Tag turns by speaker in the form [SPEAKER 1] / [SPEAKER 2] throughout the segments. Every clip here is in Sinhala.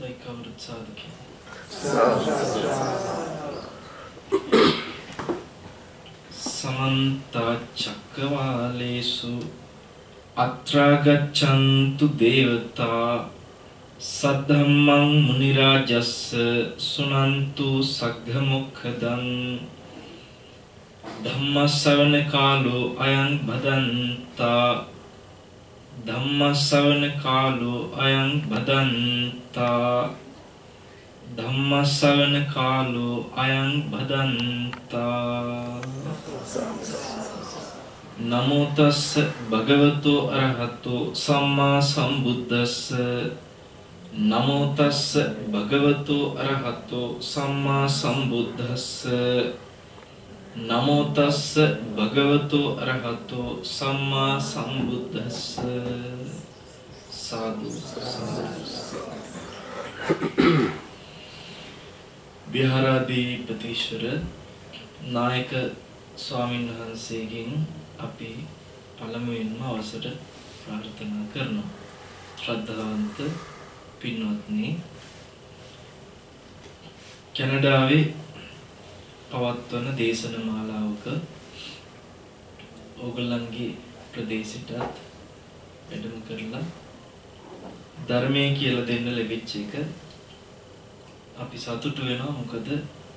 [SPEAKER 1] හොඳයි කවුරුත් සාදු කියනවා. समन्ता चक्रवालेषु अत्रा गच्छन्तु देवता सद्धम्मं मुनिराजस्य सुनन्तु सग्घमुखदं धम्मश्रवण कालो अयं भदन्ता धम्मश्रवण कालो अयं भदन्ता धम्मश्रवण कालो अयं भदन्ता नमो तस्स भगवतो अरहतो सम्मा सम्बुद्धस्स नमो तस्स भगवतो अरहतो सम्मा सम्बुद्धस्स नमो तस्स भगवतो अरहतो सम्मा सम्बुद्धस्स साधु विहाराधिपतीश्वर नायक स्वामीන් වහන්සේගෙන් අපි පළමුවෙන්ම අවසර ප්‍රාර්ථනා කරනවා. ශ්‍රද්ධාවන්ත පින්වත්නි, කැනඩාවේ පවත්වන දේශන මාලාවක ඕගොල්ලන්ගේ ප්‍රදේශයටත් වැඩම කරලා ධර්මයේ කියලා දෙන්න ලැබිච්ච එක අපි සතුටු වෙනවා. මොකද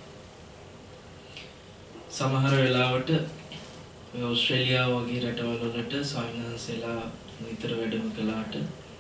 [SPEAKER 1] සමහර වෙලාවට ඕස්ට්‍රේලියාව වගේ රටවල් වලට ස්වාමීන් වහන්සේලා නිතර වැඩම කළාට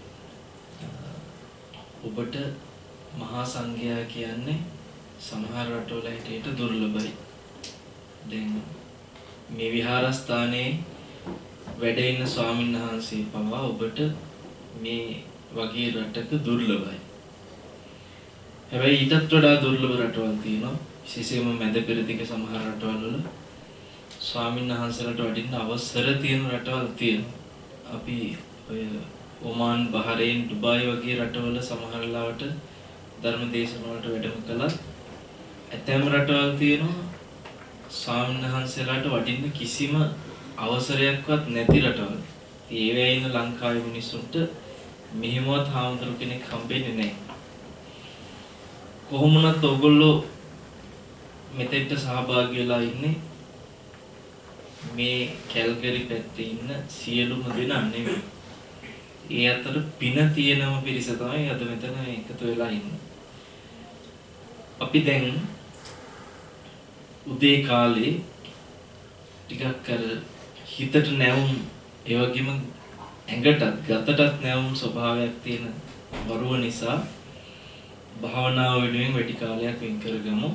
[SPEAKER 1] ඔබට මහා සංඝයා කියන්නේ සමහර රටවල හිටියට දුර්ලභයි. දැන් මේ විහාරස්ථානයේ වැඩ ඉන්න ස්වාමීන් වහන්සේ පවා ඔබට මේ වගේ රටක දුර්ලභයි. හැබැයි ඊටත් වඩා දුර්ලභ රටවල් තියෙනවා. විශේෂයෙන්ම මැද පෙරදිග සමහර රටවල් වල ස්වාමීන් වහන්සේලාට වඩින්න අවසර තියෙන රටවල් තියෙනවා. අපි ඔය ඔමාන්, බහරේන්, ඩුබායි වගේ රටවල සමහර ලාවට ධර්ම දේශන වලට වැඩම කළා. ඇතැම් රටවල් තියෙනවා ස්වාමීන් වහන්සේලාට වඩින්න කිසිම අවසරයක්වත් නැති රටවල්. ඒවැය ඉන්න ලංකාවේ මිනිස්සුන්ට මෙහෙමවත් හාමුදුරු කෙනෙක් හම්බෙන්නේ නැහැ. කොහොමුණත් ඔයගොල්ලෝ මෙතෙන්ට සහභාගී වෙලා ඉන්නේ මේ කැල්ගරි පැත්තේ ඉන්න සියලුම දෙනා නෙමෙයි. ඒ අතර පින තියෙනම පිරිස තමයි අද මෙතන එකතු වෙලා ඉන්නේ. අපි දැන් උදේ කාලේ ටිකක් අර හිතට නැවුම් ඒ වගේම ඇඟටත් ගතටත් නැවුම් ස්වභාවයක් තියෙන වරුව නිසා භාවනාව වෙනුවෙන් වැඩි කාලයක් වෙන් කරගමු.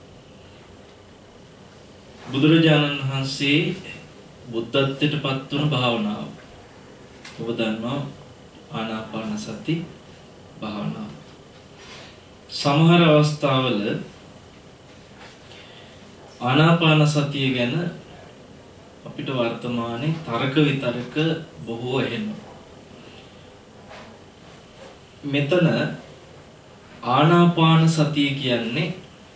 [SPEAKER 1] බුදුරජාණන් වහන්සේ බුද්ධත්වයට පත් වුණ භාවනාව ඔබ දන්නවා, ආනාපාන සති භාවනාව. සමහර අවස්ථාවල ආනාපාන සතිය ගැන අපිට වර්තමානයේ තර්ක විතර්ක බොහෝ ඇහෙනවා. මෙතන ආනාපාන සතිය කියන්නේ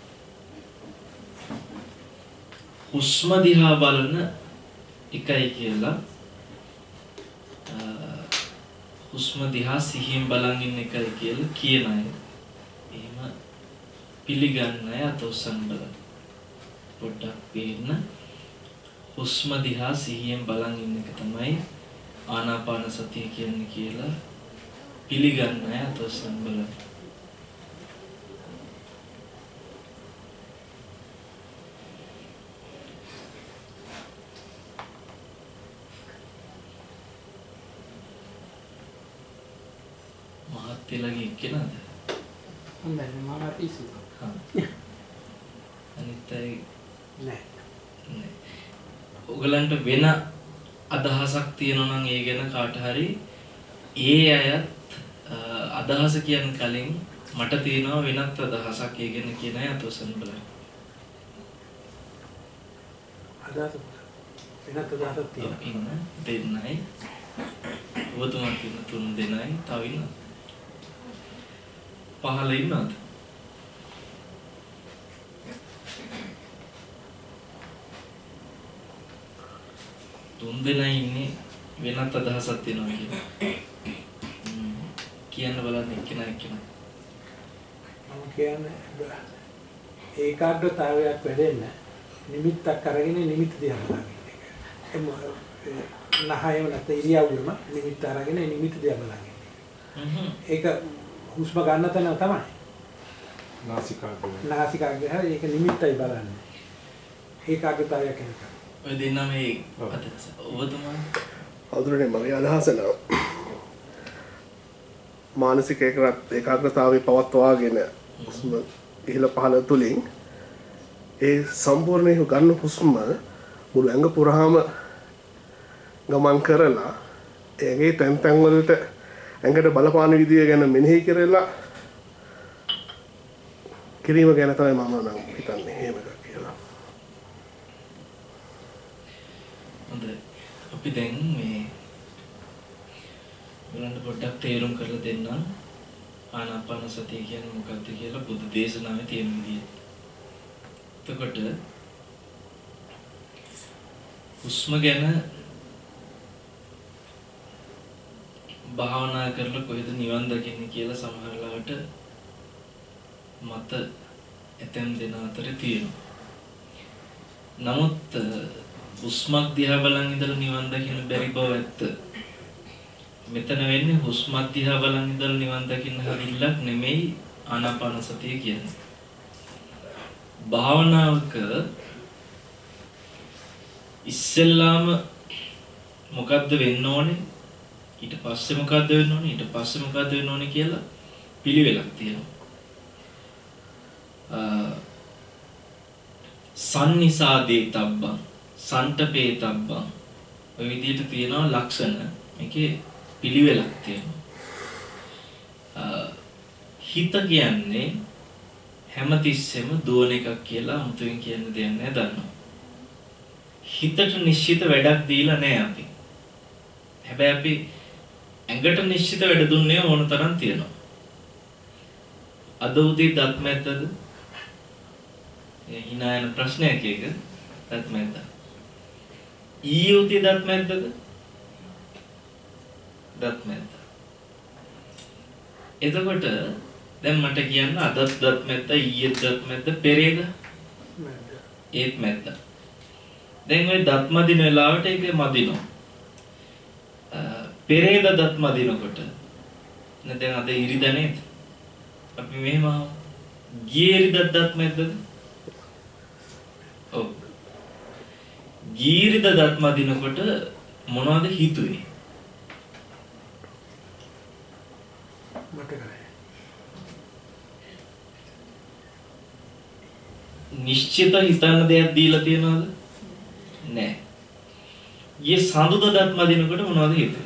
[SPEAKER 1] හුස්ම දිහා බලන එකයි කියලා, හුස්ම දිහා සිහියෙන් බලන් ඉන්න එකයි කියලා කියන අය. එහෙම පිළිගන්න අය අතොස්සන් බලන්න. පොඩ්ඩක් පේන්න. හුස්ම දිහා සිහියෙන් බලන් ඉන්න එක තමයි ආනාපාන සතිය කියන්නේ කියලා පිළිගන්න අය අතොස්සන් බලන්න. මහත්යලගේ එක්කෙනාද?
[SPEAKER 2] හොඳයි මම පිසු.
[SPEAKER 1] අනිත් අය
[SPEAKER 2] නෑ.
[SPEAKER 1] ඔයගලන්ට වෙන අදහසක් තියෙනවා නම් ඒ ගැන කාට හරි ඒ අයත් අදහස කියන කලින් මට තියෙනවා වෙනත් අදහසක් ඒ ගැන කියන අය අතොස්සන් බලන්න.
[SPEAKER 2] අදහස වෙනත් අදහසක් තියෙනවා.
[SPEAKER 1] ඉන්න දෙන්නයි. ඔබතුමා කියන තුන් දෙනයි තව ඉන්නවා. පහල ඉන්නවද? තුන් දෙනා ඉන්නේ වෙනත් අදහසක් තියෙනවා කියලා. කියන්න බලන්න එක්කෙනා.
[SPEAKER 2] කියන්නේ ඒකාග්‍රතාවයක් වැඩෙන්න නිමිත්තක් අරගෙන නිමිත්ත දිහා බලන එක. නහයම නැත්නම් ඉරියව්වෙම නිමිත්ත අරගෙන නිමිත්ත දිහා බලන එක. ඒක හුස්ම ගන්න තැන තමයි. නාසිකාග්‍රය. ඒක නිමිත්තයි බලන්නේ. ඒකාග්‍රතාවයක් වෙනක.
[SPEAKER 1] ඔය දෙන්නම මේ ඔබතුමා
[SPEAKER 3] අඳුරනේ මගේ අදහස නම් මානසික ඒකාග්‍රතාවය පවත්වාගෙන හුස්ම ඉහළ පහළ තුලින් ඒ සම්පූර්ණයෙන් ගන්න හුස්ම මුළු ඇඟ පුරාම ගමන් කරලා ඒගේ තැන් තැන් වලට ඇඟට බලපාන විදිය ගැන මෙනෙහි කරලා කිරීම ගැන තමයි මම නම් හිතන්නේ එහෙම එකක් කියලා.
[SPEAKER 1] හොඳයි. අපි දැන් මේ බලන්න පොඩ්ඩක් තේරුම් කරලා දෙන්න ආනාපාන සතිය කියන්නේ මොකක්ද කියලා බුදු දේශනාවේ තියෙන විදිය. එතකොට හුස්ම ගැන භාවනා කරලා කොහෙද නිවන් දකින්නේ කියලා සමහර ලාට මත ඇතැම් දෙන අතරේ තියෙනවා. නමුත් හුස්මක් දිහා බලන් ඉඳලා නිවන් දකින්න බැරි බව ඇත්ත. මෙතන වෙන්නේ හුස්මක් දිහා බලන් ඉඳලා නිවන් දකින්න හරිල්ලක් නෙමෙයි ආනාපාන සතිය කියන්නේ. භාවනාවක ඉස්සෙල්ලාම මොකද්ද වෙන්න ඕනේ? ඊට පස්සේ මොකද්ද වෙන්න ඕනේ? ඊට පස්සේ මොකද්ද වෙන්න ඕනේ කියලා පිළිවෙලක් තියෙනවා. සන්නිසාදේතබ්බං සන්ටපේතබ්බං ඔය විදිහට තියෙනවා ලක්ෂණ. මේකේ පිළිවෙලක් තියෙනවා. හිත කියන්නේ හැමතිස්සෙම දුවන එකක් කියලා අමුතුවෙන් කියන්න දෙයක් නෑ දන්නවා. හිතට නිශ්චිත වැඩක් දීලා නෑ අපි. හැබැයි අපි ඇඟට නිශ්චිත වැඩ දුන්නේ ඕන තරම් තියෙනවා. අද උදේ දත් මැද්දද? හිනායන ප්‍රශ්නයක් එක දත් මැද්ද. ඊයේ උදේ දත් මැද්දද? දත් මැද්ද. එතකොට දැන් මට කියන්න අදත් දත් මැද්ද ඊයේ දත් මැද්ද පෙරේද? ඒත් මැද්ද. දැන් ওই දත් මදින වෙලාවට ඒක මදිනවා. පෙරේද දත් මදිනකොට නේ දැන් අද ඉරිදා නේද? අපි මෙහෙම ගියේ ඉරිදා දත් මැද්දද? ඔව්. ගීරිද දත් මදිනකොට මොනවද හිතුවේ?
[SPEAKER 2] මට කරේ.
[SPEAKER 1] නිශ්චිත හිතන්න දෙයක් දීලා තියනවද? නෑ. ඊයේ සඳුද දත් මදිනකොට මොනවද හිතුවේ?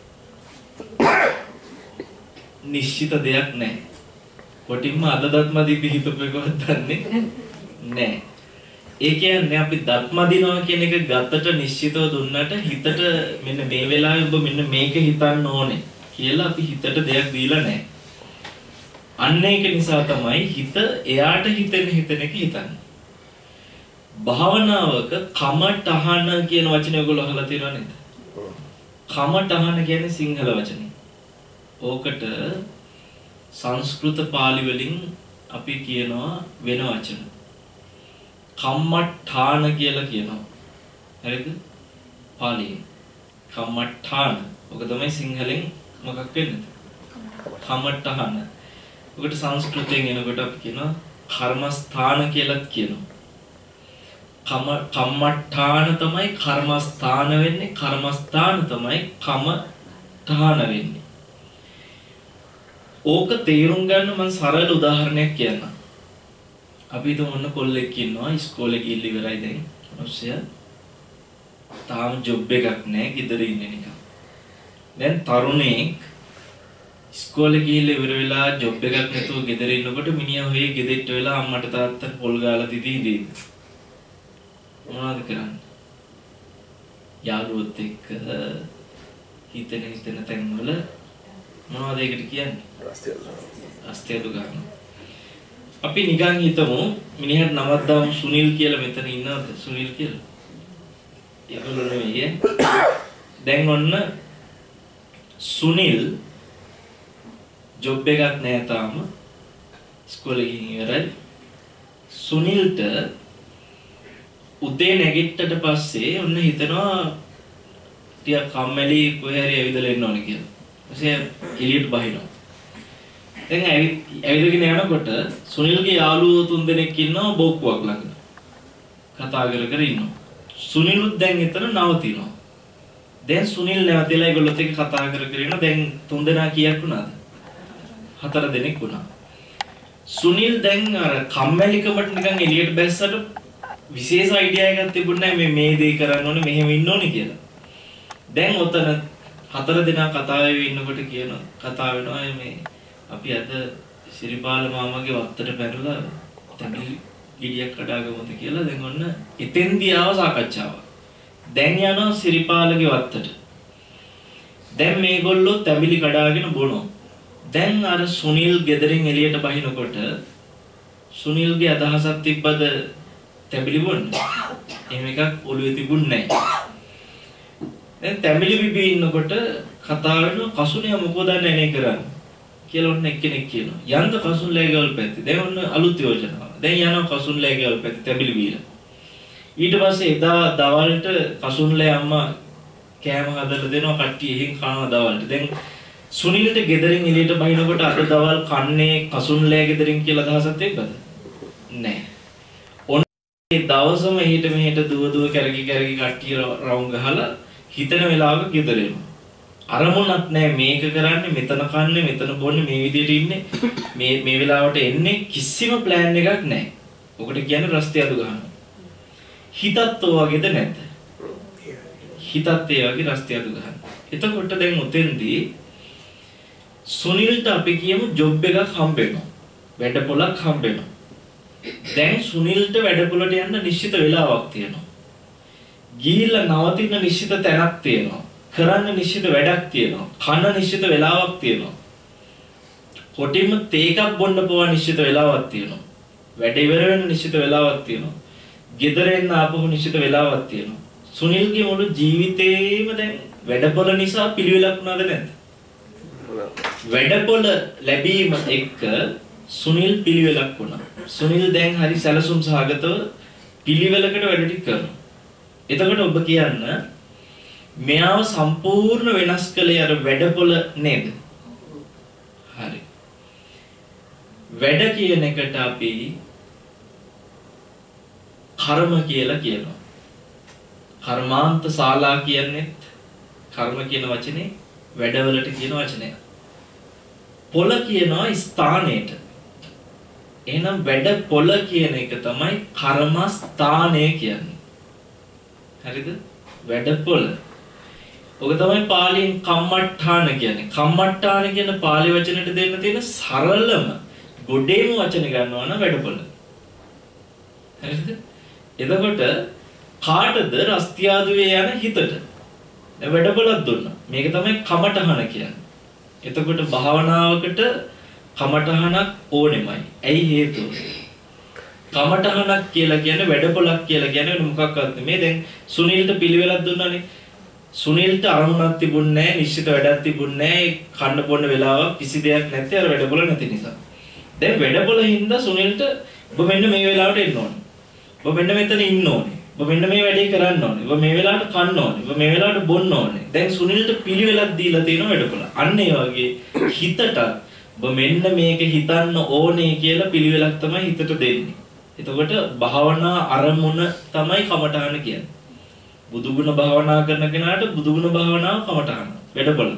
[SPEAKER 1] නිශ්චිත දෙයක් නෑ. කොටින්ම අද දත් මදිපි හිතපේකවත් දන්නේ නෑ. ඒ කියන්නේ අපි දත් මදිනවා කියන එක ගතට නිශ්චිතව දුන්නට හිතට මෙන්න මේ වෙලාවේ ඔබ මෙන්න මේක හිතන්න ඕනේ කියලා අපි හිතට දෙයක් දීලා නැහැ. අන්න ඒක නිසා තමයි හිත එයාට හිතෙන එක හිතන්නේ. භාවනාවක කමඨහන කියන වචනේ ඔයගොල්ලෝ අහලා තියෙනව නේද? කමඨහන කියන්නේ සිංහල වචනේ. ඕකට සංස්කෘත පාලි වලින් අපි කියනවා වෙන වචන. කම්මඨාන කියලා කියනවා. හරිද? පාලියෙන්. කම්මඨාන. ඔක තමයි සිංහලෙන් මොකක් වෙන්නේ? කම්මඨාන. ඔකට සංස්කෘතයෙන් එනකොට අපි කියනවා කර්මස්ථාන කියලා කියනවා. කම්මඨාන තමයි කර්මස්ථාන වෙන්නේ. කර්මස්ථාන තමයි කමඨාන වෙන්නේ. ඕක තේරුම් ගන්න මම සරල උදාහරණයක් කියන්නම්. අපි හිතමු කොල්ලෙක් ඉන්නවා ඉස්කෝලේ ගිහිල්ලා ඉවරයි දැන්. මිනිස්සයා තාම ජොබ් එකක් නැහැ ගෙදර ඉන්නේ නිකන්. දැන් තරුණයෙක් ඉස්කෝලේ ගිහිල්ලා ඉවර වෙලා ජොබ් එකක් නැතුව ගෙදර ඉන්නකොට මිනිහා හොයේ ගෙදෙට්ට වෙලා අම්මට තාත්තට පොල් ගාලා තිදී මොනවද කරන්නේ? යාළුවොත් එක්ක හිතෙන තැන්වල මොනවද ඒකට කියන්නේ? අස්තියදු ගන්න. අපි නිකන් හිතමු මිනිහට නමක් දාමු සුනිල් කියලා මෙතන ඉන්නවද සුනිල් කියලා? ඒගොල්ලෝ නෙවෙයි. දැන් ඔන්න සුනිල් ජොබ් එකක් නැහැ තාම. ඉස්කෝලේ ගිහින් ඉවරයි. සුනිල්ට උදේ නැගිට්ටට පස්සේ ඔන්න හිතනවා ටිකක් කම්මැලි කොහේ හරි ඇවිදලා එන්න ඕනේ කියලා. ඊපස්සේ එළියට බහිනවා. දැන් ඇවිදගෙන යනකොට සුනිල්ගේ යාළුවෝ 3 දෙනෙක් ඉන්නවා බෝක්කුවක් ළඟ. කතා කර කර ඉන්නවා. සුනිලුත් දැන් එතන නවතිනවා. දැන් සුනිල් නැවතිලා ඒගොල්ලොත් එක්ක කතා කර කර ඉන්නවා. දැන් 3 දෙනා කීයක් වුණාද? 4 දෙනෙක් වුණා. සුනිල් දැන් අර කම්මැලිකමට නිකන් එළියට බැස්සට විශේෂ අයිඩියා එකක් තිබුණේ නැහැ මේ දේ කරන්න ඕනේ මෙහෙම ඉන්න ඕනේ කියලා. දැන් ඔතන 4 දෙනා කතා වෙවි ඉන්නකොට කතා වෙනවා මේ අපි අද සිරිපාල මාමගේ වත්තට පැනලා තැඹිලි ගෙඩියක් කඩාගමුද කියලා. දැන් ඔන්න එතෙන්දී ආව සාකච්ඡාව. දැන් යනවා සිරිපාලගේ වත්තට. දැන් මේගොල්ලෝ තැඹිලි කඩාගෙන බොනවා. දැන් අර සුනිල් ගෙදරින් එළියට බහිනකොට සුනිල්ගේ අදහසක් තිබ්බද තැඹිලි බොන්න? එහෙම එකක් ඔළුවේ තිබුණේ නැහැ. දැන් තැඹිලි බිබී ඉන්නකොට කතා වෙනවා කසුනියා මොකද නැනේ කරන්නේ කියලා ඔන්න එක්කෙනෙක් කියනවා. යන්ත කසුන්ලෑ ගෙවල් පැත්තේ. දැන් ඔන්න අලුත් යෝජනාවක්. දැන් යනවා කසුන්ලෑ ගෙවල් පැත්තේ තැඹිලි බීලා. ඊට පස්සේ එදා දවල්ට කසුන්ලෑ අම්මා කෑම හදලා දෙනවා කට්ටිය එහෙන් කනවා දවල්ට. දැන් සුනිල්ට ගෙදරින් එළියට බහිනකොට අද දවල් කන්නේ කසුන්ලෑ ගෙදරින් කියලා අදහසක් තිබ්බද? නැහැ. ඔන්න ඒ දවසම එහෙට මෙහෙට දුව කැරකි කට්ටිය රවුම් ගහලා හිතන වෙලාවක ගෙදර එනවා. අරමුණක් නැහැ මේක කරන්නේ මෙතන කන්නේ මෙතන බොන්නේ මේ විදිහට ඉන්නේ මේ වෙලාවට එන්නේ කිසිම ප්ලෑන් එකක් නැහැ. ඔකට කියන්නේ රස්තිය අඩු ගන්නවා. හිතත් ඔය වගේද නැද්ද? හිතත් ඒ වගේ රස්තිය අඩු ගන්නවා. එතකොට දැන් උතෙන්දී සුනිල්ට අපි කියමු ජොබ් එකක් හම්බ වෙනවා. වැඩපොලක් හම්බ වෙනවා. දැන් සුනිල්ට වැඩපොලට යන්න නිශ්චිත වෙලාවක් තියෙනවා. ගිහිල්ලා නවතින නිශ්චිත තැනක් තියෙනවා. කරන්න නිශ්චිත වැඩක් තියෙනවා. කන නිශ්චිත වෙලාවක් තියෙනවා. කොටිම තේකක් බොන්න පොවා නිශ්චිත වෙලාවක් තියෙනවා. වැඩ ඉවර වෙන නිශ්චිත වෙලාවක් තියෙනවා. ගෙදර එන්න ආපහු නිශ්චිත වෙලාවක් තියෙනවා. සුනිල්ගේ මුළු ජීවිතේම දැන් වැඩපොළ නිසා පිළිවෙලක් වුණාද නැද්ද? වැඩපොළ ලැබීම එක්ක සුනිල් පිළිවෙලක් වුණා. සුනිල් දැන් හරි සැලසුම් සහගතව පිළිවෙලකට වැඩ ටික කරනවා. එතකොට ඔබ කියන්න මෙයාව සම්පූර්ණ වෙනස් කළේ අර වැඩපොළ නේද? හරි. වැඩ කියන එකට අපි කර්ම කියලා කියනවා. කර්මාන්ත ශාලා කියන්නේ කර්ම කියන වචනේ වැඩවලට කියන වචනය. පොළ කියනවා ස්ථානයට. එහෙනම් වැඩ පොළ කියන එක තමයි කර්මස්ථානය කියන්නේ. හරිද? වැඩ පොළ. ඔක තමයි පාලියෙන් කම්මට්ඨාන කියන්නේ. කම්මට්ඨාන කියන පාලි වචනෙට දෙන්න තියෙන සරලම ගොඩේම වචන ගන්නවා නම් වැඩපොළ. හරිද? එතකොට කාටද රස්තියාදුවේ යන හිතට දැන් වැඩපොළක් දුන්නා. මේක තමයි කමඨහන කියන්නේ. එතකොට භාවනාවකට කමඨහනක් ඕනෙමයි. ඇයි හේතුව? කමඨහනක් කියලා කියන්නේ වැඩපොළක් කියලා කියන්නේ මොකක්වත් නෙමෙයි. දැන් සුනිල්ට පිළිවෙලක් දුන්නානේ. සුනිල්ට අරමුණක් තිබුණේ නැහැ, නිශ්චිත වැඩක් තිබුණේ නැහැ, කන්න බොන්න වෙලාවක් කිසි දෙයක් නැත්තේ අර වැඩපොළ නැති නිසා. දැන් වැඩපොළ හින්දා සුනිල්ට ඔබ මෙන්න මේ වෙලාවට එන්න ඕනේ. ඔබ මෙන්න මෙතන ඉන්න ඕනේ. ඔබ මෙන්න මේ වැඩේ කරන්න ඕනේ. ඔබ මේ වෙලාවට කන්න ඕනේ. ඔබ මේ වෙලාවට බොන්න ඕනේ. දැන් සුනිල්ට පිළිවෙලක් දීලා තියෙනවා වැඩපොළ. අන්න ඒ වගේ හිතට ඔබ මෙන්න මේක හිතන්න ඕනේ කියලා පිළිවෙලක් තමයි හිතට දෙන්නේ. එතකොට භාවනා අරමුණ තමයි කමඨහන කියන්නේ. බුදුගුණ භාවනා කරන කෙනාට බුදුගුණ භාවනාව කමඨහන වැඩපොළ.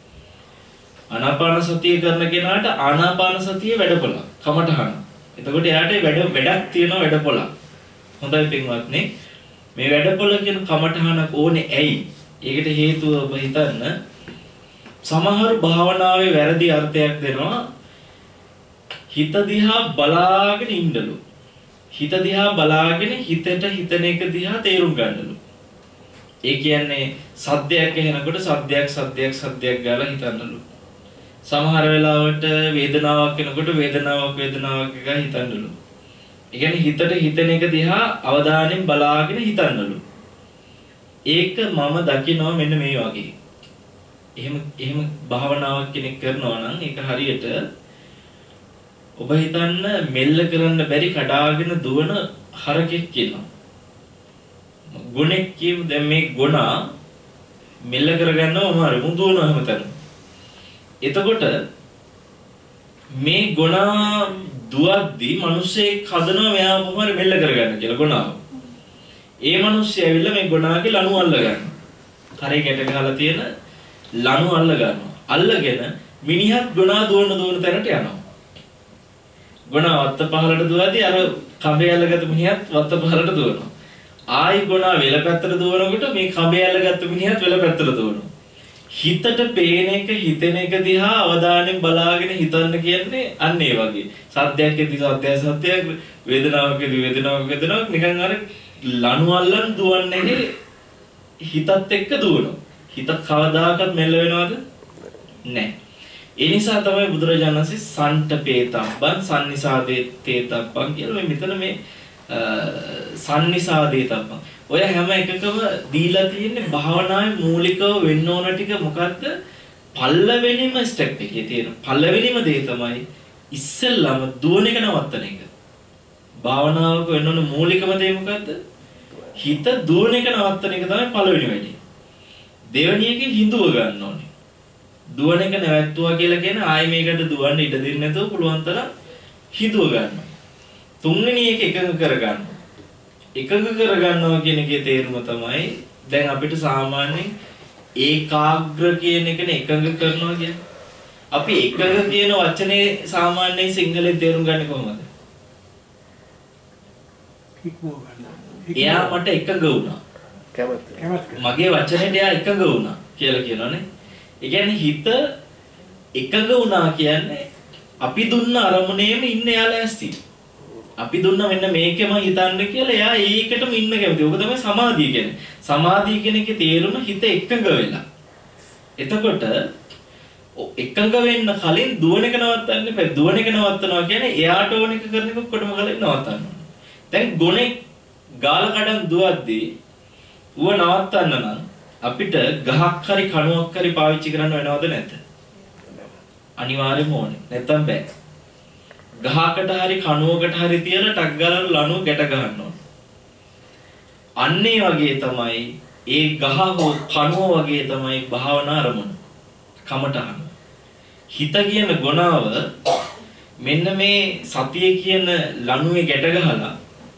[SPEAKER 1] ආනාපාන සතිය කරන කෙනාට ආනාපාන සතිය වැඩපොළ කමඨහන. එතකොට එයාට වැඩක් තියෙනවා වැඩපොළ. හොඳයි පින්වත්නි. මේ වැඩපොළ කියන කමඨහනක් ඕනේ ඇයි? ඒකට හේතුව ඔබ හිතන්න සමහර භාවනාවේ වැරදි අර්ථයක් දෙනවා. හිත දිහා බලාගෙන ඉන්නලු. හිත දිහා බලාගෙන හිතට හිතන එක දිහා තේරුම් ගන්නලු. ඒ කියන්නේ සද්දයක් ඇහෙනකොට සද්දයක් ගාලා හිතන්නලු. සමහර වෙලාවට වේදනාවක් එනකොට වේදනාවක් එක හිතන්නලු. ඒ කියන්නේ හිතට හිතන එක දිහා අවධානයෙන් බලාගෙන හිතන්නලු. ඒක මම දකිනවා මෙන්න මේ වගේ. එහෙම භාවනාවක් කෙනෙක් කරනවා නම් ඒක හරියට ඔබ හිතන්න මෙල්ල කරන්න බැරි කඩාගෙන දුවන හරකෙක් ඉන්නවා. ගොනෙක් කියමු දැන් මේ ගොනා මෙල්ල කරගන්නව අමාරු මුදුවනවා හැමතැනම. එතකොට මේ ගොනා දුවද්දී මිනිස්සෙක් හදනවා මෙයා කොහොමද මෙල්ල කරගන්න කියලා ගොනාව. ඒ මිනිස්සු ඇවිල්ලා මේ ගොනාගේ ලණු අල්ල ගන්නවා. කරේ ගැට ගහලා තියෙන ලණු අල්ල ගන්නවා. අල්ලගෙන මිනිහත් ගොනා දුවන තැනට යනවා. ගොනා වත්ත පහලට දුවද්දී අර කඹේ අල්ලගත්ත මිනිහත් වත්ත පහලට දුවනවා. ආයි ගොනා වෙල පැත්තට දුවනකොට මේ කඹේ අල්ලගත්ත මිනිහත් වෙල පැත්තට දුවනවා. හිතට පේන එක හිතෙන එක දිහා අවධානයෙන් බලාගෙන හිතන්න කියන්නේ අන්න ඒ වගේ. සත්‍යයක්ෙදි සත්‍යයක් වේදනාවකෙදි වේදනාවක් නිකන් අර ලණු අල්ලන් දුවන්නේ හිතත් එක්ක දුවනවා. හිත කවදාකවත් මෙල්ල වෙනවද? නැහැ. ඒ නිසා තමයි බුදුරජාණන් වහන්සේ සන්ටපේතබ්බන් සන්නිසාදේතේතබ්බන් කියලා මෙතන මේ සන්නිසාදේතබ්බන් ඔය හැම එකකම දීලා තියෙන්නේ භාවනාවේ මූලිකව වෙන්න ඕන ටික මොකද්ද? පළවෙනිම ස්ටෙප් එකේ තියෙන පළවෙනිම දේ තමයි ඉස්සෙල්ලාම දුවන එක නවත්තන එක. භාවනාවක වෙන්න ඕන මූලිකම දේ මොකද්ද? හිත දුවන එක නවත්තන එක තමයි පළවෙනි වැඩේ. දෙවෙනි එකේ හිඳුව ගන්න ඕනේ. දුවන එක නැවැත්තුවා කියලා කියන්නේ ආයි මේකට දුවන්න ඉඩ දෙන්නේ නැතුව පුළුවන් තරම් හිඳුව ගන්නවා. තුන්වෙනි එක එකඟ කරගන්න. එකඟ කරගන්නවා කියන එකේ තේරුම තමයි දැන් අපිට සාමාන්‍යයෙන් ඒකාග්‍ර කියන එකනේ එකඟ කරනවා කියන්නේ. අපි එකඟ කියන වචනේ සාමාන්‍යයෙන් සිංහලෙන් තේරුම් ගන්නේ කොහොමද?
[SPEAKER 2] හික්මව ගන්න.
[SPEAKER 1] එයා මට එකඟ වුණා.
[SPEAKER 3] කැමති.
[SPEAKER 1] මගේ වචනේට එයා එකඟ වුණා කියලා කියනවනේ. ඒ කියන්නේ හිත එකඟ වුණා කියන්නේ අපි දුන්න අරමුණේම ඉන්න එයා ලෑස්ති. අපි දුන්න මෙන්න මේකෙම හිතන්න කියලා එයා ඒකටම ඉන්න කැමති. ඕක තමයි සමාධිය කියන්නේ. සමාධිය කියන එකේ තේරුම හිත එකඟ වෙලා. එතකොට එකඟ වෙන්න කලින් දුවන එක නවත්තන්න එපා. දුවන එක නවත්තනවා කියන්නේ එයාට ඕන එක කරන එක ඔක්කොටම කලින් නවත්තන්න ඕනේ. දැන් ගොනේ ගාල කඩන් දුවද්දී ඌව නවත්තන්න නම් අපිට ගහක් හරි කණුවක් හරි පාවිච්චි කරන්න වෙනවද නැද්ද? අනිවාර්යයෙන්ම ඕනේ. නැත්තම් බෑ. ගහකට හරි කණුවකට හරි තියලා ටක් ගාලා ලණුව ගැට ගන්න ඕනේ. අන්න ඒ වගේ තමයි ඒ ගහ හෝ කණුව වගේ තමයි භාවනා අරමුණ. කමටහන. හිත කියන ගුණාව මෙන්න මේ සතිය කියන ලණුවේ ගැට ගහලා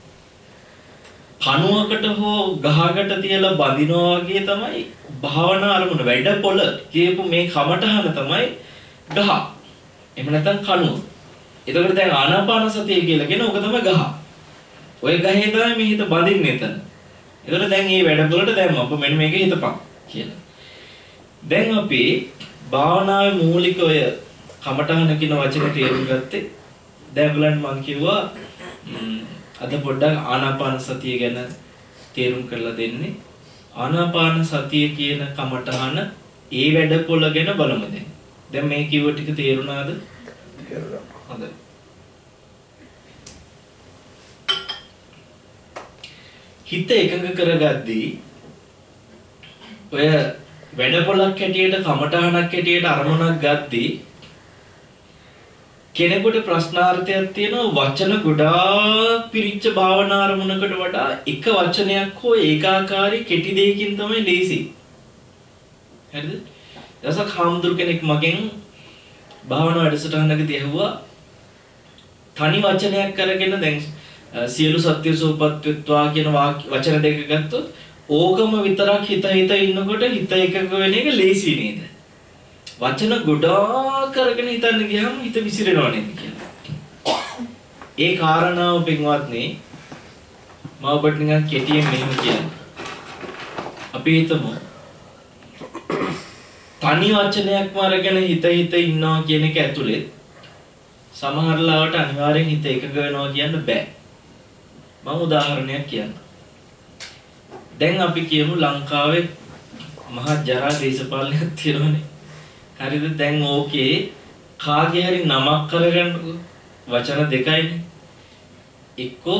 [SPEAKER 1] කණුවකට හෝ ගහකට තියලා බඳිනවා වගේ තමයි භාවනා අරමුණ. වැඩ පොළ කියපු මේ කමටහන තමයි ගහ. එහෙම නැත්නම් කණුව. එතකොට දැන් ආනාපාන සතිය කියලා කියන ඕක තමයි ගහ. ඔය ගහේ තමයි මේ හිත බඳින්නේ එතන. එතකොට දැන් මේ වැඩ පොළට දැම්ම අප මෙන්න මේක හිතපන් කියලා. දැන් අපි භාවනාවේ මූලික ඔය කමටහන කියන වචනේ තේරුම් ගත්තේ. දැන් ඔයගලන්ට මම කිව්වා අද පොඩ්ඩක් ආනාපාන සතිය ගැන තේරුම් කරලා දෙන්නේ. ආනාපාන සතිය කියන කමටහන ඒ වැඩ පොළ ගැන බලමු දැන්. දැන් මේ කිව්ව ටික තේරුණාද?
[SPEAKER 3] තේරුණා.
[SPEAKER 1] හොඳයි. හිත එකඟ කරගද්දී ඔය වැඩ පොළක් හැටියට කමටහනක් හැටියට අරමුණක් ගද්දී කෙනෙකුට ප්‍රශ්නාර්ථයක් තියෙනවා වචන ගොඩාක් පිරිච්ච භාවනා අරමුණකට වඩා එක වචනයක් හෝ ඒකාකාරී කෙටි දෙයකින් තමයි ලේසි. හරිද? දවසක් හාමුදුරු කෙනෙක් මගෙන් භාවනා වැඩසටහනකදී ඇහුවා තනි වචනයක් අරගෙන දැන් සියලු සත්‍ය සෝපත්ත්වා කියන වචන දෙක ගත්තොත් ඕකම විතරක් හිත ඉන්නකොට හිත එකක වෙන එක ලේසි නේද? වචන ගොඩාක් අරගෙන හිතන්න ගියාම හිත විසිරෙනවා නේද කියලා. ඒ කාරණාව පින්වත්නි මම ඔබට නිකන් කෙටියෙන් මෙහෙම කියන්න. අපි හිතමු තනි වචනයක්ම අරගෙන හිත ඉන්නවා කියන එක ඇතුලේ සමහර ලාවට අනිවාර්යෙන් හිත එකඟ වෙනවා කියන්න බෑ. මම උදාහරණයක් කියන්නම්. දැන් අපි කියමු ලංකාවේ මහා ජරා දේශපාලනයක් තියෙනවනේ. හරිද? දැන් ඕකේ කාගේ හරි නමක් කරගන්නකො වචන දෙකයිනේ. එක්කෝ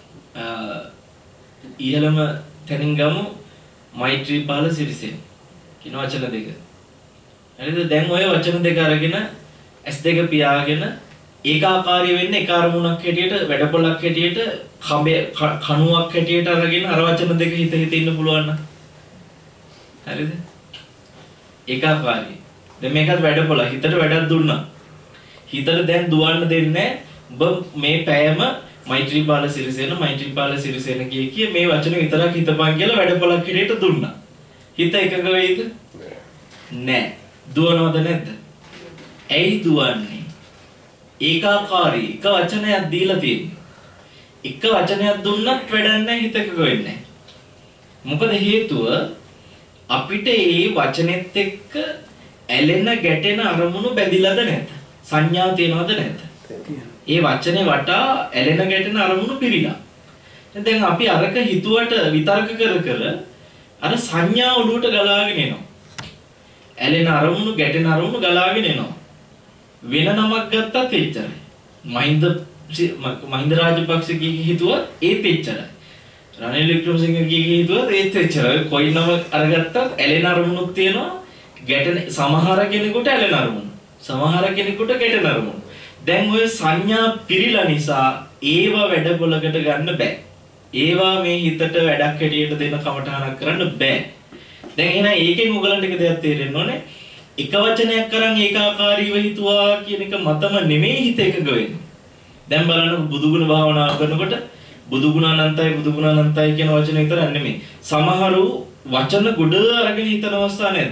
[SPEAKER 1] ඉහළම තැනින් ගමු මෛත්‍රීපාල සිරිසෙන කියන වචන දෙක. හරිද? දැන් ඔය වචන දෙක අරගෙන S2 පියාගෙන ඒකාකාරී වෙන්නේ එක අරමුණක් හැටියට වැඩපොළක් හැටියට කණුවක් හැටියට අරගෙන අර වචන දෙක හිත ඉන්න පුළුවන් නම් හරිද? ඒකාකාරී. දැන් මේකත් වැඩපොළ හිතට වැඩක් දුන්නා. හිතට දැන් දුවන්න දෙන්නේ ඔබ මේ පැයම මෛත්‍රීපාල සිරිසේන කිය මේ වචන විතරක් හිතපන් කියලා වැඩපොළක් හැටියට දුන්නා. හිත එකඟ වෙයිද? නෑ. දුවනවද නැද්ද? ඇයි දුවන්නේ? ඒකාකාරී එක වචනයක් දීලා තියෙන්නේ. එක වචනයක් දුන්නත් වැඩක් නැහැ හිත එකඟ වෙන්නේ. මොකද හේතුව අපිට මේ වචනෙත් එක්ක ඇලෙන ගැටෙන අරමුණු බැඳිලාද නැද්ද? සංඥා තියනවද නැද්ද? ඒ වචනේ වටා ඇලෙන ගැටෙන අරමුණු පිරීලා. දැන් අපි අරක හිතුවට විතර්ක කර අර සංඥා ඔළුවට ගලාගෙන එනවා. ඇලෙන අරමුණු ගැටෙන අරමුණු ගලාගෙන එනවා. වෙන නමක් ගත්තත් එච්චරයි. මහින්ද රාජපක්ෂ කී හිතුවත් ඒත් එච්චරයි. රනිල් වික්‍රමසිංහ කී හිතුවත් ඒත් එච්චරයි. කොයි නම අරගත්තත් ඇලෙන අරමුණුත් තියෙනවා. ගැටෙන සමහර කෙනෙකුට ඇලෙන අරමුණු. සමහර කෙනෙකුට ගැටෙන අරමුණු. දැන් ඔය සංඥා පිරීලා නිසා ඒව වැඩපොලකට ගන්න බෑ. ඒවා මේ හිතට වැඩක් හැටියට දෙන කමටහනක් කරන්න බෑ. දැන් එහෙනම් ඒකෙන් ඔයගලන්ට එක දෙයක් තේරෙන්න ඕනේ. එක වචනයක් කරන් ඒකාකාරීව හිතුවා කියන එක මතම නෙමෙයි හිත එකඟ වෙන්නේ. දැන් බලන්න බුදුගුණ භාවනාව කරනකොට බුදුගුණ අනන්තයි කියන වචන විතරක් නෙමෙයි. සමහරු වචන ගොඩ අරගෙන හිතන අවස්ථා නැද්ද?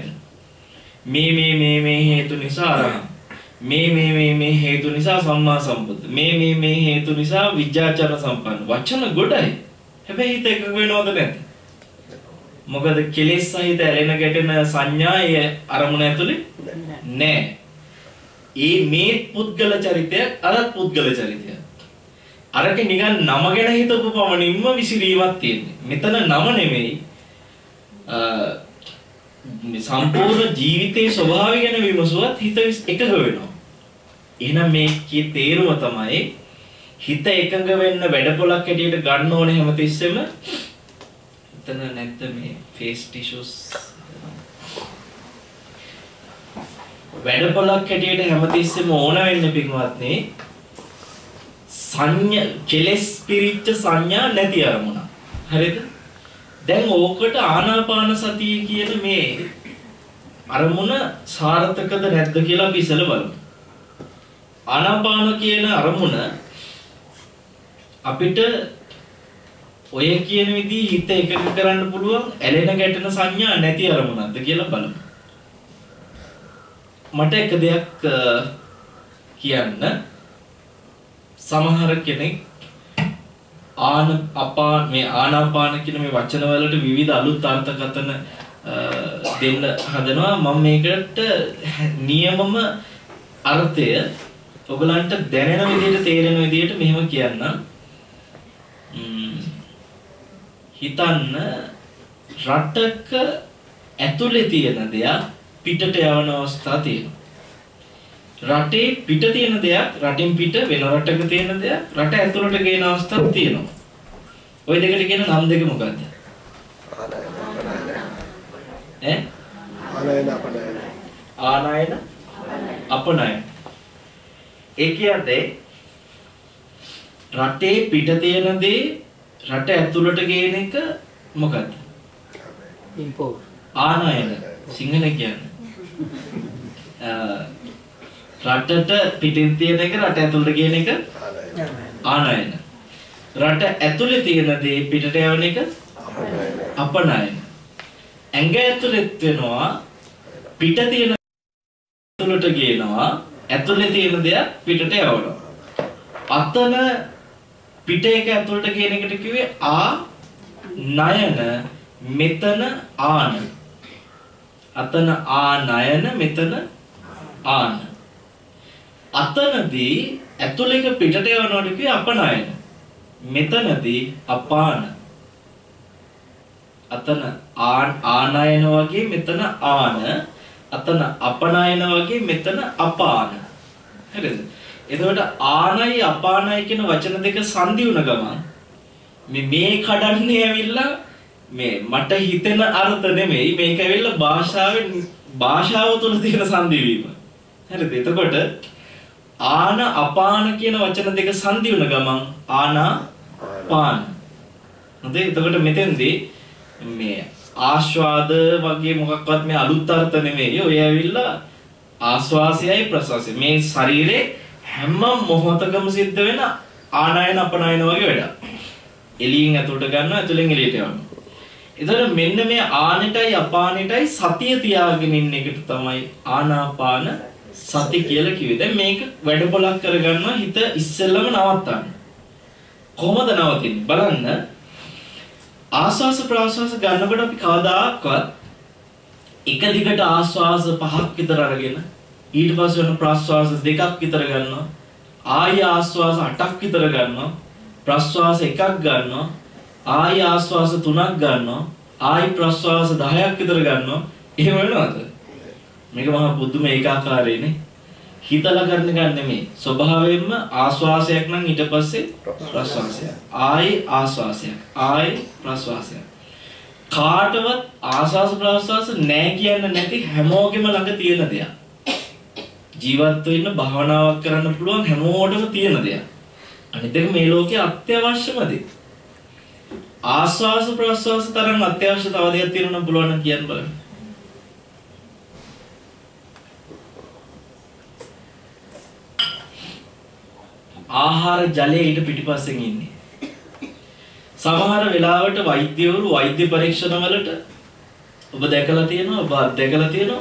[SPEAKER 1] මේ හේතු නිසා අරහං. මේ හේතු නිසා සම්මා සම්බුද්ධ. මේ හේතු නිසා විජ්ජාචර සම්පන්න. වචන ගොඩයි. හැබැයි හිත එකඟ වෙනවද නැද්ද? මොකද කෙලෙස් සහිත ඇලෙන ගැටෙන සංඥා ඒ අරමුණ ඇතුලේ නැහැ. මේ පුද්ගල චරිතය අරත් පුද්ගල චරිතය. අරක නිකන් නම ගැන හිතපු පමණින්ම විසිරීමක් තියෙන්නේ. මෙතන නම නෙමෙයි. සම්පූර්ණ ජීවිතයේ ස්වභාවය ගැන විමසුවත් හිත එකඟ වෙනවා. එහෙනම් මේකේ තේරුම තමයි හිත එකඟ වෙන්න වැඩපොලක් හැටියට ගන්න ඕනේ හැමතිස්සෙම. එතන නැත්ද මේ ෆේස් ටිෂුස් වැඩපොලක් හැටියට හැමතිස්සෙම ඕන වෙන්නේ පින්වත්නි සංඥා කෙලස් පිරිච්ච සංඥා නැති අරමුණ. හරිද? දැන් ඕකට ආනාපාන සතිය කියන මේ අරමුණ සාර්ථකද නැද්ද කියලා අපි ඉස්සෙල්ලා බලමු. ආනාපාන කියන අරමුණ අපිට ඔය කියන විදිහ හිත එකක කරන්න පුළුවන් ඇලෙන ගැටෙන සංඥා නැති අරමුණක්ද කියලා බලමු. මට එක දෙයක් කියන්න. සමහර කෙනෙක් ආනාපාන කියන මේ වචන වලට විවිධ අලුත් අර්ථකථන දෙන්න හදනවා. මම මේකට නියමම අර්ථය ඔයගලන්ට දැනෙන විදිහට තේරෙන විදිහට මෙහෙම කියන්නම්. හිතන්න රටක ඇතුලේ තියෙන දෙයක් පිටට යවන අවස්ථා තියෙනවා. රටේ පිට තියෙන දෙයක් රටින් පිට වෙන රටක තියෙන දෙයක් රට ඇතුලට ගේන අවස්ථාවක් තියෙනවා. ওই දෙකට කියන නම් දෙක මොකද්ද? ආනයන අපනයන. ඒ කියන්නේ රටේ පිට තියෙන දේ රට ඇතුළට ගේන එක මොකද්ද?
[SPEAKER 2] ඉම්පෝර්ට්.
[SPEAKER 1] ආනයන සිංහල කියන්නේ. රටට පිටින් තියෙන එක රට ඇතුළට ගේන එක ආනයන. රට ඇතුලේ තියෙන දේ පිටට යවන එක අපනයන. ඇඟ ඇතුළෙත් වෙනවා පිට තියෙන ඇතුළට ගේනවා ඇතුලේ තියෙන දෙයක් පිටට යවනවා. අතන පිට එක ඇතුළට කියන එකට කිව්වේ ආනයන මෙතන ආන. අතන ආනයන මෙතන ආන. අතනදී ඇතුළේක පිටට යවනකොට කිව්වේ අපනයන. මෙතනදී අපාන. අතන ආනයන වගේ මෙතන ආන. අතන අපනයන වගේ මෙතන අපාන. හරිද? එතකොට ආනයි අපානයි කියන වචන දෙක සංදි වුණ ගමන් මේ කඩන්නේ ඇවිල්ලා මේ මට හිතෙන අර්ථ නෙමෙයි මේක ඇවිල්ලා භාෂාව තුළ තියෙන සංදි වීම. හරිද? එතකොට ආන අපාන කියන වචන දෙක සංදි වුණ ගමන් ආනාපාන. හොඳේ. එතකොට මෙතෙන්දී මේ ආශ්වාද වගේ මොකක්වත් මේ අලුත් අර්ථ නෙමෙයි. ඔය ඇවිල්ලා ආශ්වාසයයි ප්‍රශ්වාසය. මේ ශරීරේ හැම මොහොතකම සිද්ධ වෙන ආනයන අපනයන වගේ වැඩක්. එළියෙන් ඇතුළට ගන්නවා, ඇතුළෙන් එළියට යවනවා. එතකොට මෙන්න මේ ආනෙටයි අපානෙටයි සතිය තියාගෙන ඉන්න එකට තමයි ආනාපාන සති කියලා කිව්වේ. දැන් මේක වැඩපොලක් කරගන්නවා හිත ඉස්සෙල්ලම නවත්තන්න. කොහොමද නවතින්නේ? බලන්න. ආස්වාස ප්‍රාස්වාස ගන්නකොට අපි කවදාකවත් එක දිගට ආස්වාස 5ක් විතර අරගෙන ඊට පස්සේ වෙන ප්‍රාස්වාස 2ක් විතර ගන්නවා. ආය ආස්වාස 8ක් විතර ගන්නවා. ප්‍රාස්වාස 1ක් ගන්නවා. ආය ආස්වාස 3ක් ගන්නවා. ආයි ප්‍රාස්වාස 10ක් විතර ගන්නවා. එහෙම වෙනවද? මේක මහා බුදුම ඒකාකාරයනේ. හිතලා කරන එක නෙමෙයි. ස්වභාවයෙන්ම ආස්වාසයක් නම් ඊට පස්සේ ප්‍රාස්වාසයක්. ආයි ආස්වාසයක්. ආයි ප්‍රාස්වාසයක්. කාටවත් ආස්වාස ප්‍රාස්වාස නැහැ කියන්න නැති හැමෝගෙම ළඟ තියෙන දෙයක්. ජීවත් වෙන්න භාවනාවක් කරන්න පුළුවන් හැමෝටම තියෙන දෙයක්. අනිත් එක මේ ලෝකේ අත්‍යවශ්‍යම දේ. ආස්වාස ප්‍රාස්වාස තරම් අත්‍යවශ්‍ය තව දෙයක් තියෙනවා නම් පුළුවන් නම් කියන්න බලන්න. ආහාර ජලය ඊට පිටිපස්සෙන් ඉන්නේ. සමහර වෙලාවට වෛද්‍යවරු වෛද්‍ය පරීක්ෂණ වලට ඔබ දැකලා තියෙනවා, ඔබ අත්දැකලා තියෙනවා.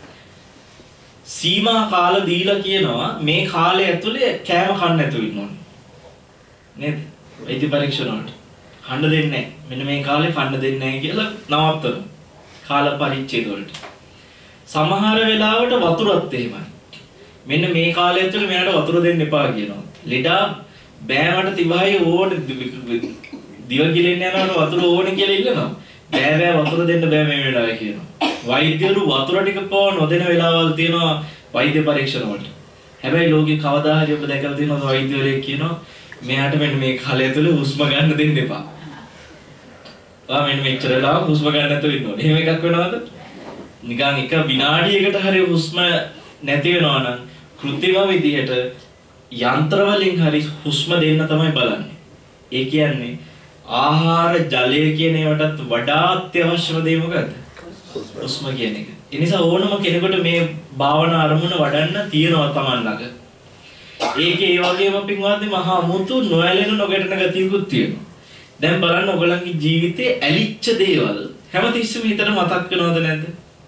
[SPEAKER 1] සීමා කාල දීලා කියනවා මේ කාලය ඇතුලේ කෑම කන්න නැතුව ඉන්න ඕනේ. නේද? වෛද්‍ය පරීක්ෂණ වලට කන්න දෙන්නේ නැහැ. මෙන්න මේ කාලේ කන්න දෙන්නේ නැහැ කියලා නවත්තනවා. කාල පරිච්ඡේද වලට. සමහර වෙලාවට වතුරත් එහෙමයි. මෙන්න මේ කාලය ඇතුලේ මෙයාට වතුර දෙන්න එපා කියනවා. ලෙඩා බෑමට තිබහයි ඕනේ දිව ගිලෙන්න යනකොට වතුර ඕනේ කියලා ඉල්ලනවා. බෑ වතුර දෙන්න බෑ මේ වෙලාවේ කියනවා. වෛද්‍යවරු වතුර ටික පොව නොදෙන වෙලාවල් තියෙනවා වෛද්‍ය පරීක්ෂණ වලට. හැබැයි ලෝකේ කවදා හරි ඔබ දැකලා තියෙනවද වෛද්‍යවරයෙක් කියනවා මෙයාට මෙන්න මේ කාලය ඇතුලේ හුස්ම ගන්න දෙන්න එපා. මෙන්න මෙච්චර වෙලාවක් හුස්ම ගන්න නැතුව ඉන්න ඕනේ. එහෙම එකක් වෙනවද? නිකන් එක විනාඩියකට හරි හුස්ම නැති වෙනවා නම් කෘත්‍රිම විදිහට යන්ත්‍ර වලින් හරි හුස්ම දෙන්න තමයි බලන්නේ. ඒ කියන්නේ ආහාර ජලය කියන ඒවටත් වඩා අත්‍යවශ්‍යම දේ මොකද්ද? හුස්ම කියන එක. ඒ නිසා ඕනම කෙනෙකුට මේ භාවනා අරමුණ වඩන්න තියෙනවා Taman ළඟ. ඒකේ ඒ වගේම පින්වත්නි මහා මුතු නොඇලෙන නොගැටෙන ගතියකුත් තියෙනවා. දැන් බලන්න ඔයගලන්ගේ ජීවිතේ ඇලිච්ච දේවල් හැමතිස්සෙම හිතට මතක් වෙනවද නැද්ද?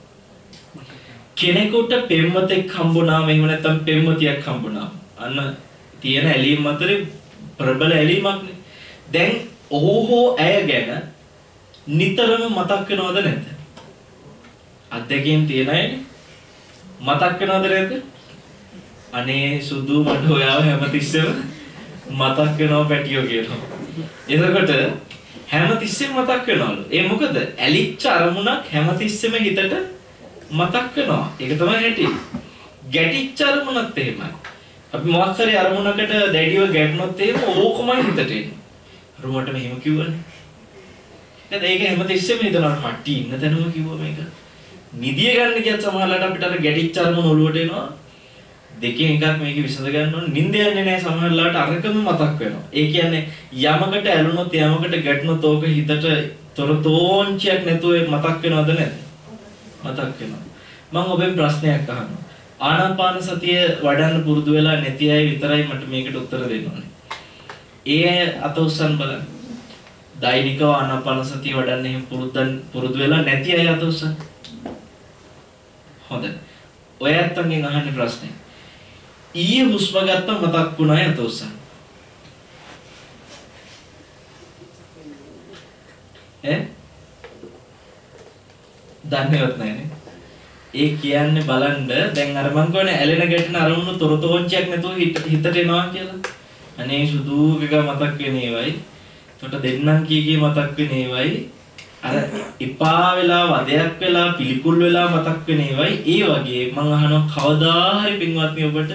[SPEAKER 1] කෙනෙකුට පෙම්වතෙක් හම්බුනාම එහෙම නැත්නම් පෙම්වතියක් හම්බුනාම අන්න තියෙන ඇලීම් අතරේ ප්‍රබල ඇලීමක්නේ. දැන් ඔහු ඇය ගැන නිතරම මතක් වෙනවද නැද්ද? අත්දැකීම් තියෙන අයනේ. මතක් වෙනවද නැද්ද? අනේ සුදු මට ඔයාව හැමතිස්සෙම මතක් වෙනවා පැටියෝ කියනවා. එතකොට හැමතිස්සෙම මතක් වෙනවලු. ඒ මොකද? ඇලිච්ච අරමුණක් හැමතිස්සෙම හිතට මතක් වෙනවා. ඒක තමයි හැටි. ගැටිච්ච අරමුණත් එහෙමයි. අපි මොකක් හරි අරමුණකට දැඩිව ගැටුනොත් එහෙම ඕකමයි හිතට එන්නේ. අරුමට මෙහෙම කිව්වනේ. නේද? ඒක හැමතිස්සෙම හිතනවා කට්ටි ඉන්න තැනම කිව්වා මේක. නිදිය ගන්න කියත් සමහරවිට අපිට අර ගැටිච්ච අරමුණ ඔලුවට එනවා. දෙකෙන් එකක් මේක විසඳ ගන්න ඕනේ. නිින්ද යන්නේ නැහැ සමහරවිට අරකම මතක් වෙනවා. ඒ කියන්නේ යමකට ඇලුනොත් යමකට ගැටුනොත් ඕක හිතට තොරතෝංචියක් නැතුව මතක් වෙනවද නැද්ද? මතක් වෙනවා. මම ඔබෙන් ප්‍රශ්නයක් අහනවා. ආනාපාන සතිය වඩන්න පුරුදු වෙලා නැති අය විතරයි මට මේකට උත්තර දෙන්න ඕනේ. ඒ අත උස්සන් බලන්න. දෛනිකව ආනාපාන සතිය වඩන්න එහෙම පුරුදු වෙලා නැති අය අත උස්සන්. හොඳයි. ඔය අතංගෙන් අහන්නේ ප්‍රශ්නේ. ඊයේ හුස්ම ගත්ත මතක් වුණා අත උස්සන්. දන්නේවත් නැහැනේ. ඒ කියන්නේ බලන්න දැන් අර මං කියන්නේ ඇලෙන ගැටෙන අරමුණු තොරතෝංචියක් නැතුව හිතට එනවා කියලා. අනේ සුදු එක මතක් වෙන ඒවයි. එතකොට දෙන්නම් කීකේ මතක් වෙන ඒවයි. අර ඉපා වෙලා වදයක් වෙලා පිළිකුල් වෙලා මතක් වෙන ඒවයි. ඒ වගේ මං අහනවා කවදා හරි පින්වත්නි ඔබට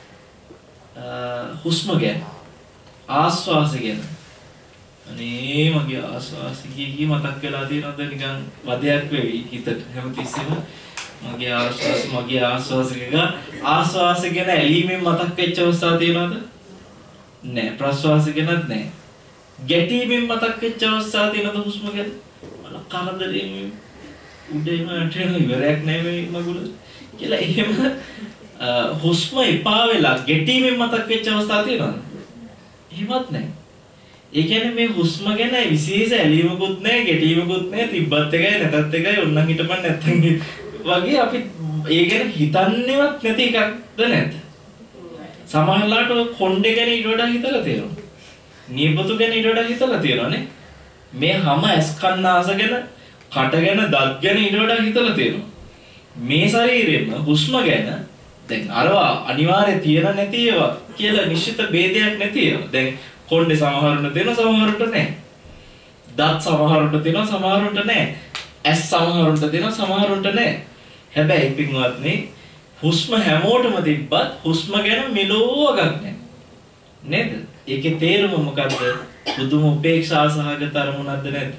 [SPEAKER 1] හුස්ම ගැන ආස්වාස ගැන අනේ මගේ ආස්වාස කීකේ මතක් වෙලා තියෙනවද නිකන් වදයක් වෙවි හිතට හැමතිස්සෙම මගේ ආශ්වාස මගේ ආශ්වාස කියලා ආශ්වාස ගැන ඇලීමෙන් මතක් වෙච්ච අවස්ථා තියෙනවද? නෑ. ප්‍රශ්වාස ගැනත් නෑ. ගැටීමෙන් මතක් වෙච්ච අවස්ථා තියෙනවද හුස්ම ගැන? මල කරදරෙන් උඩේම ඇටෙන ඉවරයක් නෑ මේ මගුල කියලා එහෙම හුස්ම එපා වෙලා ගැටීමෙන් මතක් වෙච්ච අවස්ථා තියෙනවද? එහෙමත් නෑ. ඒ කියන්නේ මේ හුස්ම ගැන විශේෂ ඇලීමකුත් නැහැ, ගැටීමකුත් නැහැ, තිබ්බත් එකයි නැතත් එකයි ඔන්නම් හිටපන් නැත්තම් වගේ අපි ඒ ගැන හිතන්නේවත් නැති එකක්ද නැද්ද? සමහරලාට කොණ්ඩේ ගැන ඊට වඩා හිතලා තියෙනවා. නියපොතු ගැන ඊට වඩා හිතලා තියෙනවානේ. මේ හැම ඇස් කන් නාස ගැන, කට ගැන, දත් ගැන ඊට වඩා හිතලා තියෙනවා. මේ ශරීරෙම හුස්ම ගැන දැන් අරවා අනිවාර්ය තියන නැති ඒවා කියලා නිශ්චිත ભેදයක් නැති ඒවා. දැන් කොණ්ඩේ සමහරුන්ට තියෙනවා සමහරුන්ට නැහැ. දත් සමහරුන්ට තියෙනවා සමහරුන්ට නැහැ. ඇස් සමහරුන්ට තියෙනවා සමහරුන්ට නැහැ. හැබැයි පින්වත්නි හුස්ම හැමෝටම තිබ්බත් හුස්ම ගැන මෙලෝවගක් නැහැ. නේද? ඒකේ තේරුම මොකද්ද? බුදුම උපේක්ෂා සහගත අරමුණක්ද නැද්ද?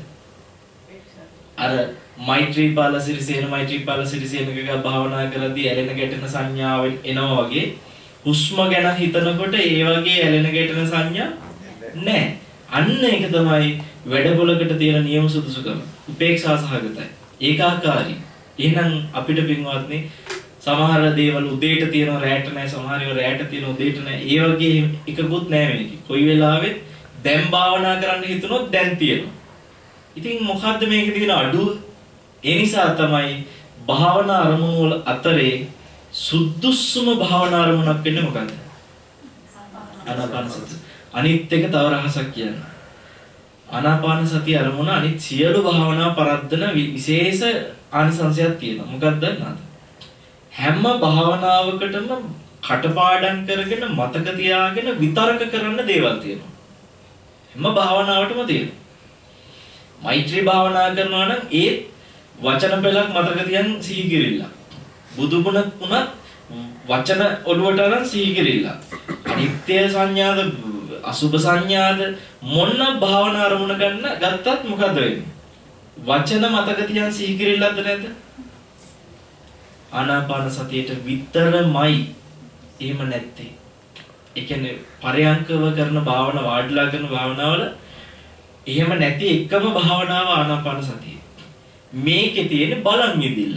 [SPEAKER 1] අර මෛත්‍රීපාල සිරිසේනක භාවනා කරද්දී ඇලෙන ගැටෙන සංඥාව එනවා වගේ හුස්ම ගැන හිතනකොට ඒ වගේ ඇලෙන ගැටෙන සංඥා නැහැ. අන්න ඒක තමයි වැඩපොලකට තියෙන නියම සුදුසුකම. උපේක්ෂා සහගතයි. ඒකාකාරී. එහෙනම් අපිට පින්වත්නි සමහර දේවල් උදේට තියෙනවා රැට නැහැ, සමහර ඒවා රැට තියෙනවා උදේට නැහැ. ඒ වගේ එකකුත් නැහැ මේක. කොයි වෙලාවෙත් දැන් භාවනා කරන්න හිතුනොත් දැන් තියෙනවා. ඉතින් මොකද්ද මේකේ තියෙන අඩුව? ඒ නිසා තමයි භාවනා අරමුණු වල අතරේ සුදුසුම භාවනා අරමුණක් වෙන්නේ මොකද්ද? ආනාපාන සතිය. අනිත් එක තව රහසක් කියන්න. ආනාපාන සතිය අරමුණ අනිත් සියලු භාවනා පරද්දන විශේෂ ආනිසංසයක් තියෙනවා. මොකක්ද දන්නවද? හැම භාවනාවකටම කටපාඩම් කරගෙන මතක තියාගෙන විතරක කරන්න දේවල් තියෙනවා. හැම භාවනාවටම තියෙනවා. මෛත්‍රී භාවනා කරනවා නම් ඒ වචන පෙළක් මතක තියන් සිහි කිරිල්ල. බුදු ගුණ උනත් වචන ඔළුවට අරන් සිහි කිරිල්ල. අනිත්‍ය සංඥාද අසුභ සංඥාද මොන භාවනා අරමුණ ගන්න ගත්තත් මොකද වෙන්නේ? වචන මතක තියන් සිහි කිරිල්ලද නැද්ද? ආනාපාන සතියට විතරමයි එහෙම නැත්තේ. ඒ කියන්නේ පරයන්කව කරන භාවනා වාඩිලා කරන භාවනාවල එහෙම නැති එකම භාවනාව ආනාපාන සතිය. මේකේ තියෙන බලන් ඉදිල්ල.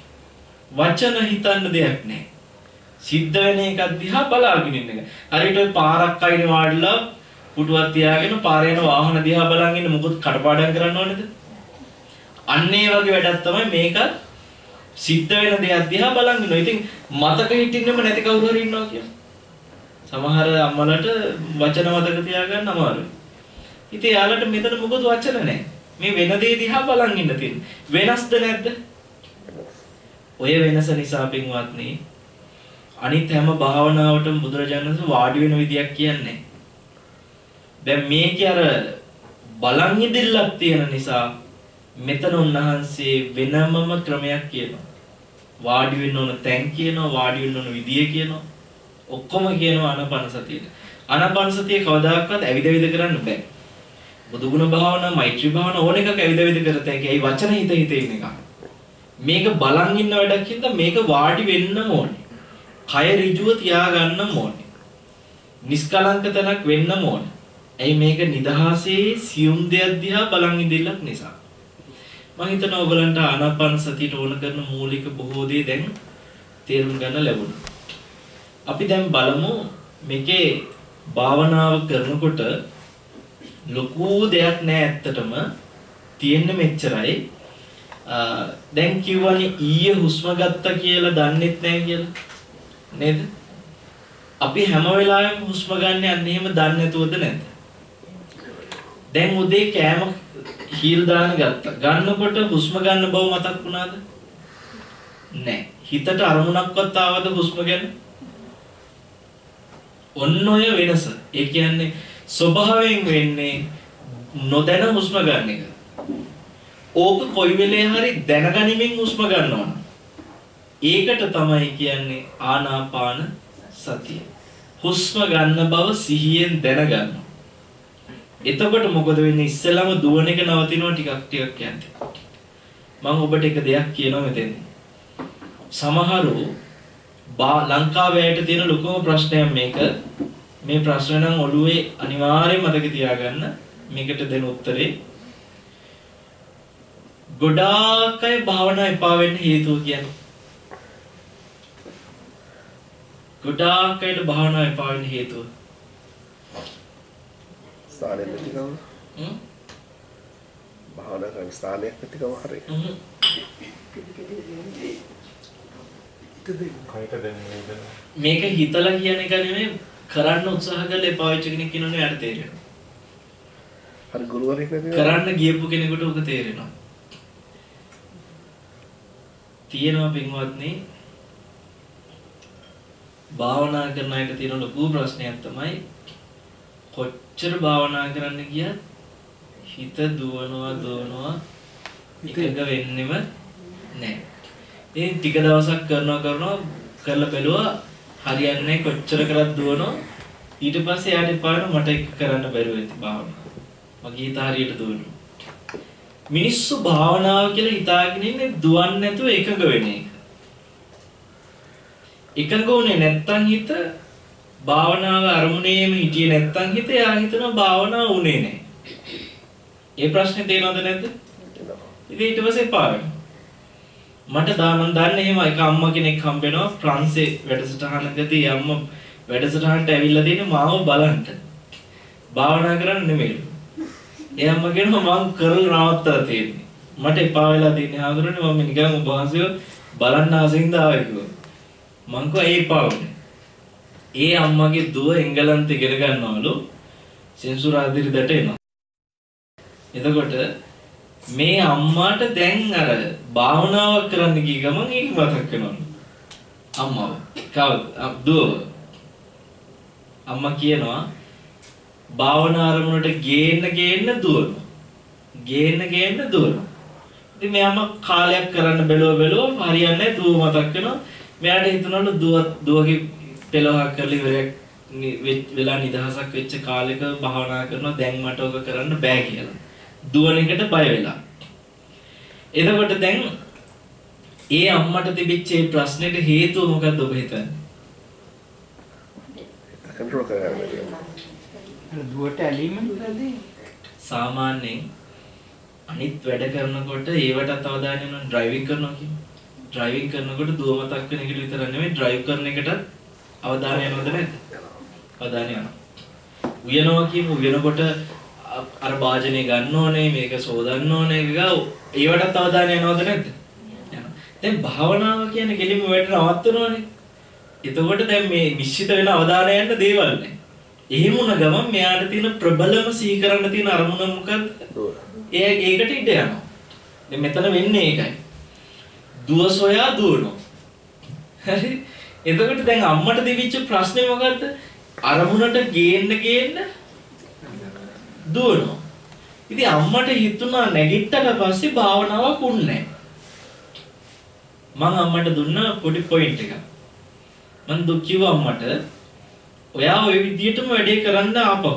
[SPEAKER 1] වචන හිතන්න දෙයක් නැහැ. සිද්ධ වෙන එක දිහා බලාගෙන ඉන්න එක. හරියට ඔය පාරක් අයින වාඩිලා පුටුවක් තියාගෙන පාරේ යන වාහන දිහා බලන් ඉන්න මොකද කටපාඩම් කරන්න ඕනේද? අන්න ඒ වගේ වැඩක් තමයි මේක සිද්ධ වෙන දෙයක් දිහා බලන් ඉන්නවා. ඉතින් මතක හිටින්නෙම නැති කවුරු හරි ඉන්නවා කියලා. සමහර අම්මලට වචන මතක තියාගන්න අමාරුයි. ඉතින් යාළුවට මෙතන මොකද වචන නැහැ. මේ වෙන දේ දිහා බලන් ඉන්න තියෙන්නේ. වෙනස්ද නැද්ද? ඔය වෙනස නිසා පින්වත්නි අනිත් හැම භාවනාවටම බුදුරජාණන් වහන්සේ වාඩි වෙන විදියක් කියන්නේ. දැන් මේකේ අර බලන් ඉදිල්ලක් තියෙන නිසා මෙතන උන්වහන්සේ වෙනමම ක්‍රමයක් කියනවා. වාඩි වෙන්න ඕන තැන් කියනවා, වාඩි වෙන්න ඕන විදිය කියනවා. ඔක්කොම කියනවා ආනාපාන සතියේ. ආනාපාන සතිය කවදාකවත් ඇවිද කරන්න බෑ. බුදුගුණ භාවනා, මෛත්‍රී භාවනා ඕන එකක් ඇවිද කරත හැකි. ඒ වචන හිත ඉන්න එක. මේක බලන් ඉන්න වැඩක් හින්දා මේක වාඩි වෙන්නම ඕනේ. කය ඍජුව තියාගන්නම ඕනේ. නිස්කලංක තැනක් වෙන්නම ඕනේ. ඇයි මේක නිදහසේ සියුම් දෙයක් දිහා බලන් ඉඳිල්ලක් නිසා. මම හිතනවා ඔයගලන්ට ආනාපාන සතියට ඕන කරන මූලික බොහෝ දේ දැන් තේරුම් ගන්න ලැබුණා. අපි දැන් බලමු මේකේ භාවනාව කරනකොට ලොකු දෙයක් නෑ ඇත්තටම තියෙන්නේ මෙච්චරයි. දැන් කිව්වනේ ඊයේ හුස්ම ගත්තා කියලා දන්නෙත් නෑ කියලා. නේද? අපි හැම වෙලාවෙම හුස්ම ගන්න යන්නේ එහෙම දන්නේ නැතුවද නැද්ද? දැන් උදේ කෑම හීල් දාන ගත්තා. ගන්නකොට හුස්ම ගන්න බව මතක් වුණාද? නෑ. හිතට අරමුණක්වත් ආවද හුස්ම ගැන? ඔන්න ඔය වෙනස. ඒ කියන්නේ ස්වභාවයෙන් වෙන්නේ නොදැන හුස්ම ගන්න එක. ඕක කොයි වෙලේ හරි දැනගනිමින් හුස්ම ගන්නවා. ඒකට තමයි කියන්නේ ආනාපාන සතිය. හුස්ම ගන්න බව සිහියෙන් දැනගන්නවා. එතකොට මොකද වෙන්නේ? ඉස්සෙල්ලාම දුවන එක නවතිනවා ටිකක් යද්දී. මම ඔබට එක දෙයක් කියනවා මෙතෙන්දී. සමහරු ලංකාවේට තියෙන ලොකුම ප්‍රශ්නයක් මේක. මේ ප්‍රශ්න නම් ඔළුවේ අනිවාර්යයෙන් මතක තියාගන්න. මේකට දෙන උත්තරේ ගොඩාක් අය භාවනා එපා වෙන්න හේතුව කියන්නේ. ගොඩාක් අයට භාවනා එපා වෙන්න හේතුව.
[SPEAKER 3] ස්ථානයක් නැතිකම. භාවනා කරන ස්ථානයක් නැතිකම හරි.
[SPEAKER 1] මේක හිතලා කියන එක නෙමෙයි කරන්න උත්සාහ කරලා එපා වෙච්ච කෙනෙක් කියනවනේ යාට තේරෙනවා.
[SPEAKER 3] හරි ගුරුවරයෙක් නැතිව
[SPEAKER 1] කරන්න ගියපු කෙනෙකුට උක තේරෙනවා. තියෙනවා පින්වත්නි භාවනා කරන අයට තියෙන ලොකු ප්‍රශ්නයක් තමයි කොච්චර භාවනා කරන්න ගියත් හිත දුවනවා එකඟ වෙන්නෙම නැහැ. ඉතින් ටික දවසක් කරනවා කරලා බැලුවා හරියන්නේ කොච්චර කරත් දුවනවා. ඊට පස්සේ යාට පාන මට එක කරන්න බැරුව ඇති භාවනාව. මගේ හිත හරියට දුවනවා. මිනිස්සු භාවනාව කියලා හිතාගෙන ඉන්නේ දුවන්නේ නැතුව එකඟ වෙන එක. එකඟ වුණේ නැත්තම් හිත භාවනාව අරමුණේම හිටියේ නැත්තම් හිත එයා හිතනවා භාවනාව උනේ නැහැ. ඒ ප්‍රශ්නේ තේරෙනවද නැද්ද? ඉතින් ඊට පස්සේ පාවෙනවා. මට මම දන්නේ එහෙම එක අම්මා කෙනෙක් හම්බෙනවා ප්‍රංශේ වැඩසටහනකදී අම්මා වැඩසටහනට ඇවිල්ලා තියෙන මාව බලන්න. භාවනා කරන්න නෙමෙයි. ඒ අම්මා කියනවා මම කරලා නවත්තලා තියෙන්නේ. මට එපා වෙලා තියෙන්නේ ආගරනේ මම නිකන් ඔබ වහන්සේව බලන්න ආසෙන්ද ආවේ කිව්වා. මං කිව්වා ඒ එපා වුණේ. ඒ අම්මගේ දුව එංගලන්තේ ඉගෙන ගන්නවලු සෙන්සුරාදිරිදට එනවා. එතකොට මේ අම්මාට දැන් අර භාවනාවක් කරන්න ගිය ගමන් ඒක මතක් වෙනවලු. අම්මාව දුව අම්මා කියනවා භාවනා ආරමුණට ගේන්න දුවනවා. ගේන්න දුවනවා. ඉතින් මෙයාම කාලයක් කරන්න බැලුවා හරියන්නේ දුව මතක් වෙනවා. මෙයාට හිතනවලු දුවගේ පෙළවහක් කරලා ඉවරයක් වෙලා නිදහසක් වෙච්ච කාලෙක භාවනා කරනවා දැන් මට ඔක කරන්න බෑ කියලා. දුවන එකට බය වෙලා. එතකොට දැන් ඒ අම්මට තිබිච්ච මේ ප්‍රශ්නෙට හේතුව මොකක්ද ඔබ හිතන්නේ?
[SPEAKER 3] කන්ට්‍රෝල් කරගන්න.
[SPEAKER 2] දුවට ඇලීමද?
[SPEAKER 1] සාමාන්‍යයෙන් අනිත් වැඩ කරනකොට ඒවටත් අවධානය යනවා. ඩ්‍රයිවිං කරනවා කියන්නේ. ඩ්‍රයිවිං කරනකොට දුව මතක් වෙන එකට විතර නෙමෙයි ඩ්‍රයිව් කරන එකටත් අවධානය යනවද නැද්ද? අවධානය යනවා. උයනවා කියමු උයනකොට අර වාජනේ ගන්න ඕනේ මේක සෝදන්න ඕනේ ඒක ඒවටත් අවධානය යනවද නැද්ද? යනවා. දැන් භාවනාව කියන්නේ කෙලින්ම වැඩ නවත්තනවනේ. එතකොට දැන් මේ නිශ්චිත වෙන අවධානය යන්න දේවල් නැහැ. එහෙම වුණ ගමන් මෙයාට තියෙන ප්‍රබලම සිහි කරන්න තියෙන අරමුණ මොකද්ද? ඒකට ඉඩ යනවා. දැන් මෙතන වෙන්නේ ඒකයි. දුව සොයා දුවනවා. හරි? එතකොට දැන් අම්මට දෙවිච්ච ප්‍රශ්නේ මොකද්ද? අරමුණට ගේන්න දුවනවා. ඉතින් අම්මට හිතුණා නැගිට්ටට පස්සේ භාවනාවක් උන්නේ නැහැ. මම අම්මට දුන්න පොඩි පොයින්ට් එකක්. මම කිව්වා අම්මට ඔයා ওই විදිහටම වැඩේ කරන්න ආපහු.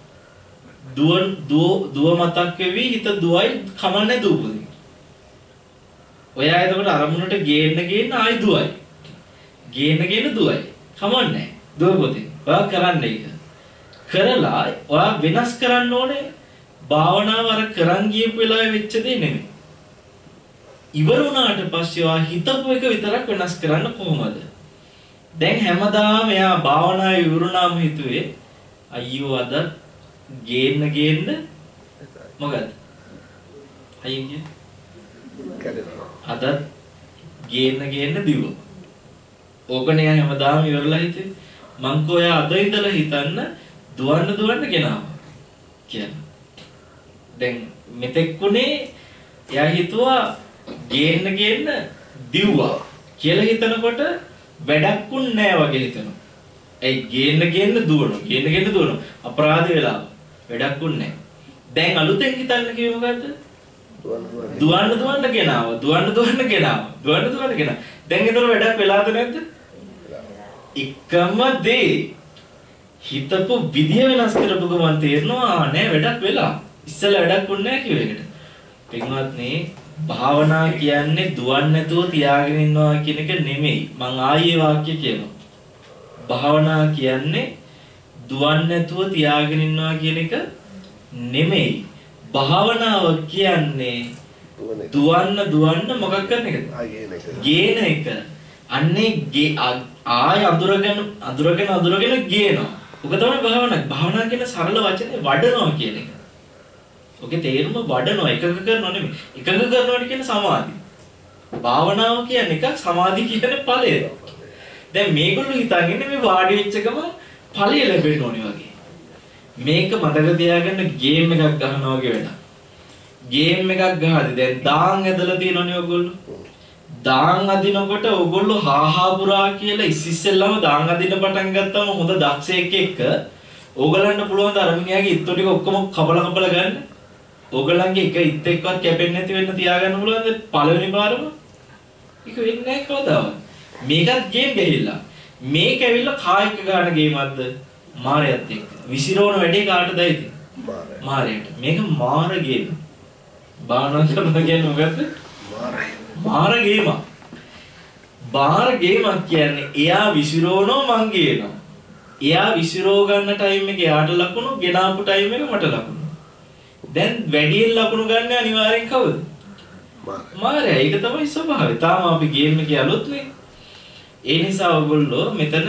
[SPEAKER 1] දුව මතක් වෙවි හිත දුවයි කමන්නේ දුවපොදි. ඔයා එතකොට අරමුණට ගේන්න ආයි දුවයි. ගේන්න දුවයි. කමන්නේ දුවපොදි. ඔයා කරන්න ඒක. කරලා ඔයා වෙනස් කරන්න ඕනේ භාවනාව අර කරන් ගියපු වෙලාවේ වෙච්ච දේ නෙමෙයි. ඉවර වුණාට පස්සේ ඔයා හිතපු එක විතරක් වෙනස් කරන්න කොහොමද? දැන් හැමදාම එයා භාවනාවේ ඉවරුණාම හිතුවේ අයියෝ අද ගේන්න මොකද? අයියෝ අද ගේන්න දිව. ඕකනේ හැමදාම ඉවරලා හිතුවේ. මං කොයා අද ඉඳලා හිතන්න දුවන්න ගෙනාවා කියලා. දැන් මෙතෙක්ුනේ එයා හිතුවා ගේන්න දිව්වා කියලා හිතනකොට වැඩක්ුන් නෑ වගේ හිතනවා. ඒ ගේන්න දුවනවා. අපරාධ වෙලා වැඩක්ුන් නෑ. දැන් අලුතෙන් හිතන්න කිව්ව මොකද්ද? දුවන්න ගෙනාවා. දැන් ඒතර වැඩක් වෙලාද නැද්ද? එකම දේ හිතපු විදිය වෙනස් කරපු ගමන් තේරෙනවා නෑ වැඩක් වෙලා. ඉස්සෙල්ලා වැඩක් වුණ නෑ කිව්ව එකට. පින්වත්නි භාවනා කියන්නේ දුවන්නේ නැතුව තියාගෙන ඉන්නවා කියන එක නෙමෙයි. මං ආයේ වාක්‍ය කියනවා. භාවනා කියන්නේ දුවන්නේ නැතුව තියාගෙන ඉන්නවා කියන එක නෙමෙයි. භාවනාව කියන්නේ දුවන්න මොකක් කරන එකද? ගේන එක. අන්නේ ආය අඳුරගෙන ගේනවා. ඔක තමයි භාවනාව. භාවනාව කියන සරල වචනේ වඩනවා කියන එක. ඔකේ තේරුම වඩනවා එකක කරනව නෙමෙයි. එකක කරනවට කියන්නේ සමාධි. භාවනාව කියන්නේ එකක්, සමාධි කියන්නේ ඵලය. දැන් මේගොල්ලෝ හිතන්නේ මේ වාඩි වෙච්ච ගම ඵලය ලැබෙන්න ඕනේ වගේ. මේක මතක තියාගන්න ගේම් එකක් ගහනවා වගේ වැඩක්. ගේම් එකක් ගහද්දි දැන් දාන් ඇදලා තියෙනවනේ ඔයගොල්ලෝ. දාන් අදිනකොට ඔයගොල්ලෝ හාහා පුරා කියලා ඉස්සෙල්ලම දාන් අදින්න පටන් ගත්තාම හොඳ දක්ෂයෙක් එක්ක ඕගලන්ට පුළුවන් ද අරමිනියාගේ ඉත්තු ටික ඔක්කොම කපලා ගන්න. ඕගලන්ගේ එක ඉත් එක්කවත් කැපෙන්නේ නැති වෙන්න තියාගන්න පුළුවන්ද පළවෙනි පාරම? ඒක වෙන්නේ නැහැ කවදාවත්. මේකත් ගේම් ගහilla. මේක ඇවිල්ලා කායික ගන්න ගේමක්ද? මාරයත් එක්ක. විසිරෝණ වැඩේ කාටද ඇති? මාරයට. මේක මාර ගේම. බාහනා කරනවා කියන්නේ මොකද්ද? මාර ගේමක්. මාර ගේමක් කියන්නේ එයා විසිරෝනවා මං ගේනවා. එයා විසිරෝ ගන්න ටයිම් එක එයාට ලකුණු, ගෙනාපු ටයිම් එක මට ලකුණු. දැන් වැඩියෙන් ලකුණු ගන්න අනිවාර්යෙන් කවුද? මාරයා. ඒක තමයි ස්වභාවය. තාම අපි ගේම් එකේ අලුත් නේ. ඒ නිසා ඔයගොල්ලෝ මෙතන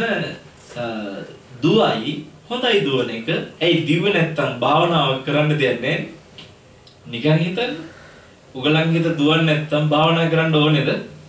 [SPEAKER 1] දුවයි හොඳයි දුවන එක. ඇයි දිව්ව නැත්තම් භාවනාව කරන්න දෙයක් නැහැ. නිකන් හිතන්න. උගලන් හිත දුවන්නේ නැත්තම් භාවනා කරන්න ඕනේද?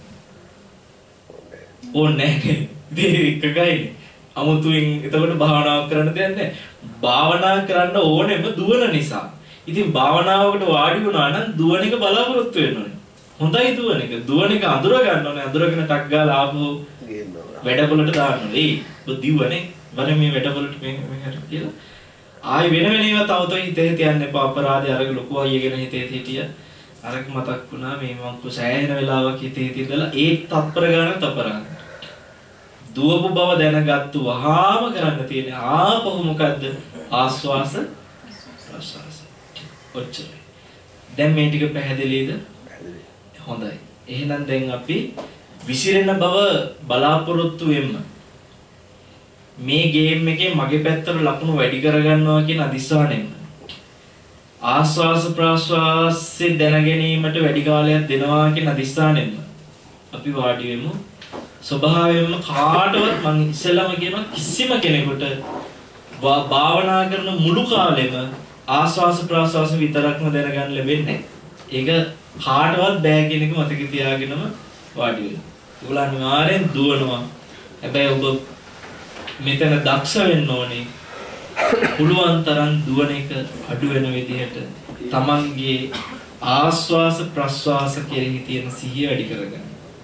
[SPEAKER 1] ඕනේ නැහැ. දෙකයි. අමුතුවෙන් එතකොට භාවනාව කරන්න දෙයක් නැහැ. භාවනා කරන්න ඕනෙම දුවන නිසා. ඉතින් භාවනාවකට වාඩි වුණා නම් දුවන එක බලාපොරොත්තු වෙන්න ඕනේ. හොඳයි දුවන එක. දුවන එක අඳුර ගන්න ඕනේ. අඳුරගෙන ටක් ගාලා ආපහු වැඩපොළට දාන්න ඕනේ. ඔබ දිව්වනේ. වර මේ වැඩපොළට මෙහෙට කියලා. ආයි වෙන ඒවා තව හිතේ තියන්න එපා. අපරාධය අරගෙන ලොකු අයියගෙන හිතේ හිටිය. අරක මතක් වුණා මේ මං කොසෑහෙන වෙලාවක් හිතේ තියදලා ඒ තප්පර ගන්න තපරන. දුවපු බව දැනගත්තු වහාම කරන්න තියෙන ආපහු මොකද්ද? ආස්වාස ප්‍රස්වාස. ඔච්චරයි. දැන් මේ ටික පැහැදිලිද? හොඳයි. එහෙනම් දැන් අපි විසිරෙන බව බලාපොරොත්තු වෙන්න. මේ ගේම් එකේ මගේ පැත්තට ලකුණු වැඩි කරගන්නවා කියන අදිස්ථානෙන්න. ආස්වාස ප්‍රාස්වාසයේ දැන ගැනීමට වැඩි කාලයක් දෙනවා කියන අදිස්ථානෙන්න. අපි වාඩි වෙමු. ස්වභාවයෙන්ම කාටවත් මං ඉස්සෙල්ලාම කියනවා කිසිම කෙනෙකුට භාවනා කරන මුළු කාලෙම ආස්වාස ප්‍රාස්වාස විතරක්ම දැනගන්න ලැබෙන්නේ නැහැ. ඒක කාටවත් බෑ කියන එක මතක තියාගෙනම වාඩි වෙන්න. ඔයගොල්ලෝ අනිවාර්යෙන් දුවනවා. හැබැයි ඔබ මෙතන දක්ෂ වෙන්න ඕනේ. පුළුවන් තරම් දුවන එක අඩු වෙන විදිහට තමන්ගේ ආස්වාස ප්‍රස්වාස කෙරෙහි තියෙන සිහිය වැඩි කරගන්න.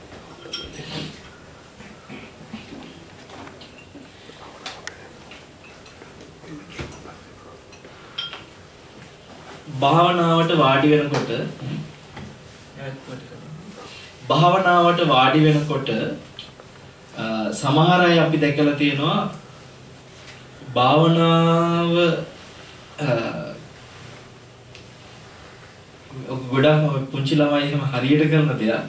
[SPEAKER 1] භාවනාවට වාඩි වෙනකොට සමහර අය අපි දැකලා තියෙනවා භාවනාව ගොඩාක් පුංචි ළමයි එහෙම හරියට කරන දෙයක්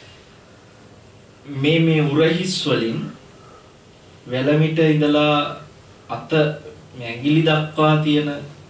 [SPEAKER 1] මේ උරහිස් වලින් වැලමිට ඉඳලා අත මේ ඇඟිලි දක්වා තියෙන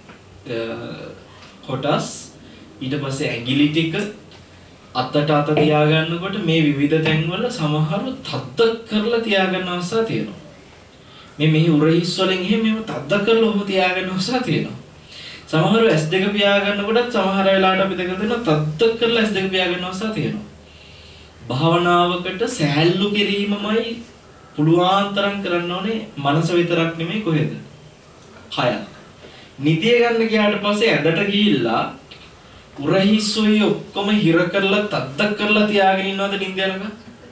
[SPEAKER 1] කොටස් ඊට පස්සේ ඇඟිලි ටික අතට අත තියාගන්නකොට මේ විවිධ තැන්වල සමහරව තද්ද කරලා තියාගන්න අවස්ථා තියෙනවා. මෙහි උරහිස් වලින් එහෙම තද්ද කරලා ඔහොම තියාගන්න අවස්ථා තියෙනවා. සමහරව S2 පියාගන්නකොටත් සමහර වෙලාවට අපි දෙක දෙනවා තද්ද කරලා S2 පියාගන්න අවස්ථා තියෙනවා. භාවනාවකට සෑහළු කිරීමමයි පුළුවන් තරම් කරන්න ඕනේ. මනස විතරක් නෙමෙයි කොහෙද? කය. නිදිය ගන්න ගියාට පස්සේ ඇඳට ගිහිල්ලා උරහිස්සොයි ඔක්කොම හිර කරලා තද්ද කරලා තියාගෙන ඉන්නවද නිින්ද යනකම්?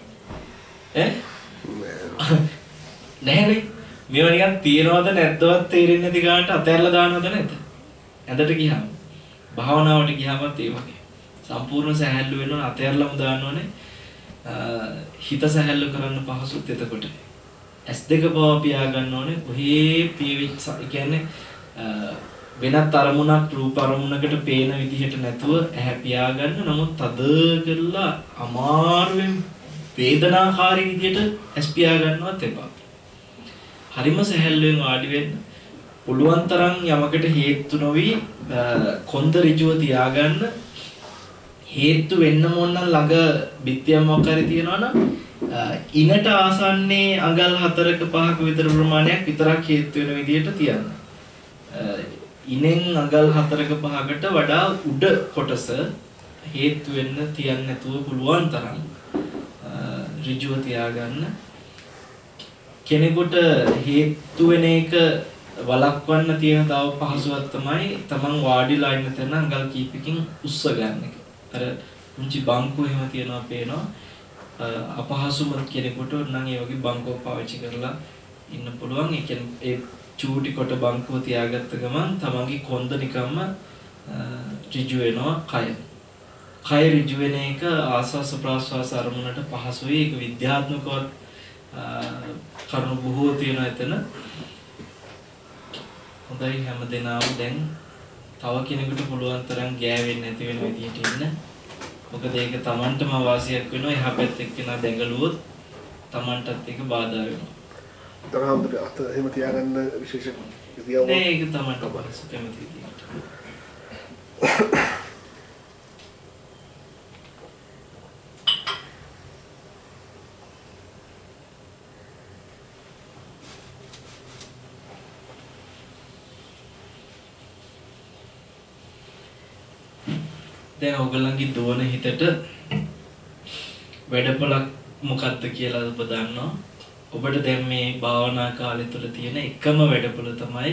[SPEAKER 1] නැහැ. මේව නිකන් තියනවද නැද්දවත් තේරෙන්නේ නැති ගානට අතහැරලා දානවද නැද්ද? ඇඳට ගියාම භාවනාවට ගියාමත් ඒ වගේ. සම්පූර්ණ සැහැල්ලු වෙන්න ඕන අතහැරලාම දාන්න ඕනේ. හිත සැහැල්ලු කරන්න පහසුත් එතකොට. S2 පව පියා ගන්න ඕනේ. ඔහේ පියවිච්ච කියන්නේ වෙනත් අරමුණක් රූප අරමුණකට පේන විදිහට නැතුව ඇහැ පියාගන්න. නමුත් තද කරලා අමාරුවෙන් වේදනාකාරී විදිහට ඇස් පියා ගන්නවත් එපා. හරිම සැහැල්ලුවෙන් වාඩි වෙන්න. පුළුවන් තරම් යමකට හේතු නොවි කොන්ද ඍජුව තියාගන්න. හේතු වෙන්න ඕන නම් ළඟ බිත්තියක් මොකක් හරි තියනවා නම් ඉනට ආසන්නේ අඟල් 4ක 5ක විතර ප්‍රමාණයක් විතරක් හේතු වෙන විදිහට තියන්න. ඉනෙන් අඟල් 4ක 5කට වඩා උඩ කොටස හේතු වෙන්න තියන්න නැතුව පුළුවන් තරම් ඍජුව තියාගන්න. කෙනෙකුට හේතු වෙන එක වළක්වන්න තියෙන තව පහසුවක් තමයි තමන් වාඩිලා ඉන්න තැන අඟල් කීපකින් උස්ස ගන්න එක. අර මුංචි බංකු එහෙම තියනවා පේනවා. අපහසුම කෙනෙකුට නම් ඒ වගේ බංකුවක් පාවිච්චි කරලා ඉන්න පුළුවන්. ඒ කියන්නේ ඒ චූටි කොට බංකුව තියාගත්ත ගමන් තමන්ගේ කොන්ද නිකම්ම ඍජු වෙනවා කය. කය ඍජු වෙන එක ආස්වාස ප්‍රාස්වාස අරමුණට පහසුයි. ඒක විද්‍යාත්මකව කරුණු බොහෝ තියෙනවා එතන. හොඳයි හැමදෙනාම දැන් තව කෙනෙකුට පුළුවන් තරම් ගෑවෙන්නේ නැති වෙන විදිහට ඉන්න. මොකද ඒක Tamanටම වාසියක් වෙනවා. එහා පැත්තේ කෙනා දැඟලුවොත් Tamanටත් ඒක බාධා වෙනවා.
[SPEAKER 3] තරහම්දුර අත එහෙම තියාගන්න විශේෂ ඉරියව්වක්
[SPEAKER 1] නෑ ඒක Tamanට බලස කැමති විදිහට. දැන් ඔයගොල්ලන්ගේ දුවන හිතට වැඩපොලක් මොකක්ද කියලා ඔබ දන්නවා. ඔබට දැන් මේ භාවනා කාලය තුළ තියෙන එකම වැඩපොල තමයි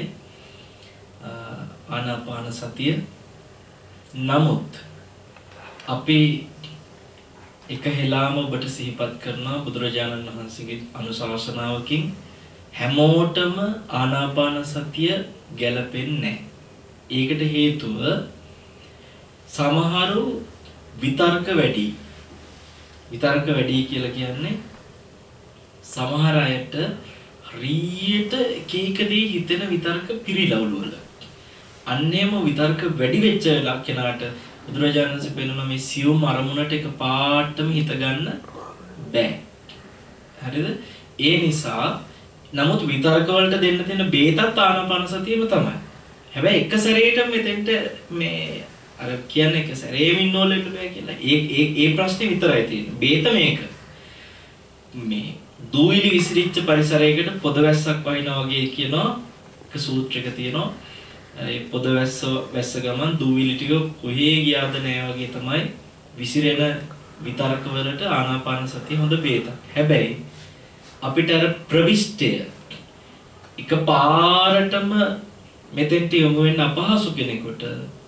[SPEAKER 1] ආනාපාන සතිය. නමුත් අපි එක හෙලාම ඔබට සිහිපත් කරනවා බුදුරජාණන් වහන්සේගේ අනුශාසනාවකින් හැමෝටම ආනාපාන සතිය ගැලපෙන්නේ නැහැ. ඒකට හේතුව සමහරු විතර්ක වැඩි. විතර්ක වැඩි කියලා කියන්නේ සමහර අයට හරියට එක එක දේ හිතෙන විතර්ක පිරිලවුල වල. අන්නේම විතර්ක වැඩි වෙච්ච ලක්ෂණාට බුදුරජාණන් වහන්සේ පෙන්වන මේ සියුම් අරමුණට එක පාටම හිත ගන්න බෑ. හරිද? ඒ නිසා නමුත් විතර්ක වලට දෙන්න තියෙන බේතත් ආනාපාන සතියම තමයි. හැබැයි එක සැරේටම මෙතෙන්ට මේ අර කියන්නේ එක සැරේම ඉන්නෝල ඉන්න බෑ කියලා. ඒ ප්‍රශ්නේ විතරයි තියෙන්නේ. බේත මේක. මේ දූවිලි විසිරිච්ච පරිසරයකට පොදවැස්සක් වහිනා වගේ කියනවා. එක සූත්‍රයක තියෙනවා. ඒ පොදවැස්ස ගමන් දූවිලි ටික කොහේ ගියාද නෑ වගේ තමයි විසිරෙන විතරක වලට ආනාපාන සතිය හොඳ බේතක්. හැබැයි අපිට අර ප්‍රවිෂ්ඨය එක පාරටම මෙතෙන්ට යොමු වෙන්න අපහසු කෙනෙකුට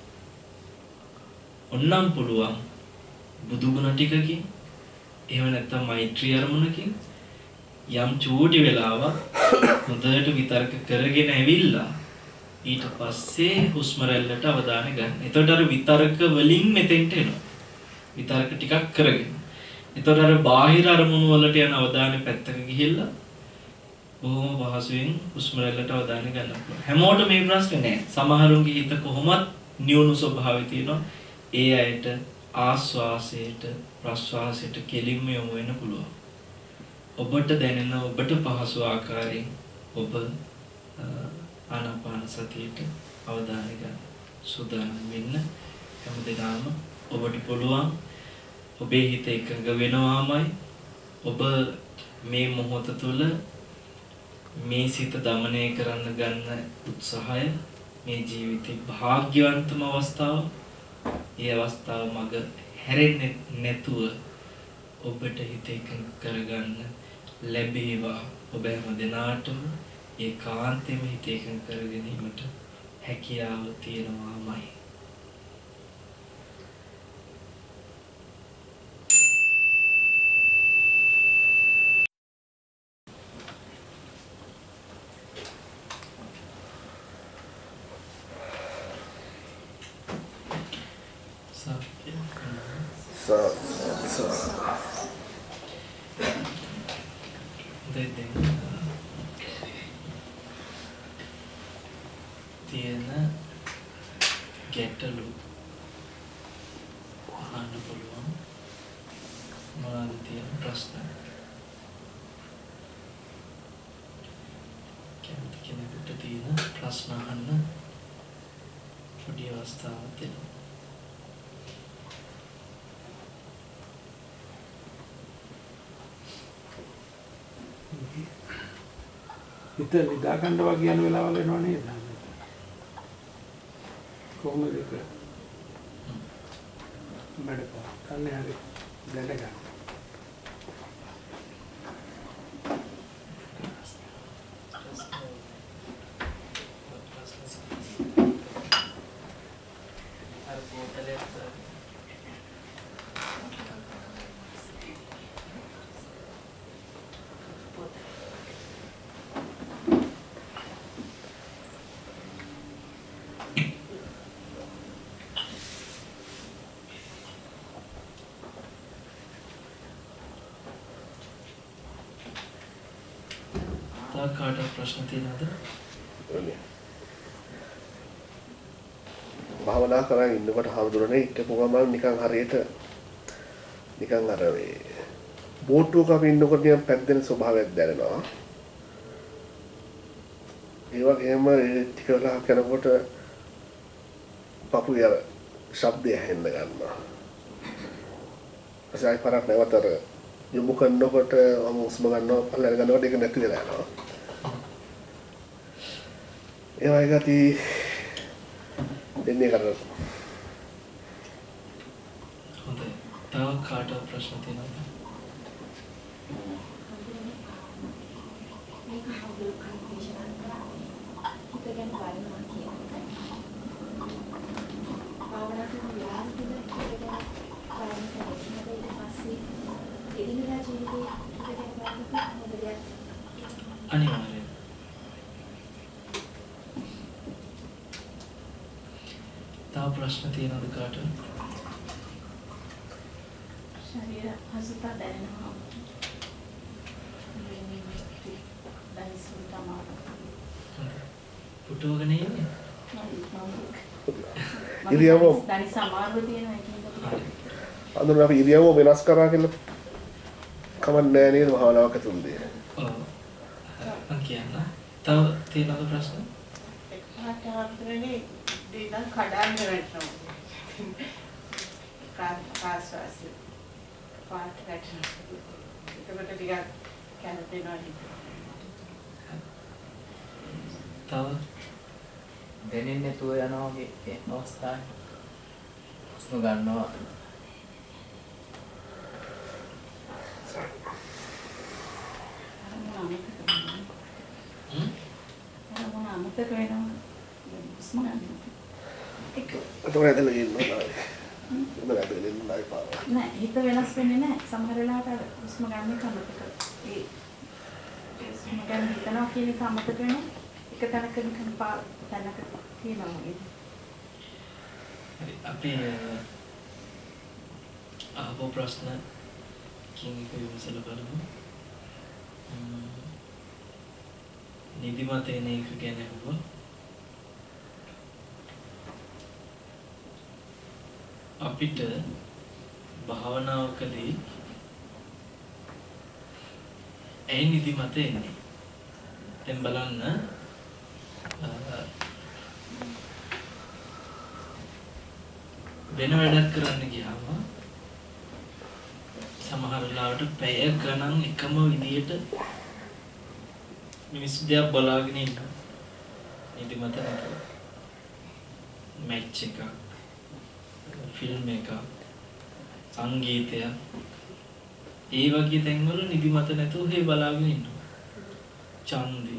[SPEAKER 1] ඔන්නම් පුළුවන් බුදුගුණ ටිකකින් එහෙම නැත්නම් මෛත්‍රී අරමුණකින් යම් චූටි වෙලාවක් හොඳට විතර්ක කරගෙන ඇවිල්ලා ඊට පස්සේ හුස්ම රැල්ලට අවධානය ගන්න. එතකොට අර විතර්ක වලින් මෙතෙන්ට එනවා. විතර්ක ටිකක් කරගෙන. එතකොට අර බාහිර අරමුණු වලට යන අවධානය පැත්තක ගිහිල්ලා බොහොම පහසුවෙන් හුස්ම රැල්ලට අවධානය ගන්න පුළුවන්. හැමෝටම මේ ප්‍රශ්නේ නෑ. සමහරුන්ගේ හිත කොහොමත් නියුණු ස්වභාවය තියෙනවා. ඒ අයට ආස්වාසයට ප්‍රස්වාසයට කෙලින්ම යොමු වෙන්න පුළුවන්. ඔබට දැනෙන ඔබට පහසු ආකාරයෙන් ඔබ ආනාපාන සතියට අවධානය ගන්න සූදානම් වෙන්න. හැමදෙනාම ඔබට පුළුවන් ඔබේ හිත එකඟ වෙනවාමයි. ඔබ මේ මොහොත තුළ මේ සිත দমনය කරන්න ගන්න උත්සාහය මේ ජීවිතේ වාග්යවන්තම අවස්ථාව. ඒ අවස්ථාව මග හැරෙන්නේ නැතුව ඔබට හිත එකඟ කරගන්න ලැබේවා. ඔබ හැම දිනාටම ඒකාන්තයෙන්ම හිත එකඟ කර ගැනීමට හැකියාව තියෙනවාමයි. තියෙන ගැටලු අහන්න පුළුවන්. මොනවද තියෙන ප්‍රශ්න? කැමති කෙනෙකුට තියෙන ප්‍රශ්න අහන්න පොඩි අවස්ථාවක් දෙනවා.
[SPEAKER 2] හිත නිදා ගන්න වගේ යන වෙලාවල් එනවා නේද? කොහොමද ඒක? බඩපා. අනේ හරි දැන ගන්න.
[SPEAKER 1] කාට ප්‍රශ්න තියෙනවද?
[SPEAKER 3] භාවනා කරන් ඉන්නකොට හවුදුරනේ හිටපු ගමන් නිකන් හරියට නිකන් අර වේ බෝට්ටුවක අපි ඉන්නකොට නිකන් පැද්දෙන ස්වභාවයක් දැනෙනවා. ඒ වගේම ටික වෙලාවක් යනකොට පපුවේ අර ශබ්දය ඇහෙන්න ගන්නවා. අසයි පාරක් නැවතර යොමු කරනකොට මම උස්ම ගන්නවා පල්ලෙන් ගන්නකොට ඒක නැති වෙලා යනවා. ඒ වගේ ගති දෙන්නේ කරලා.
[SPEAKER 1] හොඳයි. තව කාට ප්‍රශ්න තියෙනවද? අනිවාර්යෙන්. තව ප්‍රශ්න තියෙනවද කාට?
[SPEAKER 4] ශරීර හසුතා දැනෙනවා.
[SPEAKER 1] පුටුවගෙන ඉන්නේ?
[SPEAKER 3] ඉරියව්ව
[SPEAKER 4] දැනි සමාරුව තියෙනවා ඒකින්ද?
[SPEAKER 3] අඳුන අපි ඉරියව්ව වෙනස් කරා කියලා කමන්නේ නේද භාවනාවක් ඇතුළේ.
[SPEAKER 1] ඔව්. මම කියන්න. තව තියෙනවද ප්‍රශ්න?
[SPEAKER 5] එක්කහට හතරනේ දෙන්න කඩන්න වැටෙනවා. කාස්වාසි පාට වැටෙනවා. ඒකට ටිකක් කැළපෙනවා.
[SPEAKER 1] තව
[SPEAKER 6] දැනෙන්නේ නැතුව යනවා වගේ ඒ අවස්ථාවේ හුස්ම ගන්නවා.
[SPEAKER 4] අමතක වෙනවා. හුස්ම ගන්න. ඒක
[SPEAKER 3] අතෝරේ ඇදලා ඉන්නවා. ඉතින් ඇදලා ඉන්නවා පාර.
[SPEAKER 4] නෑ හිත වෙනස් වෙන්නේ නෑ. සමහර වෙලාවට අර හුස්ම ගන්න එක අමතක. ඒ හුස්ම ගන්න හිතනවා කියන එක අමතක වෙනවා. එක තැනක නිකන් තැනක තියෙනවා වගේ.
[SPEAKER 1] හරි අපි අහපු ප්‍රශ්න කිංගික විමසලා බලමු. නිදිමත එන එක ගැන අහුවා. අපිට භාවනාවකදී ඇයි නිදිමත එන්නේ? දැන් බලන්න වෙන වැඩක් කරන්න ගියාම සමහර වෙලාවට පැය ගණන් එකම විදියට මිනිස්සු දිහා බලාගෙන ඉන්නවා. නිදිමත නැතුව. මැච් එක, ෆිල්ම් එක, සංගීතය, ඒ වගේ තැන්වල නිදිමත නැතුව හේ බලාගෙන ඉන්නවා. ඡන්දි.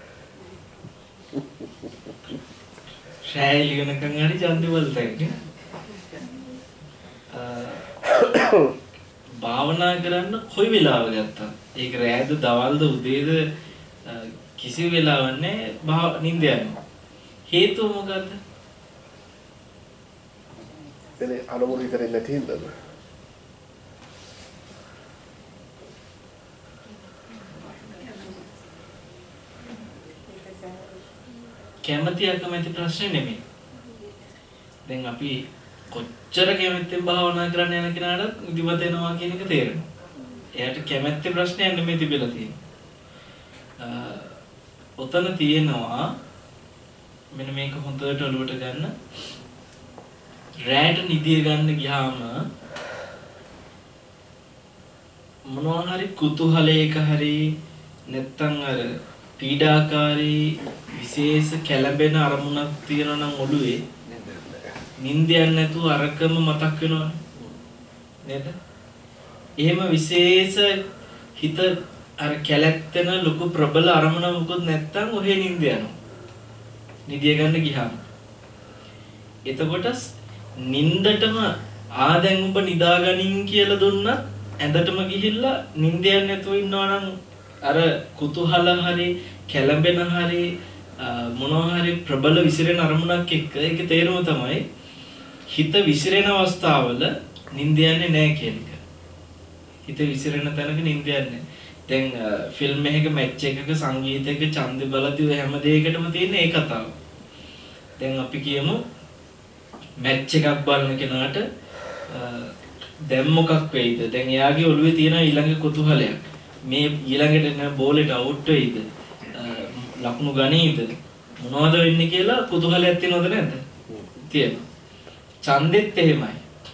[SPEAKER 1] ශෛලිය වෙනකන් හරි ඡන්දි වලට භාවනා කරන්න කොයි වෙලාව ගත්තත් ඒක රෑද දවල්ද උදේද කිසි වෙලාවක් නැහැ නිින්ද යනවා. හේතුව මොකද්ද?
[SPEAKER 3] එනේ අනුමුල විතරේ නැති හින්දාද?
[SPEAKER 1] කැමැති අකමැති ප්‍රශ්නේ නෙමෙයි. දැන් අපි කොච්චර කැමැත්තෙන් භාවනා කරන්න යන කෙනාට නිදිමත එනවා කියන එක තේරෙනවා. එයාට කැමැත්තේ ප්‍රශ්නයක් නෙමෙයි තිබිලා තියෙන්නේ. ඔතන තියෙනවා මෙන්න මේක හොඳට ඔලුවට ගන්න. රැට නිදිය ගන්න ගියාම මොනවා හරි කුතුහලයක හරි නැත්තම් අර පීඩාකාරී විශේෂ කැළඹෙන අරමුණක් තියෙනවා නම් ඔළුවේ නිින්ද යන්නේ නැතුව අරකම මතක් වෙනවනේ නේද? එහෙම විශේෂ හිත අර කැලැත්තෙන ලොකු ප්‍රබල අරමුණ මොකොත් නැත්තම් ඔහේ නිින්ද යනවා. නිදිය ගන්න ගියාම. එතකොට නිින්දටම දැන් ඔබ නිදාගනින් කියලා දුන්නත් ඇඳටම ගිහිල්ලා නිින්ද යන්නේ නැතුව ඉන්නවා නම් අර කුතුහල හරි කැළඹෙන හරි මොනවා හරි ප්‍රබල විසිරෙන අරමුණක් එක්ක ඒක තේරුම තමයි හිත විසිරෙන අවස්ථාවල නිින්ද යන්නේ නැහැ කියන එක. හිත විසිරෙන තැනක නිින්ද යන්නේ. දැන් ෆිල්ම් එකක මැච් එකක සංගීතයක ඡන්ද බලතිව හැම දෙයකටම තියෙන ඒ කතාව. දැන් අපි කියමු මැච් එකක් බලන කෙනාට දැන් මොකක් වෙයිද? දැන් එයාගේ ඔළුවේ තියෙන ඊළඟ කුතුහලයක්. මේ ඊළඟට එන බෝලෙට අවුට් වෙයිද? ලකුණු ගනීද? මොනවද වෙන්නේ කියලා කුතුහලයක් තියෙනවද නැද්ද? තියෙනවා. ඡන්දෙත් එහෙමයි.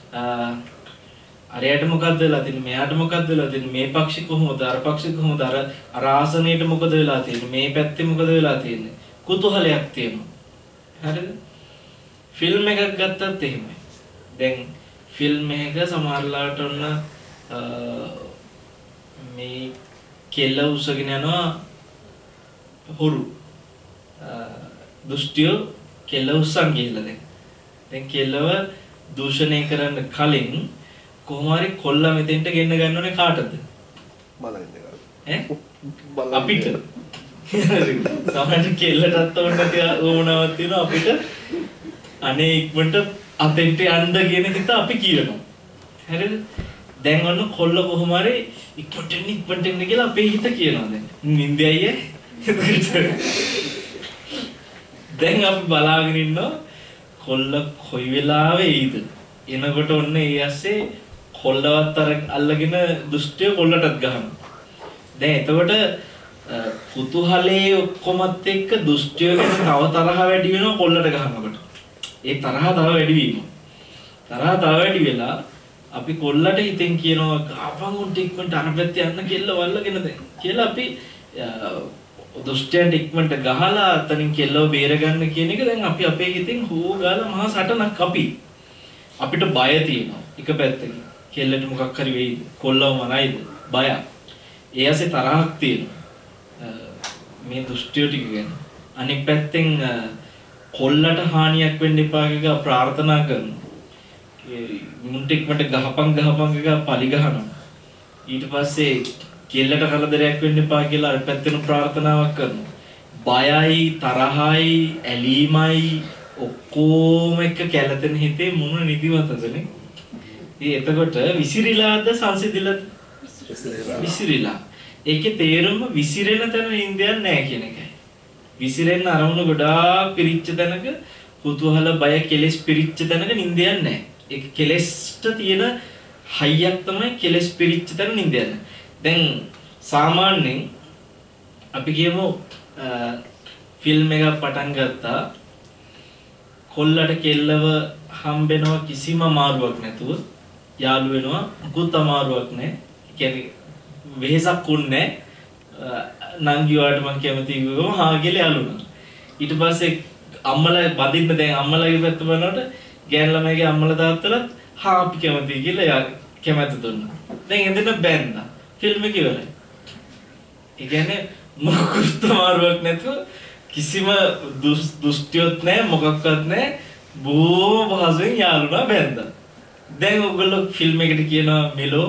[SPEAKER 1] අරයට මොකද්ද වෙලා තියෙන්නේ? මෙයාට මොකද්ද වෙලා තියෙන්නේ? මේ පක්ෂි කොහොමද? අර පක්ෂි කොහොමද? අර ආසනයේට මොකද වෙලා තියෙන්නේ? මේ පැත්තේ මොකද වෙලා තියෙන්නේ? කුතුහලයක් තියෙනවා. හරිද? ෆිල්ම් එකක් ගත්තත් එහෙමයි. දැන් ෆිල්ම් එක සමහරලාට ඔන්න මේ කෙල්ල උසගෙන යනවා හොරු දුෂ්ටියෝ කෙල්ල උස්සන් ගිහලා දැන් කෙල්ලව දූෂණය කරන්න කලින් කොහොම හරි කොල්ලා මෙතෙන්ට ගෙන්න ගන්න ඕනේ කාටද? බලන්න අපිට. සමහරවිට කෙල්ලටත් ඕනවක් තියෙනවා අපිට අනේ ඉක්මනට අතෙන්ට යන්න කියන හිත අපි කියනවා. හරිද? දැන් ඔන්න කොල්ල කොහොම හරි ඉක්මනට එන්න කියලා අපේ හිත කියනවා දැන්. නින්දයි අයියේ. දැන් අපි බලාගෙන ඉන්නවා කොල්ල කොයි වෙලාවෙ එයිද? එනකොට ඔන්න ඒ ඇස්සේ කොල්ලවත් අල්ලගෙන දුෂ්ටය කොල්ලටත් ගහනවා. දැන් එතකොට කුතුහලයේ ඔක්කොමත් එක්ක දුෂ්ටය ගැන තව තරහ වැඩි වෙනවා කොල්ලට ගහනකොට. ඒ තරහ තව වැඩි වීම. තරහ තව වැඩි වෙලා අපි කොල්ලට හිතෙන් කියනවා අපන් උන්ට ඉක්මනට අර පැත්තේ යන්න කෙල්ල වල්ලගෙන දැන් කියලා අපි දුෂ්ටයන්ට ඉක්මනට ගහලා අතනින් කෙල්ලව බේර ගන්න කියන එක දැන් අපි අපේ හිතෙන් හෝ ගාලා මහා සටනක් අපිට බය තියෙනවා එක පැත්තකින් කෙල්ලට මොකක් හරි වෙයිද කොල්ලව මරයිද බය ඒ ඇසේ තරහක් තියෙනවා මේ දුෂ්ටයෝ ටික ගැන අනෙක් පැත්තෙන් කොල්ලට හානියක් වෙන්න එපා කියලා ප්‍රාර්ථනා කරනවා මුන්ට ඉක්මනට ගහපන් කියලා පලි ගහනවා ඊට පස්සේ කෙල්ලට කරදරයක් වෙන්න එපා කියලා අර පැත්තෙන් ප්‍රාර්ථනාවක් කරනවා බයයි තරහයි ඇලීමයි ඔක්කොම එක කැළතෙන හිතේ මොන නිදිමතදනේ ඉතින් එතකොට විසිරිලාද සංසිඳිලාද විසිරිලා ඒකේ තේරුම විසිරෙන තැන නින්දයක් නැහැ කියන එකයි විසිරෙන්න අරමුණු ගොඩාක් පිරිච්ච තැනක කුතුහල බය කෙලෙස් පිරිච්ච තැනක නින්දයක් නැහැ ඒක කෙලෙස්ට තියෙන හයියක් තමයි කෙලෙස් පිරිච්ච තැන නින්දයක් නැහැ දැන් සාමාන්‍යයෙන් අපි කියමු ෆිල්ම් එකක් පටන් ගත්තා කොල්ලට කෙල්ලව හම්බෙනවා කිසිම අමාරුවක් නැතුව යාළු වෙනවා මුකුත් අමාරුවක් නැහැ කියන්නේ වෙහසක් උන්නේ නංගි වලට මම කැමති කිව්වම හා කියලා යාළුනා ඊට පස්සේ අම්මලා බදින්න දැන් අම්මලාගේ පැත්ත බලනකොට ගෑනු ළමයිගේ අම්මලා තාත්තලාත් හා අපි කැමති කියලා යා කැමැත්ත දුන්නා දැන් එදෙන බැන්දා ෆිල්ම් එක ඉවරයි ඒ කියන්නේ මොකක්වත් අමාරුවක් නැතුව කිසිම දුෂ්ටියක් නැහැ මොකක්වත් නැහැ බොහොම පහසුවෙන් යාළුනා බැන්දා දැන් ඔයගොල්ලෝ ෆිල්ම් එකට කියනවා මෙලෝ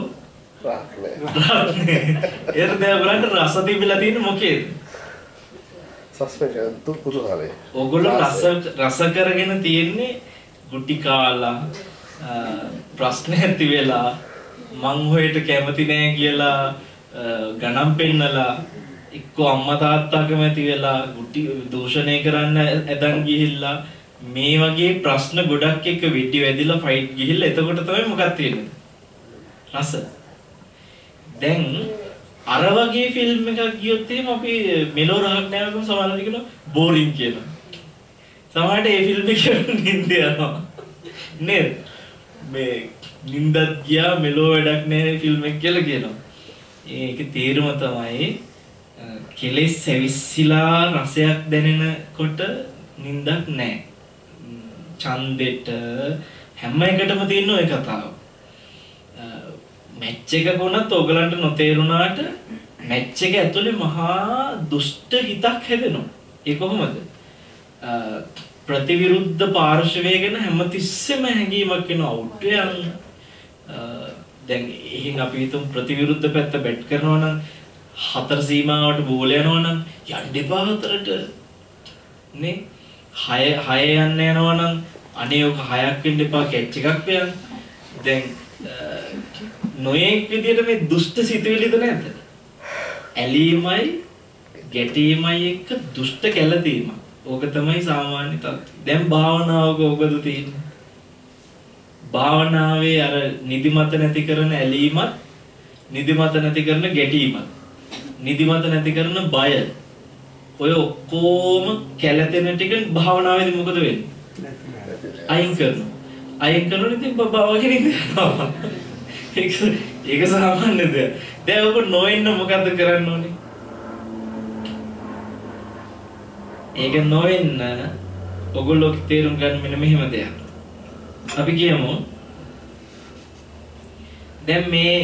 [SPEAKER 1] ඒක දැන් බලන්න රස තිබිලා තියෙන්නේ මොකේද
[SPEAKER 3] සස්පෙන්ෂන් කුතුහලයි
[SPEAKER 1] ඔයගොල්ලෝ රස කරගෙන තියෙන්නේ ගුටි කාලා ප්‍රශ්න ඇති වෙලා මං හොයට කැමති නෑ කියලා ගණන් පෙන්නලා එක්ක අම්මා තාත්තා කැමති වෙලා ගුටි දූෂණය කරන්න ඇදන් ගිහිල්ලා මේ වගේ ප්‍රශ්න ගොඩක් එක්ක වෙඩි වැදිලා ෆයිට් ගිහිල්ලා එතකොට තමයි මොකක්ද තියෙන්නේ? රස. දැන් අර වගේ ෆිල්ම් එකක් ගියොත් එහෙම අපි මෙලෝ රහක් නැවකම සමහරවිට කියනවා බෝරින් කියලා. සමහරවිට ඒ ෆිල්ම් එක නින්ද යනවා. නේද? මේ නින්දත් ගියා මෙලෝ වැඩක් නැහැ ෆිල්ම් එක කියලා කියනවා. ඒකේ තේරුම තමයි කෙලෙස් සැවිසිලා රසයක් දැනෙනකොට නින්දක් නැහැ. ඡන්දෙට හැම එකටම තියෙන ඔය කතාව. මැච් එක කොනත් ඔයගලන්ට නොතේරුණාට මැච් එක ඇතුලේ මහා දුෂ්ට හිතක් හැදෙනවා. ඒ කොහොමද? ප්‍රතිවිරුද්ධ පාර්ශවය ගැන හැමතිස්සෙම හැඟීමක් එනවා අවුට් යන. දැන් එහෙන් අපි හිතමු ප්‍රතිවිරුද්ධ පැත්ත බැට් කරනවා නම් හතර සීමාවට බෝල යනවා නම් යන්න එපා හතරට. නේ? 6 යන්න යනවා නම් අනේ ඔක 6ක් වෙන්න එපා කැච් එකක් වෙන. දැන් නොයෙක් විදියට මේ දුෂ්ට සිතුවිලිද නැද්ද? ඇලීමයි ගැටීමයි එක්ක දුෂ්ට කැළදීම. ඕක තමයි සාමාන්‍ය තත්ත්වය. දැන් භාවනාවක ඕකද තියෙන්නේ. භාවනාවේ අර නිදිමත නැති කරන ඇලීමත්, නිදිමත නැති කරන ගැටීමත්, නිදිමත නැති කරන බය, ඔය ඔක්කොම කැළතෙන ටික භාවනාවේදී මොකද වෙන්නේ? අයින් කරනවා. අයින් කරනොත් ඉතින් බබාවගෙන ඉන්නවා. ඒක සාමාන්‍ය දෙයක්. දැන් ඔක නොවෙන්න මොකද්ද කරන්න ඕනේ? ඒක නොවෙන්න ඔගොල්ලෝ තේරුම් ගන්න මෙන්න මෙහෙම දෙයක්. අපි කියමු දැන් මේ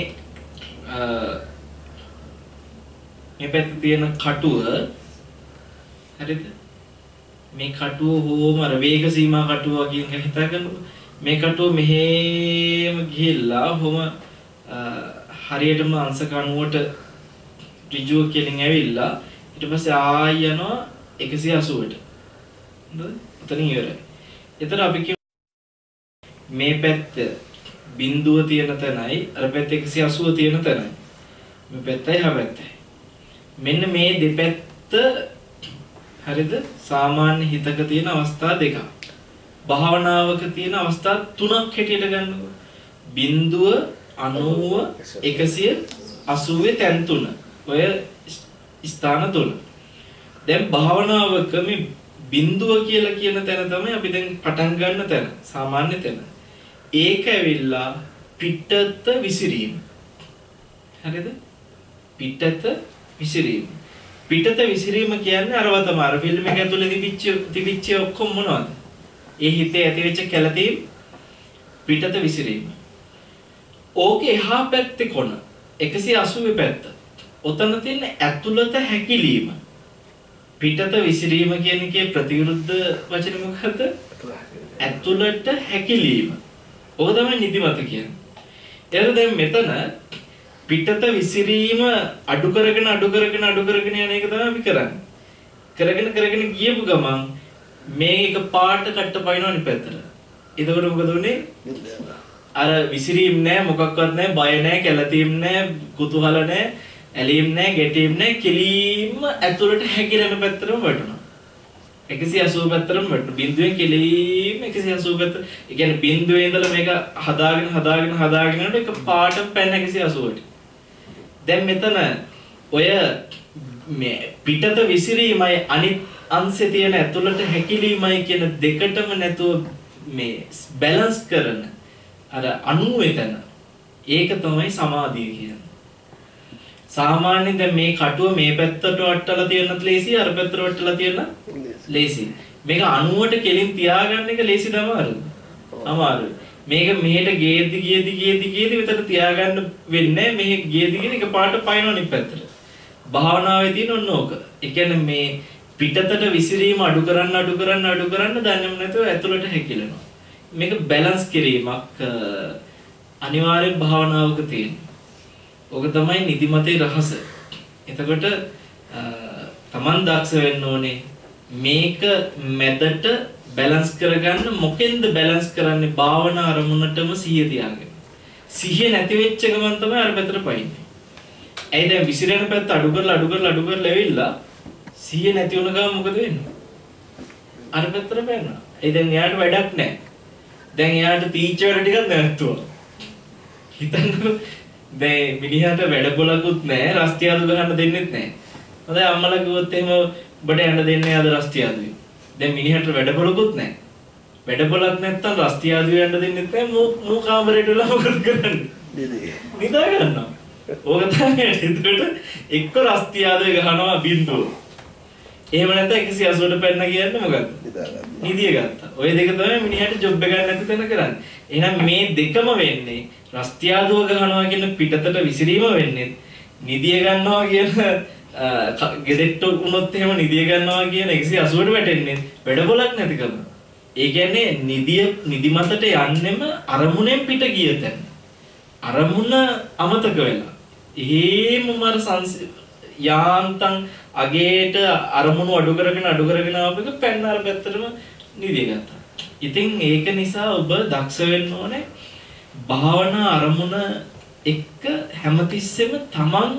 [SPEAKER 1] පැත්තේ තියෙන කටුව හරිද? මේ කටුව හෝම අර වේග සීමා කටුව වගේ එකක් හිතාගන්නකො. මේ කටුව මෙහෙම ගිහිල්ලා හොම හරියටම අංශ 90ට ඍජුව කෙලින් ඇවිල්ලා ඊට පස්සේ ආය යනවා 180ට. හරිද? එතනින් ඉවරයි. එතන අපි මේ පැත්ත බිඳුව තියෙන තැනයි අර පැත්ත 180 තියෙන තැනයි. මේ පැත්තයි හා පැත්තයි. මෙන්න මේ දෙපැත්ත හරිද? සාමාන්‍ය හිතක තියෙන අවස්ථා දෙකක්. භාවනාවක තියෙන අවස්ථා තුනක් හැටියට ගන්නකො. බිඳුව 90 180 තැන් තුන. ඔය ස්ථාන තුන. දැන් භාවනාවක මේ බිඳුව කියලා කියන තැන තමයි අපි දැන් පටන් ගන්න තැන. සාමාන්‍ය තැන. ඒක ඇවිල්ලා පිටත විසිරීම. හරිද? පිටත විසිරීම. පිටත විසිරීම කියන්නේ අරව තමයි. අර ෆිල්ම් එක ඇතුලේ තිබිච්ච ඔක්කොම මොනවද? ඒ හිතේ ඇතිවෙච්ච කැළතීම් පිටත විසිරීම. ඕකේ එහා පැත්තේ කොන 180 පැත්ත. ඔතන තියෙන ඇතුළත හැකිලිම. පිටත විසිරීම කියන එකේ ප්‍රතිවිරුද්ධ වචනේ මොකද්ද? ඇතුළට හැකිලිම. ඕක තමයි නිදිමත කියන්නේ. එහෙනම් දැන් මෙතන පිටත විසිරීම අඩු කරගෙන යන එක තමයි අපි කරන්නේ. කරගෙන ගියපු ගමන් මේක පාට කට්ට පයින්නවා අනිත් පැත්තට. එතකොට මොකද උනේ? අර විසිරීම නෑ, මොකක්වත් නෑ, බය නෑ, කැළතීම් නෑ, කුතුහල නෑ, ඇලීම් නෑ, ගැටීම් නෑ, කෙලීම ඇතුළට හැකිලෙන පැත්තටම වටනවා. 180 පැත්තටම වටනවා. බිඳුවෙන් කෙලීම 180 පැත්ත. ඒ කියන්නේ බිඳුවේ ඉඳලා මේක හදාගෙන යනකොට එක පාට පැන 180ට. දැන් මෙතන ඔය මේ පිටත විසිරීමයි අනිත් අංශේ තියෙන ඇතුළට හැකිලීමයි කියන දෙකටම නැතුව මේ බැලන්ස් කරන අර 90 තැන. ඒක තමයි සමාධිය කියන්නේ. සාමාන්‍යයෙන් දැන් මේ කටුව මේ පැත්තට වටලා තියෙනත් ලේසි, අර පැත්තට වටලා තියෙන ලේසි. මේක 90ට කෙලින් තියාගන්න එක ලේසිද අමාරුද? අමාරුයි. මේක මෙහෙට ගියේදි විතර තියාගන්න වෙන්නේ. මේ ගියේදි එක පාට පයින්ව අනිත් පැත්තට. භාවනාවේ තියෙන ඔන්න ඕක. ඒ කියන්නේ මේ පිටතට විසිරීම අඩු කරන්න දන්නේම නැතුව ඇතුළට හැකිලෙනවා. මේක බැලන්ස් කිරීමක් අනිවාර්යෙන් භාවනාවක තියෙනවා. ඕක තමයි නිදිමතේ රහස. එතකොට තමන් දක්ෂ වෙන්න ඕනේ මේක මැදට බැලන්ස් කරගන්න. මොකෙන්ද බැලන්ස් කරන්නේ? භාවනා අරමුණටම සිහිය තියාගෙන. සිහිය නැති වෙච්ච ගමන් තමයි අර පැත්තට පයින්නේ. ඇයි දැන් විසිරෙන පැත්ත අඩු කරලා ඇවිල්ලා සිහිය නැති වුණ ගමන් මොකද වෙන්නේ? අර පැත්තට පැනනවා. ඒ දැන් එයාට වැඩක් නැහැ. දැන් එයාට ටීචර් ටිකක් නැවතුවා. හිතන්නකෝ දැන් මිනිහට වැඩ පොලකුත් නැහැ, රස්තියාදු ගහන්න දෙන්නෙත් නැහැ. හොඳයි අම්මලා කිව්වොත් එහෙම ඔබට යන්න දෙන්නේ ආද රස්තියාදුවේ. දැන් මිනිහට වැඩ පොලකුත් නැහැ. වැඩ පොලක් නැත්තම් රස්තියාදුවේ යන්න දෙන්නෙත් නැහැ. මූ කාමරේට වෙලා මොකද කරන්නේ? නිදා ගන්නවා. ඕක තමයි. ඒකට එක්ක රස්තියාදුවේ ගහනවා බින්දුව. එහෙම නැත්නම් 180ට පැන්න කියන්නේ මොකද්ද? නිදිය ගත්තා. ඔය දෙක තමයි මිනිහට ජොබ් එක ගන්න නැති තැන කරන්නේ. එහෙනම් මේ දෙකම වෙන්නේ රස්තියාදුව ගහනවා කියන පිටතට විසිරීම වෙන්නේ නිදිය ගන්නවා කියන ගෙදෙට්ට වුණොත් එහෙම නිදිය ගන්නවා කියන 180ට වැටෙන්නේ වැඩපොලක් නැතිකම. ඒ කියන්නේ නිදිමතට යන්නෙම අරමුණෙන් පිට ගිය තැන. අරමුණ අමතක වෙලා. එහෙමම අර යාන්තම් අගේට අරමුණු අඩු කරගෙන ආපෙක පැන්න අර පැත්තටම නිදිය ගත්තා. ඉතින් ඒක නිසා ඔබ දක්ෂ වෙන්න ඕනේ භාවනා අරමුණ එක්ක හැමතිස්සෙම තමන්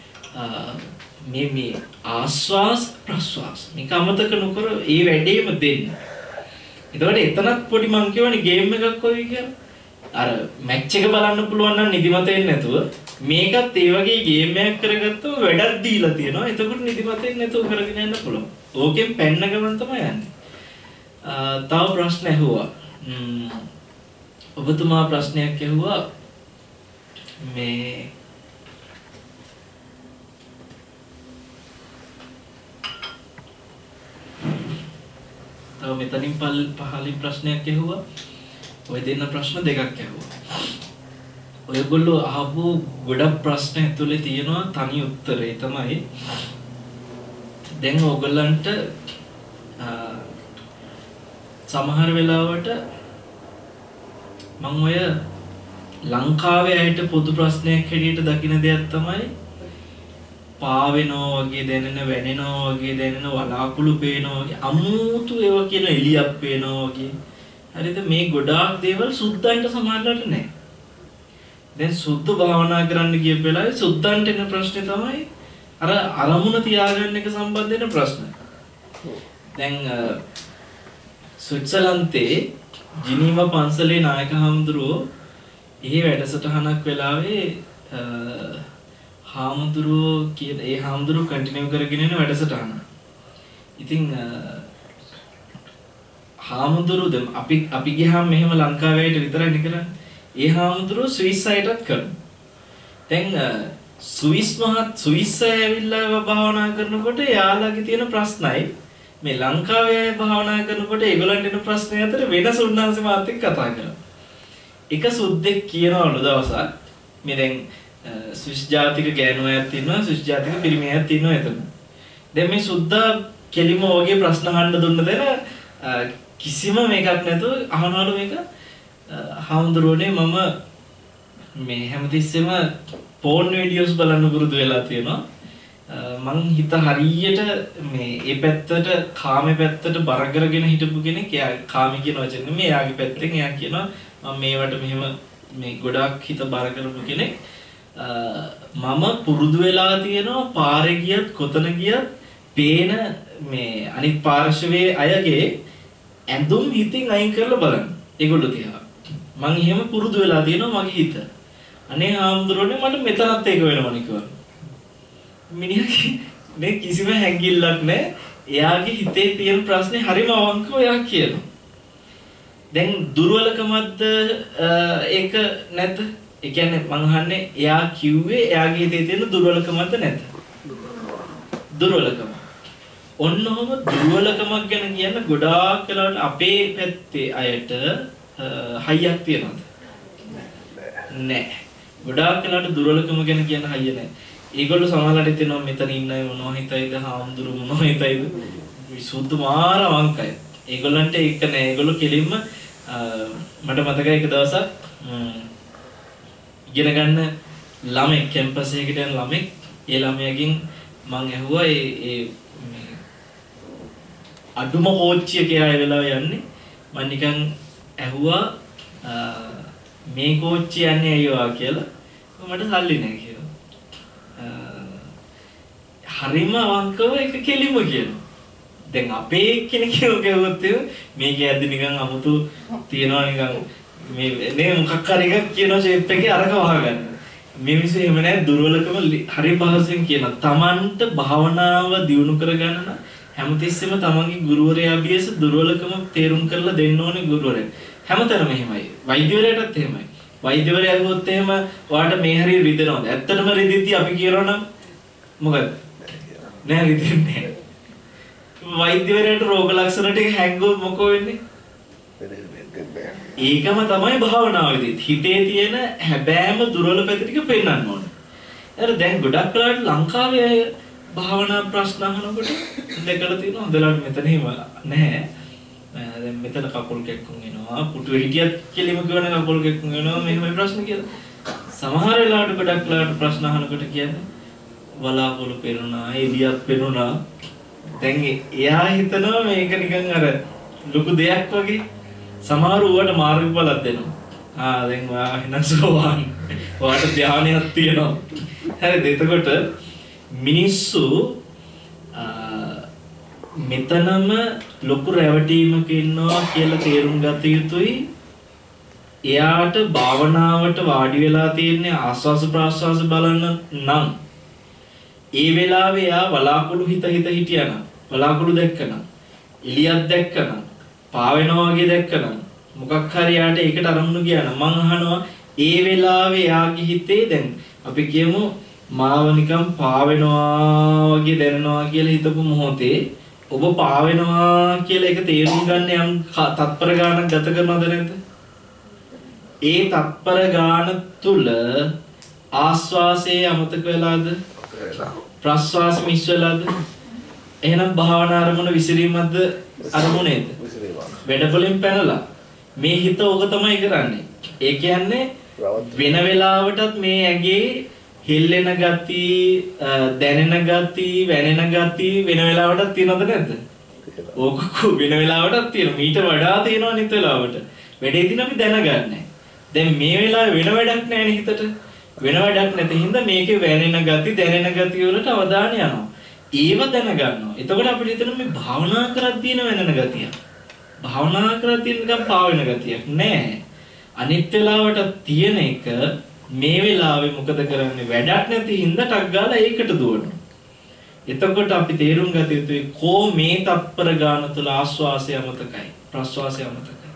[SPEAKER 1] මේ ආස්වාස් ප්‍රස්වාස් මේක අමතක නොකර ඒ වැඩේම දෙන්න. එතකොට එතනත් පොඩි මං කියවනේ ගේම් එකක් වගේ කියලා. අර මැච් එක බලන්න පුළුවන් නම් නිදිමත එන්නේ නැතුව මේකත් ඒ වගේ ගේම් එකක් කරගත්තම වැඩක් දීලා තියෙනවා. එතකොට නිදිමත එන්නේ නැතුව කරගෙන යන්න පුළුවන්. ඕකෙන් පැන්න ගමන් තමයි යන්නේ. තව ප්‍රශ්න ඇහුවා. ඔබතුමා ප්‍රශ්නයක් ඇහුවා මේ තව මෙතනින් පහලින් ප්‍රශ්නයක් ඇහුවා. ඔය දෙන්න ප්‍රශ්න දෙකක් ඇහුවා. ඔයගොල්ලෝ අහපු ගොඩක් ප්‍රශ්න ඇතුලේ තියෙනවා තනි උත්තරේ තමයි දැන් ඔයගොල්ලන්ට සමහර වෙලාවට මම ඔය ලංකාවේ ඇයට පොදු ප්‍රශ්නයක් හැටියට දකින දෙයක් තමයි පාවෙනවා වගේ දැනෙන වැනෙනවා වගේ දැනෙන වලාකුළු පේනවා වගේ අමුතු ඒවා කියන එළියක් පේනවා වගේ. හරිද? මේ ගොඩාක් දේවල් සුද්ධන්ට සමානලට නැහැ. දැන් සුද්ධ භාවනා කරන්න ගිය වෙලාවේ සුද්ධන්ට එන ප්‍රශ්නේ තමයි අර අරමුණ තියාගන්න එක සම්බන්ධ වෙන ප්‍රශ්න. දැන් ස්විට්සර්ලන්තේ ජිනීවා පන්සලේ නායක හාමුදුරුවෝ ඒ වැඩසටහනක් වෙලාවේ හාමුදුරුවෝ කියන ඒ හාමුදුරුවෝ කන්ටිනියු කරගෙන යන වැඩසටහන. ඉතින් හාමුදුරුවෝ දැන් අපි ගියාම මෙහෙම ලංකාවේට විතරයි නේ කරන්නේ. ඒ හාමුදුරුවෝ ස්විස් අයටත් කරනවා. දැන් ස්විස් අය ඇවිල්ලා භාවනා කරනකොට යාළුවාගේ තියෙන ප්‍රශ්නයි මේ ලංකාවේ භාවනා කරනකොට ඒගොල්ලන්ට එන ප්‍රශ්න අතර වෙනස උන්වහන්සේ මාත් එක්ක කතා කරා. එක සුද්දෙක් කියනවලු දවසක් මේ දැන් ස්විස් ජාතික ගෑනු අයත් ඉන්නවා ස්විස් ජාතික පිරිමි අයත් ඉන්නවා එතන. දැන් මේ සුද්දා කෙලිම වගේ ප්‍රශ්න අහන්න දුන්න දෙන කිසිම මේකක් නැතුව අහනවලු මේක හාමුදුරුවනේ මම මේ හැමතිස්සෙම පෝන් වීඩියෝස් බලන්න පුරුදු වෙලා තියෙනවා. මං හිත හරියට මේ ඒ පැත්තට කාමේ පැත්තට බර කරගෙන හිටපු කෙනෙක්. එයා කාමී කියන වචනේ මේ එයාගේ පැත්තෙන් එයා කියනවා මම මේවට මෙහෙම මේ ගොඩක් හිත බර කරපු කෙනෙක්. මම පුරුදු වෙලා තියෙනවා පාරේ ගියත් කොතන ගියත් පේන මේ අනිත් පාර්ශවයේ අයගේ ඇඳුම් හිතින් අයින් කරලා බලන්න. ඒගොල්ලෝ තියා. මං එහෙම පුරුදු වෙලා තියෙනවා මගේ හිත. අනේ හාමුදුරනේ මට මෙතනත් ඒක වෙනවනේ කිව්වා. මිනිහා මේ කිසිම හැඟිල්ලක් නැහැ. එයාගේ හිතේ තියෙන ප්‍රශ්නේ හරිම අවංකව එයා කියනවා. දැන් දුර්වලකමක්ද ඒක නැද්ද? ඒ කියන්නේ මං අහන්නේ එයා කිව්වේ එයාගේ හිතේ තියෙන දුර්වලකමක්ද නැද්ද? දුර්වලකම. ඔන්නෝම දුර්වලකමක් ගැන කියන ගොඩාක් වෙලාවට අපේ පැත්තේ අයට හයියක් තියනවද? නැහැ. ගොඩාක් වෙලාවට දුර්වලකම ගැන කියන හයිය නැහැ. ඒගොල්ලෝ සමහරවිට හිතනවා මෙතන ඉන්න අය මොනවා හිතයිද හාමුදුරු මොනවා හිතයිද විසුද්ධ මාර අවංකයි. ඒගොල්ලන්ට ඒක නෑ. ඒගොල්ලෝ කෙලින්ම මට මතකයි එක දවසක් ඉගෙන ගන්න ළමෙක් කැම්පස් එකකට යන ළමෙක් ඒ ළමයාගෙන් මං ඇහුවා ඒ අඩුම කෝච්චිය කියලා වෙලාව යන්නේ මං නිකන් ඇහුවා මේ කෝච්චිය යන්නේ අයියෝ කියලා. මට සල්ලි නෑ කියලා. හරිම අවංකව එක කෙලිම කියනවා. දැන් අපේ කෙනෙක් කියවුවොත් මේක ඇද්දි නිකන් අමුතු තියනවා නිකන් මේ මොකක් හරි එකක් කියන ෂේප් එකේ අරක වහගන්න. මේ මිනිස්සු එහෙම නැහැ දුර්වලකම හරි පහසෙන් කියන. Tamanට භාවනාව දියුණු කරගන්න හැමතිස්සෙම තමන්ගේ ගුරුවරයා අභියස දුර්වලකම තේරුම් කරලා දෙන්න ඕනේ ගුරුවරයා. හැමතැනම එහෙමයි. වෛද්‍යවරයාටත් එහෙමයි. වෛද්‍යවරයා ගියොත් එහෙම ඔයාලට මේ හරිය රිදෙනවද? ඇත්තටම රිදෙද්දි අපි කියනවනම් මොකද? නෑ රිදෙන්නේ නෑ. වෛද්‍යවරයාට රෝග ලක්ෂණ ටික හැංගුවොත් මොකෝ වෙන්නේ? ඒකම තමයි භාවනාවේදී හිතේ තියෙන හැබෑම දුර්වල පැති ටික පෙන්වන්න ඕනේ. අර දැන් ගොඩක් වෙලාවට ලංකාවේ අය භාවනා ප්‍රශ්න අහනකොට දෙකල තියෙනවා හොඳලාට මෙතන එහෙම නැහැ. දැන් මෙතන කකුල් කැක්කුම් එනවා පුටුවේ හිටියත් කෙලිම කියවන කකුල් කැක්කුම් එනවා මෙහෙමයි ප්‍රශ්න කියලා. සමහර වෙලාවට ගොඩක් වෙලාවට ප්‍රශ්න අහනකොට කියන්නේ වලාකුළු පෙරුණා එළියක් පෙරුණා. දැන් එයා හිතනවා මේක නිකන් අර ලොකු දෙයක් වගේ. සමහර ඌට මාර්ගඵලක් දෙනවා. දැන් ඔයා එහෙනම් සෝවාන්. ඔයාට ධානයක් තියෙනවා. හරිද? එතකොට මිනිස්සු මෙතනම ලොකු රැවටීමක ඉන්නවා කියලා තේරුම් ගත යුතුයි. එයාට භාවනාවට වාඩි වෙලා තියෙන්නේ ආස්වාස ප්‍රාස්වාස බලන්න නම් ඒ වෙලාවේ එයා වලාකුළු හිත හිටියනම් වලාකුළු දැක්කනම් එළියක් දැක්කනම් පාවෙනවා වගේ දැක්කනම් මොකක් හරි යාට ඒකට අරමුණු ගියානම් මං අහනවා ඒ වෙලාවේ යාගේ හිතේ දැන් අපි කියමු මාව නිකන් පාවෙනවා වගේ දැනෙනවා කියලා හිතපු මොහොතේ ඔබ පාවෙනවා කියලා ඒක තේරුම් ගන්න යම් තත්පර ගානක් ගත කරනවද නැද්ද? ඒ තත්පර ගාන තුල ආස්වාසයේ අමතක වෙලාද? ප්‍රස්වාස මිස් වෙලාද? එහෙනම් භාවනා අරමුණ විසිරීමක්ද අරමුණේද? වැඩපොලෙන් පැනලා මේ හිත ඕක තමයි කරන්නේ. ඒ කියන්නේ වෙන වෙලාවටත් මේ ඇගේ හෙල්ලෙන ගති, දැනෙන ගති, වැනෙන ගති වෙන වෙලාවටත් තියෙනවද නැද්ද? ඕක වෙන වෙලාවටත් තියෙනවා. ඊට වඩා තියෙනවා අනිත් වෙලාවට. වැඩේදී අපි දැනගන්නේ. දැන් මේ වෙලාවේ වෙන වැඩක් නැහැ හිතට. වෙන වැඩක් නැති හින්දා මේකේ වැනෙන ගති, දැනෙන ගති වලට අවධානය යනවා. ඒව දැනගන්නවා. එතකොට අපිට හිතෙන මේ භාවනා කරද්දී වෙනන ගතිය. භාවනා කරද්දී නිකන් පාවෙන ගතියක් නෑ. අනිත් වෙලාවට තියෙන එක මේ වෙලාවේ මොකද කරන්නේ? වැඩක් නැති හින්දා ටක් ගාලා ඒකට දුවනවා. එතකොට අපි තේරුම් ගත යුතුයි කො මේ තත්පර ගාන තුල ආස්වාසය අමතකයි, ප්‍රස්වාසය අමතකයි.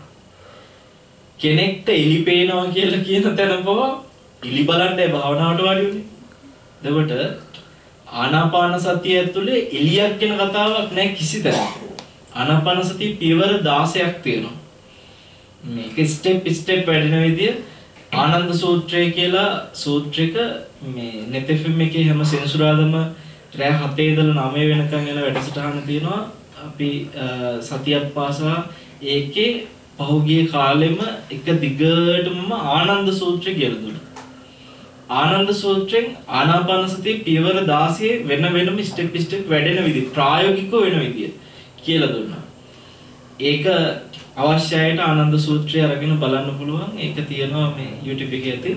[SPEAKER 1] කෙනෙක්ට එලි පේනවා කියලා කියන තැන පවා එලි බලන්නේ භාවනාවට වාඩි වෙන්නේ. එතකොට ආනාපාන සතිය ඇතුලේ එලියක් ගැන කතාවක් නැහැ කිසි තැනක. ආනාපාන සතිය පියවර 16ක් තියෙනවා. මේක ස්ටෙප් වැඩෙන විදිය ආනන්ද සූත්‍රය කියලා සූත්‍රයක මේ නෙතෙෆිම් එකේ හැම සෙන්සුරාදම රෑ 7 ඉඳලා 9 වෙනකන් යන වැඩසටහන තියෙනවා. අපි සතියක් පාසා ඒකේ පහුගිය කාලෙම එක දිගටම ආනන්ද සූත්‍රය කියලා දුන්නා. ආනන්ද සූත්‍රයෙන් ආනාපාන සතිය පියවර 16 වෙනම ස්ටෙප් වැඩෙන විදිහ ප්‍රායෝගිකව වෙන විදිහ කියලා දුන්නා. ඒක අවශ්‍යයට ආනන්ද සූත්‍රය අරගෙන බලන්න පුළුවන්. ඒක තියෙනවා මේ YouTube එකේ ඇති.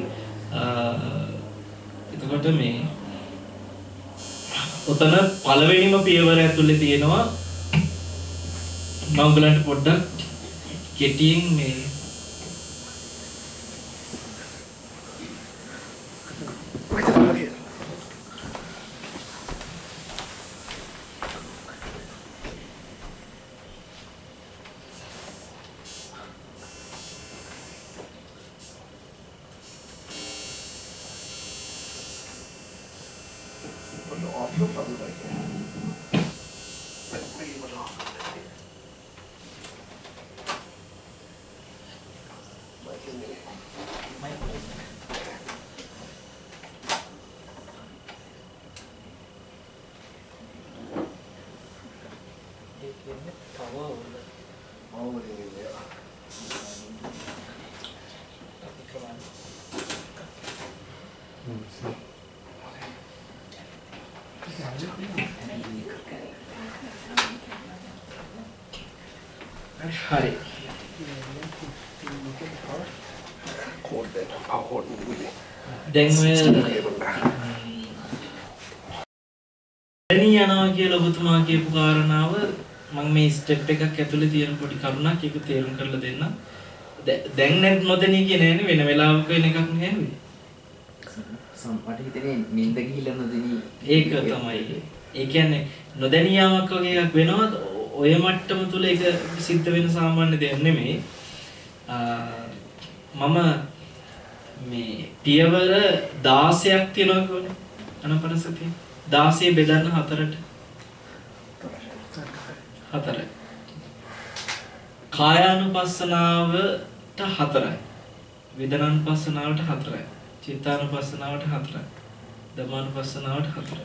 [SPEAKER 1] එතකොට මේ ඔතන පළවෙනිම පියවර ඇතුලේ තියෙනවා මම ඔයගලන්ට පොඩ්ඩක් කෙටියෙන් මේ හරි. දැන් ඔය යනවා කියලා ඔබතුමා කියපු කාරණාව මම මේ ස්ටෙප් එකක් ඇතුලේ තියෙන පොඩි කරුණක් ඒක තේරුම් කරලා දෙන්න. දැන් නැත් නොදෙනී කියන්නේ නෑනේ වෙන වෙලාවක වෙන එකක් නෙවෙයි.
[SPEAKER 6] මට හිතෙන්නේ නිින්ද ගිහිල්ලා නොදෙනී
[SPEAKER 1] ඒක තමයි. ඒ කියන්නේ නොදැනියාවක් වගේ එකක් වෙනවා. ඔය මට්ටම තුල ඒක සිද්ධ වෙන සාමාන්‍ය දෙයක් නෙමෙයි. මම මේ පියවර 16ක් තියෙනවා කියන්නේ අනපනසතිය 16 බෙදන්න 4ට 4යි. කායානුපස්සනාවට 4යි. වේදනානුපස්සනාවට 4යි. චිත්තානුපස්සනාවට 4යි. ධම්මානුපස්සනාවට 4යි.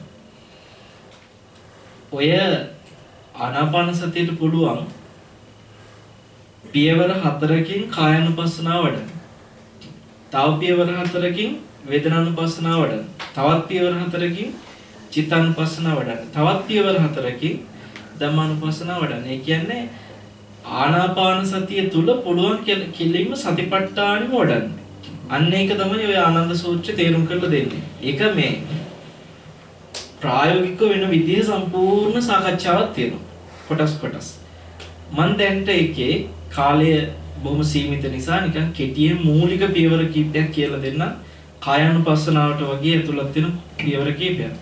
[SPEAKER 1] ඔය ආනාපානසතියට පුළුවන් පියවර 4කින් කායානුපස්සනාව වඩන්න. තව පියවර 4කින් වේදනානුපස්සනාව වඩන්න. තවත් පියවර 4කින් චිත්තානුපස්සනාව වඩන්න. තවත් පියවර 4කින් ධම්මානුපස්සනාව වඩන්න. ඒ කියන්නේ ආනාපාන සතිය තුල පුළුවන් කෙලින්ම සතිපට්ඨානෙම වඩන්න. අන්න ඒක තමයි ඔය ආනන්ද සූත්‍රය තේරුම් කරලා දෙන්නේ. ඒක මේ ප්‍රායෝගිකව වෙන විදිහේ සම්පූර්ණ සාකච්ඡාවක් තියෙනවා. කොටස්. මම දැන්ට එකේ කාලය බොහොම සීමිත නිසා නිකන් කෙටියෙන් මූලික පියවර කීපයක් කියලා දෙන්න. කායානුපස්සනාවට වගේ ඇතුළත් වෙන පියවර කීපයක්.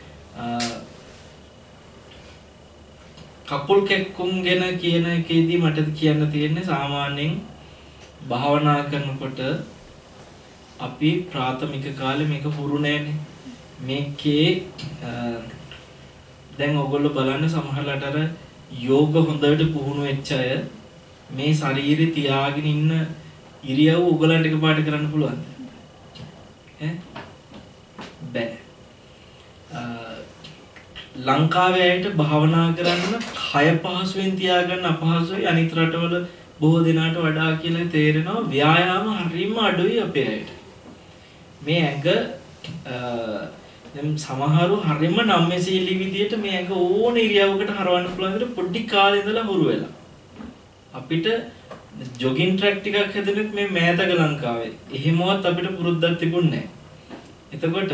[SPEAKER 1] කකුල් කැක්කුම් ගැන කියන එකේදී මට කියන්න තියෙන්නේ සාමාන්‍යයෙන් භාවනා කරනකොට අපි ප්‍රාථමික කාලේ මේක හුරු නැහැනේ. මේකේ දැන් ඔයගොල්ලෝ බලන්න සමහරලාට අර යෝග හොඳට පුහුණු වෙච්ච අය මේ ශරීරේ තියාගෙන ඉන්න ඉරියව් ඔයගලන්ට එකපාරට කරන්න පුළුවන්ද? බෑ. ලංකාවේ අයට භාවනා කරන්න කය පහසුවෙන් තියාගන්න අපහසුයි. අනිත් රටවල බොහෝ දිනාට වඩා කියලා තේරෙනවා. ව්‍යායාම හරියම අඩුයි අපේ අයට. මේ ඇඟ දැන් සමහරව හරියම නම්මේසීලි විදියට මේ ඇඟ ඕන ඉරියව්වකට හරවන්න පුළුවන් විදිහට පොඩි කාලේ ඉඳලා හුරු වෙලා. අපිට ජොගින් ට්‍රැක් ටිකක් හැදෙන්නත් මේ මෑතක ලංකාවේ. එහෙමවත් අපිට පුරුද්දක් තිබුණේ නැහැ. එතකොට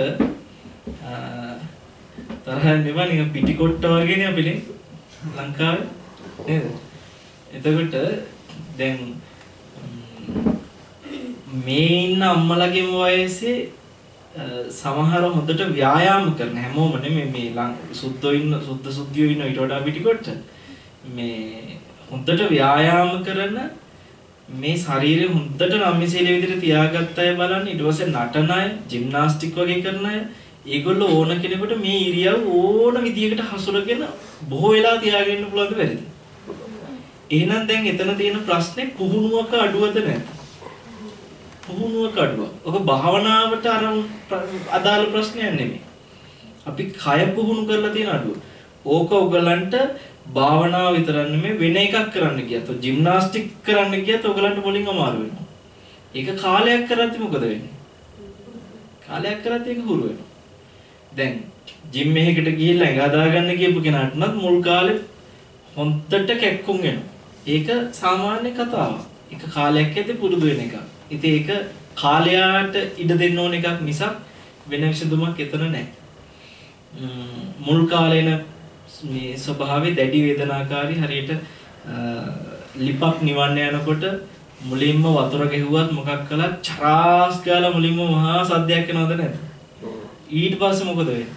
[SPEAKER 1] තරහින් නෙවෙයි නිකන් පිටිකොට්ට වගේනේ අපිනේ ලංකාවේ නේද? එතකොට දැන් මේ ඉන්න අම්මලගේ වයසේ සමහර හොඳට ව්‍යායාම කරන හැමෝම නෙමෙයි මේ සුද්ධියෝ ඉන්න ඊට වඩා පිටිකොට්ට මේ හොඳට ව්‍යායාම කරන මේ ශරීරය හොඳට නම්මේසීල විදිහට තියාගත්ත අය බලන්න ඊට පස්සේ නටන අය ජිම්නාස්ටික් වගේ කරන අය ඒගොල්ලෝ ඕන කෙනෙකුට මේ ඉරියව් ඕන විදිහකට හසුරගෙන බොහෝ වෙලා තියාගෙන ඉන්න පුළුවන්ද බැරිද? එහෙනම් දැන් එතන තියෙන ප්‍රශ්නේ පුහුණුවක අඩුවද නැද්ද? පුහුණුවක අඩුව. ඔක භාවනාවට අදාළ ප්‍රශ්නයක් නෙමෙයි. අපි කය පුහුණු කරලා තියෙන අඩුව. ඕක ඔයගලන්ට භාවනාව විතරක් නෙමෙයි වෙන එකක් කරන්න ගියත් ජිම්නාස්ටික් කරන්න ගියත් ඔයගලන්ට මුලින් අමාරු වෙනවා. ඒක කාලයක් කරද්දි මොකද වෙන්නේ? කාලයක් කරද්දි ඒක හුරු වෙනවා. දැන් ජිම් එකකට ගිහිල්ලා ඇඟ හදාගන්න කියපු කෙනාට නම් මුල් කාලේ හොන්දට කැක්කුම් වෙනවා. ඒක සාමාන්‍ය කතාවක්. ඒක කාලයක් ඇද්දී පුරුදු වෙන එකක්. ඉතින් ඒක කාලයට ඉඩ දෙන්න ඕන එකක් මිසක් වෙන විසඳුමක් එතන නැහැ. මුල් කාලේන මේ ස්වභාවයේ දැඩි වේදනාකාරී හරියට ලිපක් නිවන්න යනකොට මුලින්ම වතුර ගෙහුවත් මොකක් කළත් චරාස් ගාලා මුලින්ම මහා සද්දයක් එනවද නැද්ද? ඊට පස්සේ මොකද වෙන්නේ?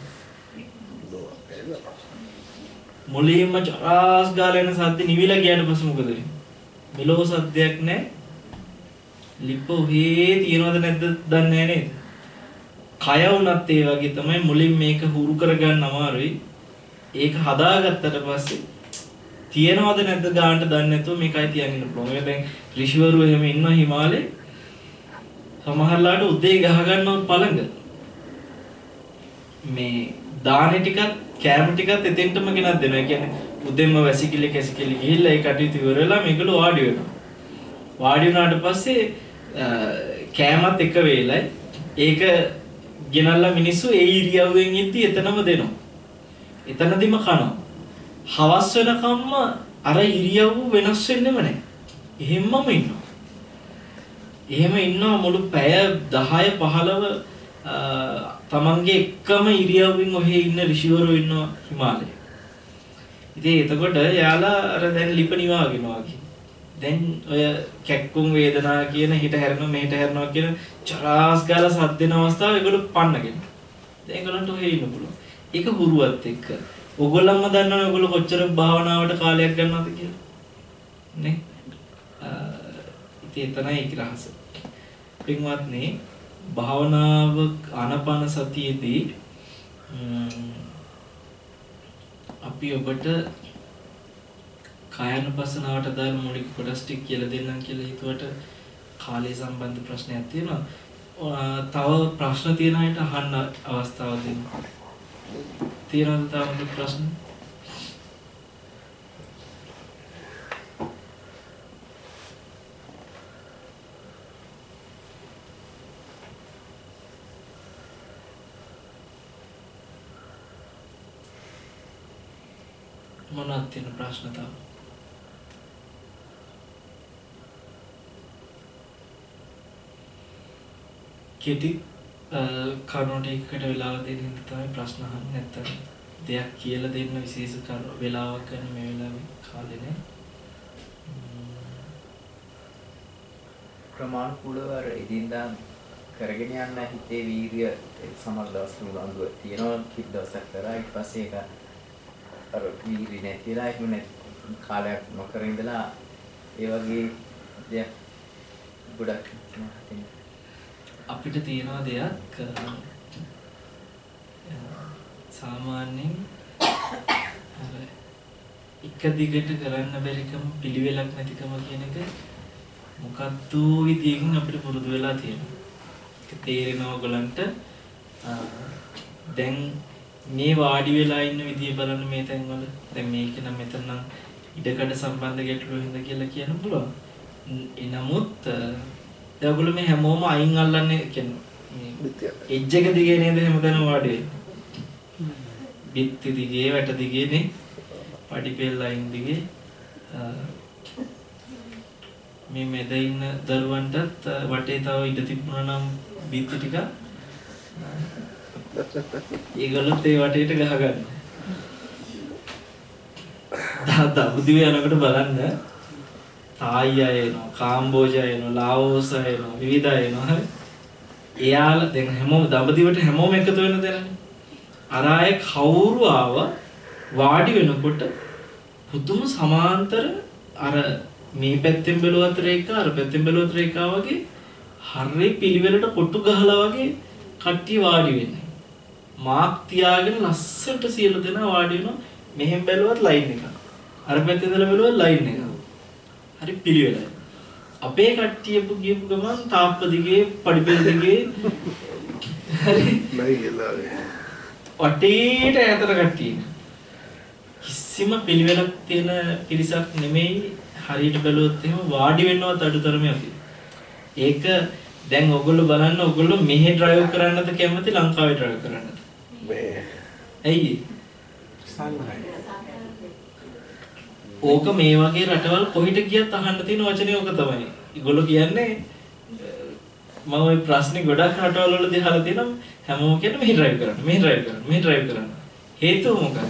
[SPEAKER 1] මුලින්ම චරාස් ගාලා එන සද්ද නිවිලා ගියාට පස්සේ මොකද වෙන්නේ? මෙලෝ සද්දයක් නැහැ. ලිප ඔහේ තියනවද නැද්ද දන්නේ නැහැ නේද? කය වුණත් ඒ වගේ තමයි මුලින් මේක හුරු කරගන්න අමාරුයි. ඒක හදාගත්තට පස්සේ තියනවද නැද්ද ගානට දන්නේ නැතුව මේකයි තියන්න පුළුවන්. ඒ දැන් ඍෂිවරු එහෙම ඉන්නවා හිමාලේ. සමහරලාට උදේ ගහ ගන්නවත් පළඟ. මේ දානේ ටිකත් කෑම ටිකත් එතෙන්ටම ගෙනත් දෙනවා. ඒ කියන්නේ උදේම වැසිකිලි කැසිකිලි ගිහිල්ලා ඒ කටයුතු ඉවර වෙලා මේගොල්ලෝ වාඩි වෙනවා. වාඩි වුණාට පස්සේ කෑමත් එක වේලයි. ඒක ගෙනල්ලා මිනිස්සු ඒ ඉරියව්වෙන් ඉඳි එතනම දෙනවා. එතනදිම කනවා. හවස් වෙනකම්ම අර ඉරියව්ව වෙනස් වෙන්නෙම නැහැ. එහෙම්මම ඉන්නවා. එහෙම ඉන්නවා මුළු පැය 10 15 තමන්ගේ එකම ඉරියව්වෙන් ඔහේ ඉන්න ඍෂිවරු ඉන්නවා හිමාලයේ. ඉතින් එතකොට යාලා අර දැන් ලිපණිවා වගෙනවා වගේ. දැන් ඔය කැක්කුම් වේදනා කියන හිත හැරෙනවා මෙහෙට හැරෙනවා කියන චරාස් ගාලා සද්ද දෙන අවස්ථාව ඒගොල්ලෝ පන්නගෙන. දැන් ඒගොල්ලන්ට ඔහෙ ඉන්න පුළුවන්. ඒක හුරුවත් එක්ක. ඔයගොල්ලන්ම දන්නවනේ ඔයගොල්ලෝ කොච්චර භාවනාවට කාලයක් ගන්නවද කියලා. නේ? ඉතින් එතනයි ඒක රහස. පින්වත්නි භාවනාව ආනාපාන සතියේදී අපි ඔබට කායानुපස්සනාවට දාන මූලික කොටස් ටික කියලා දෙන්නම් කියලා හිතුවට කාලය සම්බන්ධ ප්‍රශ්නයක් තියෙනවා. තව ප්‍රශ්න තියෙන අයට අහන්න අවස්ථාව දෙන්න. තියෙනවද තව ප්‍රශ්න? මොනවද තියෙන ප්‍රශ්න තව? කෙටි කරුණු ටිකකට වෙලාව දෙන්න හින්දා තමයි ප්‍රශ්න අහන්නේ. නැත්තම් දෙයක් කියලා දෙන්න විශේෂ වෙලාවක් ගන්න මේ වෙලාවේ කාලේ නෑ.
[SPEAKER 6] ප්‍රමාණිකව අර ඉදින්දා කරගෙන යන්න හිතේ වීර්ය සමහර දවස් මුලංගුව තියෙනවා කිත් දවසක් කරා ඊට පස්සේ ඒක අර වීර්ය නැතිලා එහෙම නැති කාලයක් නොකර ඉඳලා ඒ වගේ දෙයක් ගොඩක්
[SPEAKER 1] අපිට තියෙනවා දෙයක් සාමාන්‍යයෙන් අර එක දිගට කරන්න බැරිකම පිළිවෙලක් නැතිකම කියන එක මොකද්ද විදියකින් අපිට පුරුදු වෙලා තියෙනවා. ඒක තේරෙනවා ඔයගලන්ට. දැන් මේ වාඩි වෙලා ඉන්න විදිය බලන්න මේ තැන්වල. දැන් මේක නම් මෙතන නම් ඉඩකඩ සම්බන්ධ ගැටලු හින්දා කියලා කියන්න පුළුවන්. එනමුත් දැන් ඔයගොල්ලෝ මේ හැමෝම අයින් අල්ලන්නේ කියන්නේ එජ් එක දිගේ නේද හැමදාම වාඩි වෙන්නේ. බිත්ති දිගේ වැට දිගේ නේ. පඩිපෙළ ලයින් දිගේ මේ මැද ඉන්න දරුවන්ටත් වටේ තව ඉඩ තිබුණා නම් බිත්ති ටික ඒගොල්ලොත් ඒ වටේට ගහ ගන්නවා. දවුදිව යනකොට බලන්න තායි අය එනවා, කාම්බෝජ අය එනවා, ලාओस අය එනවා, විවිධ අය එනවා. හරි. එයාලා දැන් හැමෝම දඹදිවට හැමෝම එකතු වෙන දෙනනේ. අර අය කවුරු ආව වාඩි වෙනකොට පුදුම සමාන්තර අර මේ පැත්තෙන් බැලුවත් රේඛා අර පැත්තෙන් බැලුවත් රේඛා වගේ හරිය පිළිවෙලට කොටු ගහලා වගේ කට්ටිය වාඩි වෙන්නේ. මාක් තියාගෙන ලස්සට සියලු දෙනා වාඩි වෙනවා. මෙහෙන් බැලුවත් ලයින් එක. අර පැත්තෙන් ඉඳලා බැලුවත් ලයින් එක. හරි පිළිවෙලයි. අපේ කට්ටිය ගියපු ගමන් තාප්ප දිගේ පඩිපෙළ දිගේ හරි
[SPEAKER 3] නයිලා.
[SPEAKER 1] වටේට ඈතට කට්ටිය. කිසිම පිළිවෙලක් තියෙන පිරිසක් නෙමෙයි. හරියට බැලුවොත් එහෙම වාඩි වෙන්නවත් අඩුතරමේ අපි. ඒක දැන් ඔයගොල්ලෝ බලන්න ඔයගොල්ලෝ මෙහෙ ඩ්‍රයිව් කරන්නද කැමති ලංකාවේ ඩ්‍රයිව් කරන්නද?
[SPEAKER 3] මේ
[SPEAKER 1] ඇයි? ඕක මේ වගේ රටවල් කොහෙට ගියත් අහන්න තියෙන වචනේ ඕක තමයි. ඒගොල්ලෝ කියන්නේ මම ওই ප්‍රශ්නේ ගොඩක් රටවල් වලදී අහලා තියෙනවා හැමෝම කියන්නේ මෙහෙ ඩ්‍රයිව් කරන්න, මෙහෙ ඩ්‍රයිව් කරන්න, මෙහෙ ඩ්‍රයිව් කරන්න. හේතුව මොකක්ද?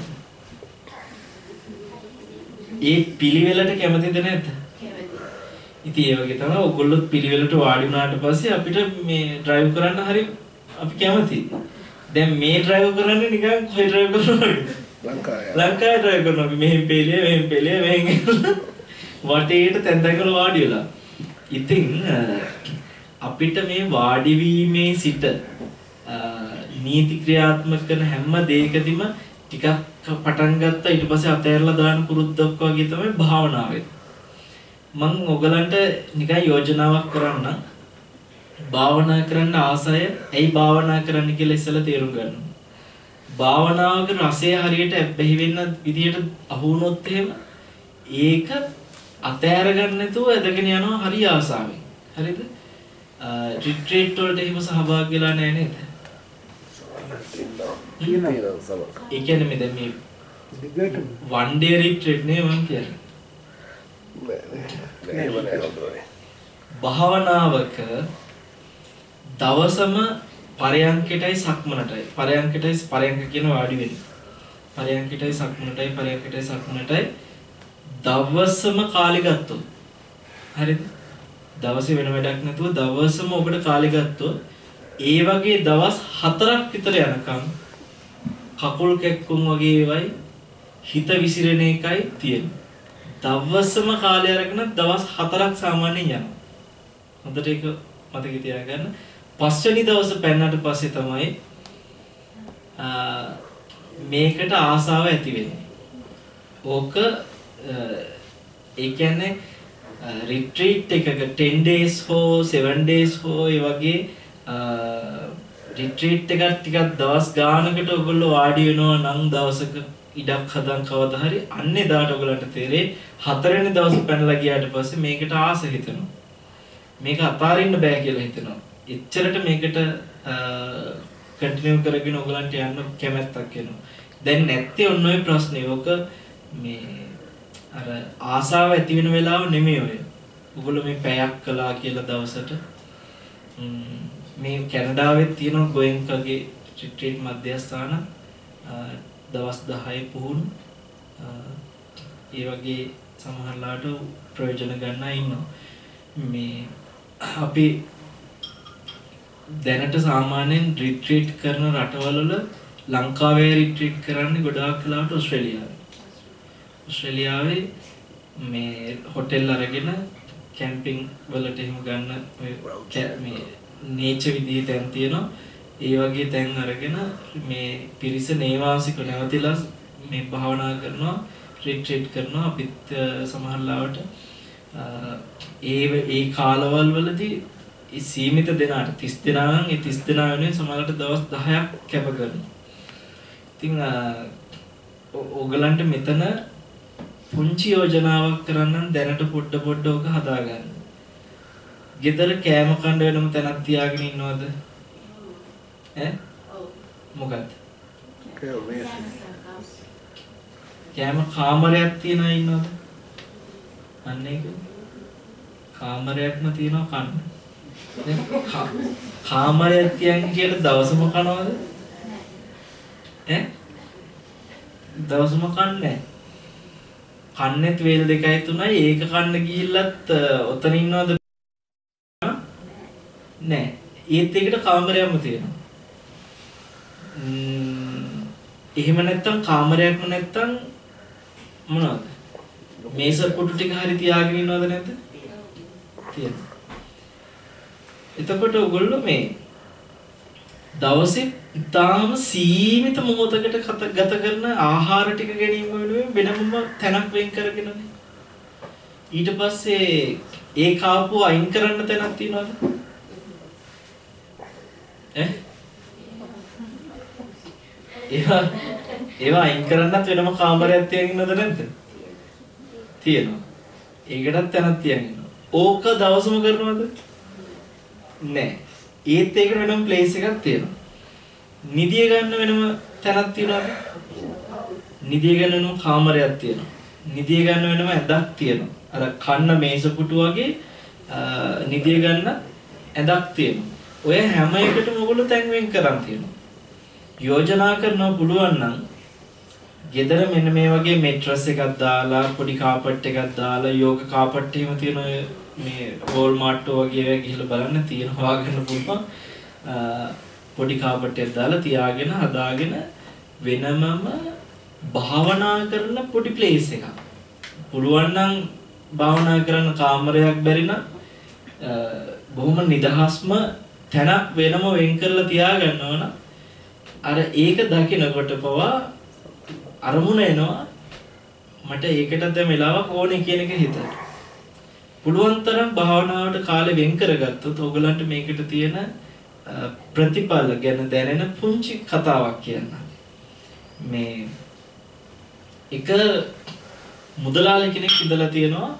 [SPEAKER 1] ඒ පිළිවෙලට කැමතිද නැද්ද? ඉතින් ඒ වගේ තමයි ඔයගොල්ලෝ පිළිවෙලට වාඩි වුණාට පස්සේ අපිට මේ ඩ්‍රයිව් කරන්න හරි අපි කැමතියි. දැන් මේ ඩ්‍රයිව් කරන්නේ නිකන් කොයි ඩ්‍රයිව් කරනවද? ලංකාවේ ඩ්‍රයිව් කරනවා. අපි මෙහෙන් පෙළිය මෙහෙන් වටේට තැන් තැන්වල වාඩි වෙලා. ඉතින් අපිට මේ වාඩි වීමේ සිට නීති ක්‍රියාත්මක කරන හැම දෙයකදීම ටිකක් පටන් ගත්තා ඊට පස්සේ අතහැරලා දාන පුරුද්දක් වගේ තමයි භාවනාවේ. මම ඔයගලන්ට නිකන් යෝජනාවක් කරන්න. භාවනා කරන්න ආසය ඇයි භාවනා කරන්න කියලා ඉස්සෙල්ලා තේරුම් ගන්න. භාවනාවක රසය හරියට බැහැ වෙන්න විදියට අහු වුණොත් එහෙම ඒක අතහැර ගන්න නැතුව ඇදගෙන යනවා හරි ආසාවෙන්. හරිද? රිට්‍රීට් වලට එහෙම සහභාගී වෙලා නැහැ නේද? ඒ කියන්නේ මේ දැන් මේ one day retreat නේ මම කියන්නේ. භාවනාවක දවසම පරයන්කටයි සක්මනටයි පරයන්ක කියන වාඩි වෙන්නේ. පරයන්කටයි සක්මනටයි දවසම කාලෙ ගත්තොත් හරිද? දවසේ වෙන වැඩක් නැතුව දවසම ඔබට කාලෙ ගත්තොත් ඒ වගේ දවස් 4ක් විතර යනකම් කකුල් කැක්කුම් වගේ ඒවයි හිත විසිරෙන එකයි තියෙන්නේ. දවසම කාලය අරගෙන දවස් 4ක් සාමාන්‍යයෙන් යනවා. හොඳට ඒක මතක තියාගන්න. පස්වෙනි දවස පැන්නට පස්සේ තමයි මේකට ආසාව ඇති වෙන්නේ. ඕක ඒ කියන්නේ රිට්‍රීට් එකක 10 days හෝ 7 days හෝ ඒ වගේ රිට්‍රීට් එකක් ටිකක් දවස් ගානකට ඔයගොල්ලෝ වාඩි වෙනවා නම් දවසක ඉඩක් හදන් කවදා හරි අන්නේ දාට ඔයගලන්ට තේරෙයි 4 වෙනි දවස් පැනලා ගියාට පස්සේ මේකට ආස හිතෙනවා. මේක අතාරින්න බෑ කියලා හිතෙනවා. එච්චරට මේකට කන්ටිනියු කරගෙන ඔයගලන්ට යන්න කැමැත්තක් එනවා. දැන් නැත්තේ ඔන්න ඔය ප්‍රශ්නේ. ඕක මේ අර ආසාව ඇති වෙන වෙලාව නෙමෙයි ඔය. ඔයගොල්ලෝ මේ පැයක් කළා කියලා දවසට මේ කැනඩාවෙත් තියෙන ගෝයන්කගේ රිට්‍රීට් මධ්‍යස්ථාන දවස් 10 පුහුණු ඒ වගේ සමහරලාට ප්‍රයෝජන ගන්න ඉන්නවා. මේ අපි දැනට සාමාන්‍යයෙන් රිට්‍රීට් කරන රටවල ලංකාවේ රිට්‍රීට් කරන්නේ ගොඩාක් වෙලාවට ඕස්ට්‍රේලියාවේ මේ හොටෙල් අරගෙන කැම්පින් වලට එහෙම ගන්න මේ නේචර් විදිහේ තැන් තියෙනවා. ඒ වගේ තැන් අරගෙන මේ පිරිස නේවාසික නැවතිලා මේ භාවනා කරනවා, රිට්‍රීට් කරනවා. අපිත් සමහරලාවට ඒ කාලවල වලදී සීමිත දෙනාට 30 දෙනා නම් ඒ 30 දෙනා වෙනුවෙන් සමහරවිට දවස් 10ක් කැප කරනවා. ඉතින් ඕගලන්ට මෙතන පුංචි යෝජනාවක් කරන්න දැනට පොඩ ඔක හදාගන්න. ගෙදර කෑම කන්න වෙනම තැනක් තියාගෙන ඉන්නවද? මොකක්ද? කෑම කාමරයක් තියනවා ඉන්නවද? අන්න ඒක කාමරයක්ම තියනවා කන්න. කාමරයක් තියන් කියලා දවසම කනවද? දවසම කන්නේ කන්නේත් වේල් 2යි 3යි ඒක කන්න ගිහිල්ලත් ඔතන ඉන්නවද? නෑ. ඒත් ඒකට කාමරයක්ම තියෙනවා. එහෙම නැත්තම් කාමරයක්ම නැත්තම් මොනවද? මේස කුටු ටික හරි තියාගෙන ඉන්නවද නැද්ද? තියෙනවා. එතකොට ඔයගොල්ලෝ මේ දවසේ ඉතාම සීමිත මොහොතකට ගත කරන ආහාර ටික ගැනීම වෙනුවෙන් වෙනම තැනක් වෙන් කරගෙනනේ. ඊට පස්සේ ඒ කාපුව අයින් කරන්න තැනක් තියනවද? ඒවා අයින් කරන්නත් වෙනම කාමරයක් තියාගෙනද නැද්ද? තියෙනවා. ඒකටත් තැනක් තියාගෙනවා. ඕක දවසම කරනවද? නෑ. ඒත් ඒකට වෙනම ප්ලේස් එකක් තියෙනවා. නිදිය ගන්න වෙනම තැනක් තියනවාද? නිදිය ගන්න වෙනම කාමරයක් තියෙනවා. නිදිය ගන්න වෙනම ඇඳක් තියෙනවා. අර කන්න මේස පුටු වගේ නිදිය ගන්න ඇඳක් තියෙනවා. ඔය හැම එකටම ඔයගොල්ලෝ තැන් වෙන් කරන් තියෙනවා. යෝජනා කරනවා පුළුවන් නම් ගෙදර මෙන්න මේ වගේ මෙට්‍රස් එකක් දාලා පොඩි කාපට් එකක් දාලා යෝග කාපට් එහෙම තියෙන මේ වෝල්මාර්ට් වගේ ගිහලා බලන්න තියෙන හොයාගන්න පුළුවන්. පොඩි කාපට් එකක් දාලා තියාගෙන හදාගෙන වෙනමම භාවනා කරන පොඩි ප්ලේස් එකක්. පුළුවන් නම් භාවනා කරන කාමරයක් බැරි නම් බොහොම නිදහස්ම තැනක් වෙනම වෙන් කරලා තියාගන්නවා නම් අර ඒක දකිනකොට පවා අරමුණ එනවා මට ඒකට දැන් වෙලාවක් ඕනේ කියන එක හිතට. පුළුවන් තරම් භාවනාවට කාලෙ වෙන් කරගත්තොත් ඕගලන්ට මේකට තියෙන ප්‍රතිඵල ගැන දැනෙන පුංචි කතාවක් කියන්න. මේ එක මුදලාලි කෙනෙක් ඉඳලා තියෙනවා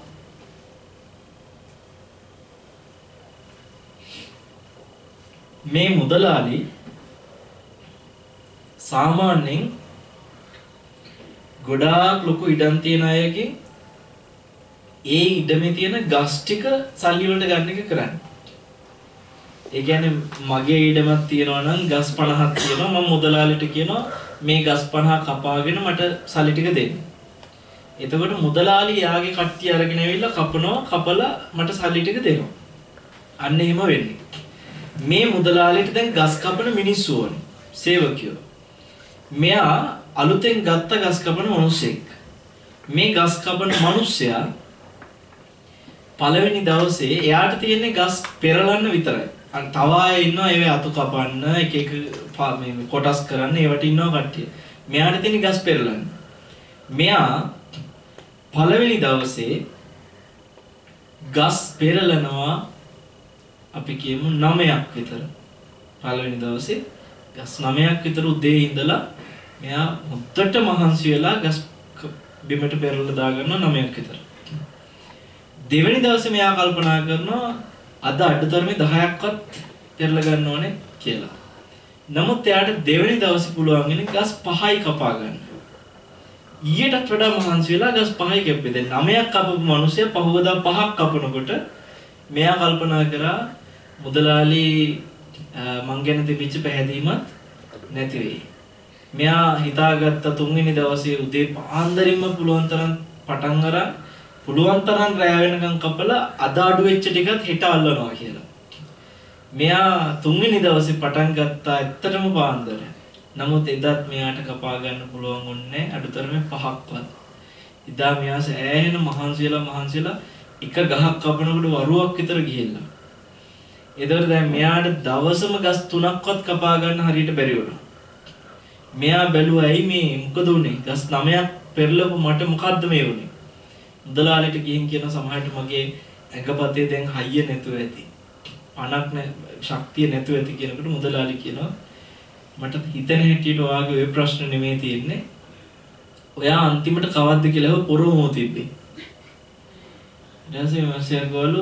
[SPEAKER 1] මේ මුදලාලි සාමාන්‍යයෙන් ගොඩාක් ලොකු ඉඩම් තියෙන අයගෙන් ඒ ඉඩමේ තියෙන ගස් ටික සල්ලි වලට ගන්න එක කරන්නේ. ඒ කියන්නේ මගේ ඉඩමක් තියෙනවා නම් ගස් 50ක් තියෙනවා මම මුදලාලිට කියනවා මේ ගස් 50 කපාගෙන මට සල්ලි ටික දෙන්න. එතකොට මුදලාලි යාගේ කට්ටිය අරගෙන ඇවිල්ලා කපනවා කපලා මට සල්ලි ටික දෙනවා. අන්න එහෙම වෙන්නේ. මේ මුදලාලිට දැන් ගස් කපන මිනිස්සු ඕනේ. සේවකයෝ. මෙයා අලුතෙන් ගත්ත ගස් කපන මිනිස්සෙක්. මේ ගස් කපන මිනිස්සයා පළවෙනි දවසේ එයාට තියෙන්නේ ගස් පෙරලන්න විතරයි. තව අය ඉන්නවා ඒවේ අතු කපන්න එක එක මේ කොටස් කරන්න ඒවට ඉන්නවා කට්ටිය. මෙයාට තියෙන්නේ ගස් පෙරලන්න. මෙයා පළවෙනි දවසේ ගස් පෙරලනවා අපි කියමු 9ක් විතර. පළවෙනි දවසේ ගස් 9ක් විතර උදේ ඉඳලා මෙයා මුත්තට මහන්සි වෙලා ගස් බිමට පෙරලලා දාගන්නවා 9ක් විතර. දෙවෙනි දවසේ මෙයා කල්පනා කරනවා අද අඩතරමේ 10ක්වත් පෙරලා ගන්න ඕනේ කියලා. නමුත් එයාට දෙවෙනි දවසේ පුළුවන් වෙන්නේ ගස් 5යි කපා ගන්න. ඊටත් වඩා මහන්සි වෙලා ගස් 5යි කැප්පේ. දැන් 9ක් කපපු මිනිස්සයා පහවදා 5ක් කපනකොට මෙයා කල්පනා කරා මුදලාලි මං ගැන තිබිච්ච පැහැදීමත් නැති වෙයි. මෙයා හිතාගත්ත තුන්වෙනි දවසේ උදේ පාන්දරින්ම පුළුවන් තරම් පටන් අරන් පුළුවන් තරම් රැය වෙනකන් කපලා අද අඩු වෙච්ච ටිකත් හෙට අල්ලනවා කියලා. මෙයා තුන්වෙනි දවසේ පටන් ගත්තා ඇත්තටම පාන්දර. නමුත් එදත් මෙයාට කපා ගන්න පුළුවන් වුණේ අඩුතරමේ 5ක්වත්. ඉදා මෙයා සෑහෙන මහන්සියලා එක ගහක් කපනකොට වරුවක් විතර ගිහිල්ලා. එතකොට දැන් මෙයාට දවසම ගස් 3ක්වත් කපා ගන්න හරියට බැරි වුණා. මෙයා බැලුවා ඇයි මේ මොකද උනේ? ගස් 9ක් පෙරලපු මට මොකද්ද මේ උනේ? මුදලාලිට ගිහින් කියන සමහරට මගේ ඇඟපතේ දැන් හයිය නැතුව ඇති. පණක් ශක්තිය නැතුව ඇති කියනකොට මුදලාලි කියනවා මට හිතෙන හැටියට ඔයාගේ ඔය ප්‍රශ්න නෙමෙයි තියෙන්නේ. ඔයා අන්තිමට කවද්ද කියලා පොරොමෝ තිබ්බේ. ඊට පස්සේ මාසයක් ගාලු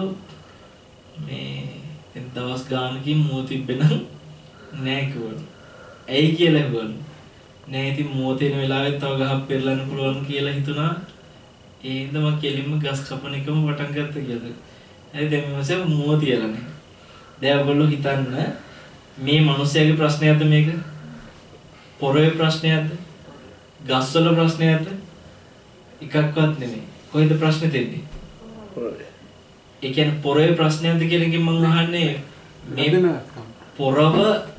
[SPEAKER 1] මේ දවස් ගානකින් මෝ තිබ්බේ නෑ කිව්වලු. ඇයි කියලා කිව්වලු. නෑ ඉතින් මෝ තියෙන වෙලාවෙත් තව ගහක් පෙරලන්න පුළුවන් කියලා හිතුණා. ඒ හින්දා මම කෙලින්ම ගස් කපන එකම පටන් ගත්තා කියලා. හරි දැන් මම මෝ තියලා නෑ. දැන් ඔයගොල්ලෝ හිතන්න මේ මිනිස්යාගේ ප්‍රශ්නයක්ද මේක? පොරේ ප්‍රශ්නයක්ද? ගස්වල ප්‍රශ්නයක්ද? එකක්වත් නෙමෙයි. කොහෙද ප්‍රශ්නේ තියෙන්නේ? පොරේ. ඒ කියන්නේ පොරේ ප්‍රශ්නයක්ද කියලා මම අහන්නේ මේ පොරව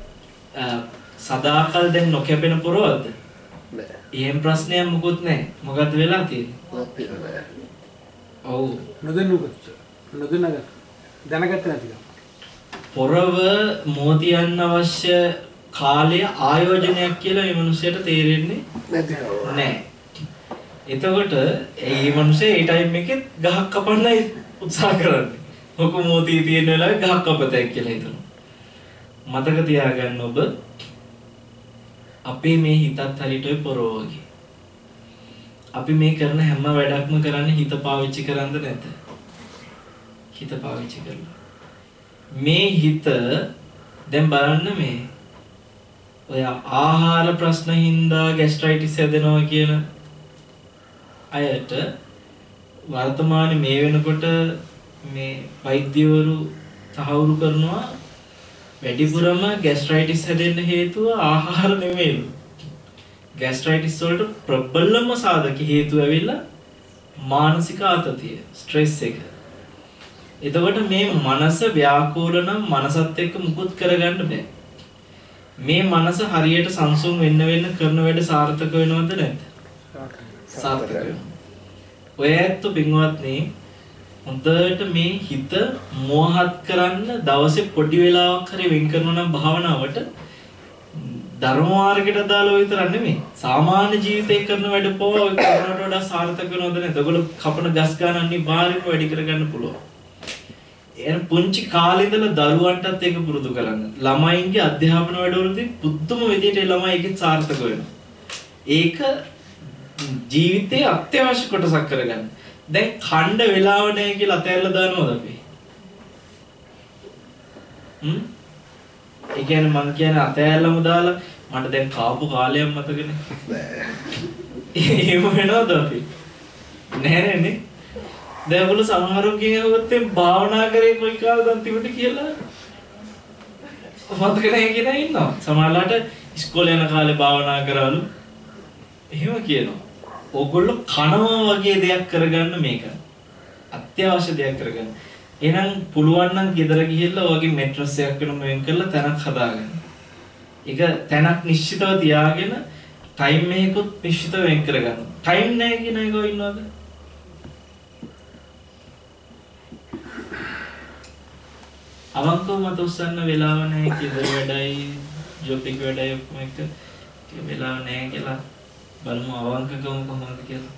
[SPEAKER 1] සදාකල් දැන් නොකැපෙන පොරවද? නෑ. එහෙම ප්‍රශ්නයක් මොකුත් නෑ. මොකද්ද වෙලා තියෙන්නේ? ඔව්.
[SPEAKER 2] දැනගත්ත නැතිද?
[SPEAKER 1] පොරව මෝතියන්න අවශ්‍ය කාලය ආයෝජනයක් කියලා මේ මිනිහට තේරෙන්නේ නැහැ. එතකොට මේ මිනිහේ ඒ ටයිම් එකේ ගහක් කපන්නයි උත්සාහ කරන්නේ. මොකද මෝතිය තියෙන වෙලාවේ ගහක් කපතයි කියලා හිතනවා. මතක තියාගන්න ඔබ අපේ මේ හිතත් හරියට ඔය පොරව වගේ. අපි මේ කරන හැම වැඩක්ම කරන්නේ හිත පාවිච්චි කරන්ද නැද්ද? හිත පාවිච්චි කරලා. මේ හිත දැන් බලන්න මේ ඔය ආහාර ප්‍රශ්න හින්දා ગેස්ට්‍රයිටිස් හැදෙනවා කියන අයට වර්තමානයේ මේ වෙනකොට මේ වෛද්‍යවරු තහවුරු කරනවා වැඩිපුරම ગેස්ට්‍රයිටිස් හැදෙන්න හේතුව ආහාර නෙමෙයි. ગેස්ට්‍රයිටිස් වලට ප්‍රබලම සාධක හේතුව ඇවිල්ලා මානසික ආතතිය, ස්ට්‍රෙස් එක. එතකොට මේ මනස ව්‍යාකූල නම් මනසත් එක්ක මුකුත් කරගන්න බෑ. මේ මනස හරියට සංසුන් වෙන්න කරන වැඩ සාර්ථක වෙනවද නැද්ද? සාර්ථක වෙනවා. ඔය ඇත්ත පින්වත්නි හොඳට මේ හිත මෝහත් කරන්න දවසේ පොඩි වෙලාවක් හරි වෙන් කරනවා නම් භාවනාවට ධර්ම මාර්ගයට දාලා විතරක් නෙමෙයි සාමාන්‍ය ජීවිතේ කරන වැඩ පොව ඔය කරනට වඩා සාර්ථක වෙනවද නැද්ද? ඔයගොල්ලෝ කපන ගස් ගන්න අනිවාර්යයෙන්ම වැඩි කරගන්න පුළුවන්. එන පුංචි කාලේ ඉඳලා දරුවන්ටත් ඒක පුරුදු කරන්න. ළමයින්ගේ අධ්‍යාපන වැඩවලදී පුදුම විදිහට ළමයි ඒකෙත් සාර්ථක වෙනවා. ඒක ජීවිතයේ අත්‍යවශ්‍ය කොටසක් කරගන්න. දැන් ඛණ්ඩ වෙලාව නැහැ කියලා අතහැරලා දානවද අපි? ඒ කියන්නේ මං කියන්නේ අතහැරලාම දාලා මට දැන් කාපු කාලයක් මතකනේ. නෑ. එහෙම වෙනවද අපි? නෑ නේ. දැන් ඔයගොල්ලෝ සමහරව කියනකොට භාවනා කරේ කොයි කාලෙද තිබුණේ කියලා මතක නැහැ කියන අය ඉන්නවා. සමහරලාට ඉස්කෝලේ යන කාලේ භාවනා කරාලු. එහෙම කියනවා. ඕගොල්ලෝ කනවා වගේ දෙයක් කරගන්න මේක. අත්‍යවශ්‍ය දෙයක් කරගන්න. එහෙනම් පුළුවන් නම් ගෙදර ගිහිල්ලා ඔයගේ මැට්‍රස් එකක් වෙනම වෙන් කරලා තැනක් හදාගන්න. ඒක තැනක් නිශ්චිතව තියාගෙන ටයිම් එකකුත් නිශ්චිතව වෙන් කරගන්න. ටයිම් නැහැ කියන එක ඉන්නවද? අවංකව මත උස්සන්න වෙලාව නැහැ කියලා වැඩයි ජොබ් එක වැඩයි ඔක්කොම එක වෙලාව නැහැ කියලා බලමු අවංකකම කොහොමද කියලා.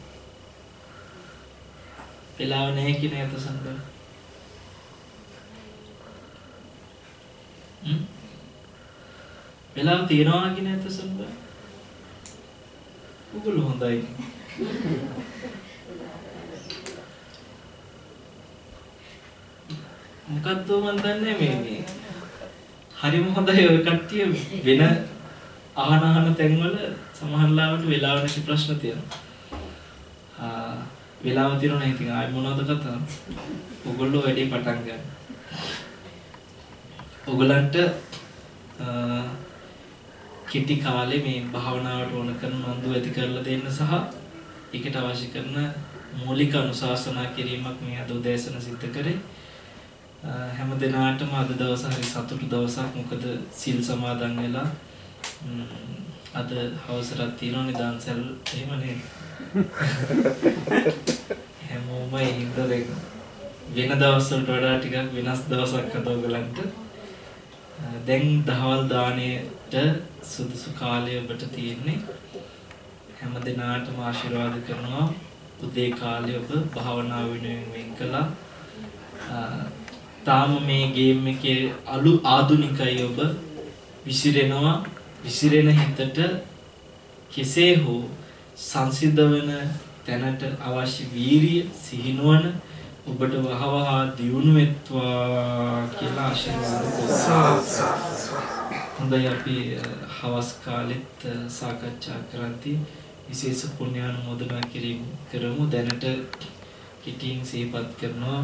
[SPEAKER 1] වෙලාව නැහැ කියන එක සම්බන්ධ. වෙලාව තියනවා කියන එක සම්බන්ධ. උගල හොඳයි. මොකද්ද මන් දන්නේ මේ හරිම හොඳයි ඔය කට්ටිය වෙන අහන තැන්වල සමහරවිට වෙලාව නැති ප්‍රශ්න තියෙනවා. වෙලාව තියෙනවා නම් ඉතින් ආයි මොනවද කතාව? ඔයගොල්ලෝ වැඩි පටන් ගන්න. ඔයගලන්ට කිටි කාලේ මේ භාවනාවට ඕන කරන මන්දු ඇති කරලා දෙන්න සහ ඒකට අවශ්‍ය කරන මූලික අනුශාසනා කිරීමක් මේ අද උදෑසන සිද්ධ කරේ. හැම දිනාටම අද දවස හරි සතුටු දවසක්. මොකද සීල් සමාදන් වෙලා අද හවසට තියෙනවා නිදාන්සල් එහෙම නේද? හැමෝම ඉඳලා වෙන දවස්වලට වඩා ටිකක් වෙනස් දවසක් අද ඔයගලන්ට. දැන් දහවල් දාණයට සුදුසු කාලය ඔබට තියෙන්නේ. හැම දිනාටම ආශිර්වාද කරනවා. උදේ කාලේ ඔබ භාවනා වෙනුවෙන් වෙන් කළා. තාම මේ ගේම් එකේ ආධුනිකයි ඔබ විසිරෙනවා. විසිරෙන හිතට කෙසේ හෝ සංසිද්ධ වෙන තැනට අවශ්‍ය වීරිය සිහිනුවන ඔබට වහවහ දියුණු වෙත්වා කියලා ආශිර්වාද කරනවා. හොඳයි අපි හවස් කාලෙත් සාකච්ඡා කරද්දී විශේෂ පුණ්‍යානුමෝදනා කිරීම කරමු. දැනට කිටියෙන් සිහිපත් කරනවා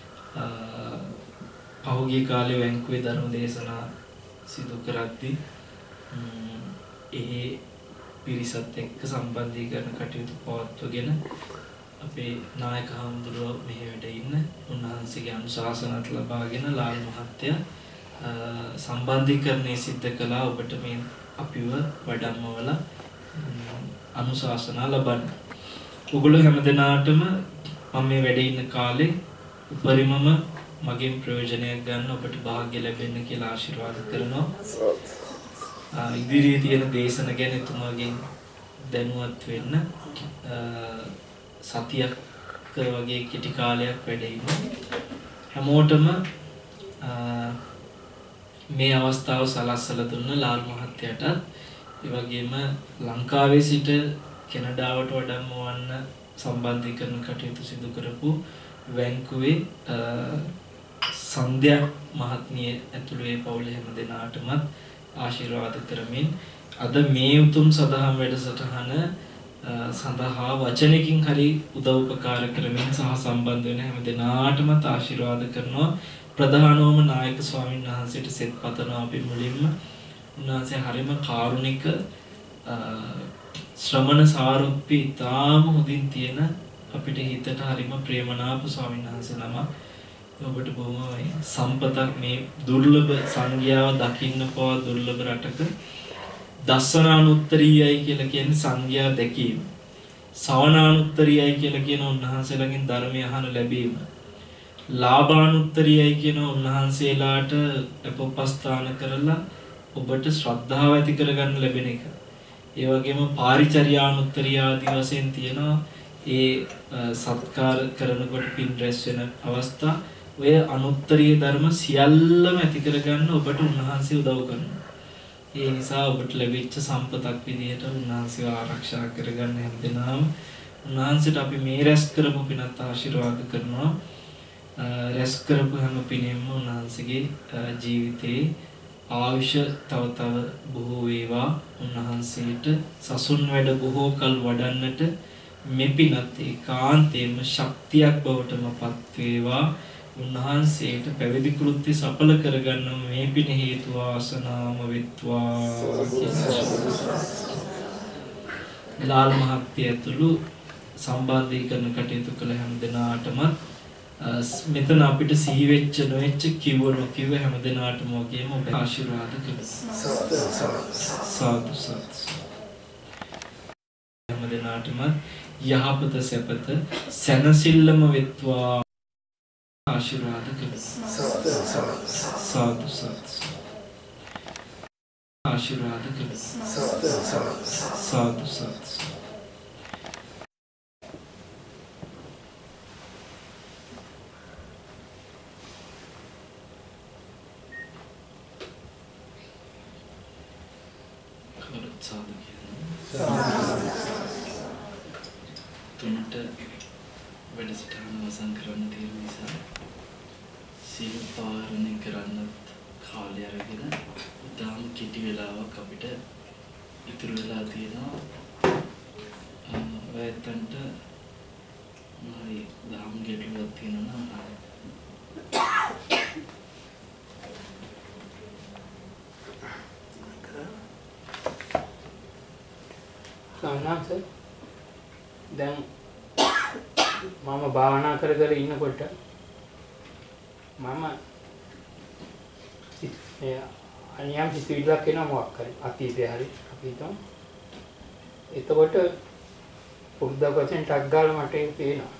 [SPEAKER 1] පහුගිය කාලේ වැංකුවේ ධර්ම දේශනා සිදු කරද්දී ඒ පිරිසත් එක්ක සම්බන්ධීකරණ කටයුතු පවත්වගෙන අපේ නායක හඳුරෝ මෙහි වැඩ ඉන්න උන්වහන්සේගේ අනුශාසනාත් ලබාගෙන ලාල් මහත්තයා සම්බන්ධීකරණය සිද්ධ කළා. ඔබට මේ අපිව වඩම්මවල අනුශාසනා ලබන්න. ඔගොල්ලෝ හැමදෙනාටම මම මේ වැඩ ඉන්න කාලේ උපරිමම මගෙන් ප්‍රයෝජනයක් ගන්න ඔබට වාග්ය ලැබෙන්න කියලා ආශිර්වාද කරනවා. ඉදිරියේ තියෙන දේශන ගැන එතුමාගෙන් දැනුවත් වෙන්න සතියක් වගේ කෙටි කාලයක් වැඩ ඉන්න. හැමෝටම මේ අවස්ථාව සලස්සලා දුන්න ලාල් මහත්තයාට ඒ වගේම ලංකාවේ සිට කැනඩාවට වඩම්මවන්න සම්බන්ධීකරණ කටයුතු සිදු කරපු වැංකුවේ සන්ධ්‍යා මහත්මිය ඇතුළු ඒ පවුලේ හැම දෙනාටමත් ආශිර්වාද කරමින් අද මේ උතුම් සදහම් වැඩසටහන සඳහා වචනකින් හරි උදව් උපකාර කරමින් සහ සම්බන්ධ වෙන හැම දෙනාටමත් ආශිර්වාද කරනවා. ප්‍රධානවම නායක ස්වාමීන් වහන්සේට සෙත් පතනවා අපි මුලින්ම. උන්වහන්සේ හරිම කාරුණික ශ්‍රමණ සාරුප්පි තාම හොඳින් තියෙන අපිට හිතට හරිම ප්‍රේමනාප ස්වාමීන් වහන්සේ නම. ඔබට බොහොම සම්පතක් මේ දුර්ලභ සංඝයාව දකින්න පවා දුර්ලභ රටක දස්සනානුත්තරීයයි කියලා කියන්නේ සංඝයා දැකීම. සවනානුත්තරීයයි කියලා කියන උන්වහන්සේලාගෙන් ධර්මය අහන ලැබීම. ලාභානුත්තරීයයි කියන උන්වහන්සේලාට අපොපස්ථාන කරලා ඔබට ශ්‍රද්ධාව ඇති කරගන්න ලැබෙන එක. ඒ වගේම පාරිචර්යානුත්තරීය ආදී වශයෙන් තියෙනවා ඒ සත්කාර කරනකොට පින් රැස් වෙන අවස්ථා. ඔය අනුත්තරීය ධර්ම සියල්ලම ඇති කරගන්න ඔබට උන්වහන්සේ උදව් කරනවා. ඒ නිසා ඔබට ලැබිච්ච සම්පතක් විදිහට උන්වහන්සේව ආරක්ෂා කරගන්න හැමදෙනාම උන්වහන්සේට අපි මේ රැස් කරපු පිනත් ආශිර්වාද කරනවා. රැස් කරපු හැම පිනෙම උන්වහන්සේගේ ජීවිතේ ආයුෂ තව තව බොහෝ වේවා. උන්වහන්සේට සසුන් වැඩ බොහෝ කල් වඩන්නට මෙපිනත් ඒකාන්තයෙන්ම ශක්තියක් බවටම පත් වේවා. උන්වහන්සේට පැවිදි කෘත්‍ය සඵල කරගන්න මේ පින හේතු වාසනාම වෙත්වා. ලාල් මහත්තයා ඇතුළු සම්බන්ධීකරණ කටයුතු කළ හැම දෙනාටම මෙතන අපිට සිහි වෙච්ච නොවෙච්ච කිව්ව නොකිව්ව හැම දෙනාටම වගේම ඔබ ආශිර්වාද කරනවා. සාදු සාදු. හැම දෙනාටම යහපත සැපත සැනසෙල්ලම වෙත්වා ආශිර්වාද කරනවා. සාදු සාදු. ආශිර්වාද කරනවා. සාදු සාදු. තුන්ට වැඩසටහන අවසන් කරන්න තියෙන නිසා සීල පාරණය කරන්නත් කාලය අරගෙන ඉතාම කෙටි වෙලාවක් අපිට ඉතුරු වෙලා තියෙනවා. ඔයයන්ට මයි දහම් ගැටලුවක් තියෙනවා නම්
[SPEAKER 7] සාමාන්‍යයෙන් දැන් මම භාවනා කර කර ඉන්නකොට මම අනියම් සිතුවිල්ලක් එනවා මොකක් හරි අතීතේ හරි අපි හිතමු. එතකොට පුරුද්දක් වශයෙන් ටක් ගාලා මට ඒක පේනවා.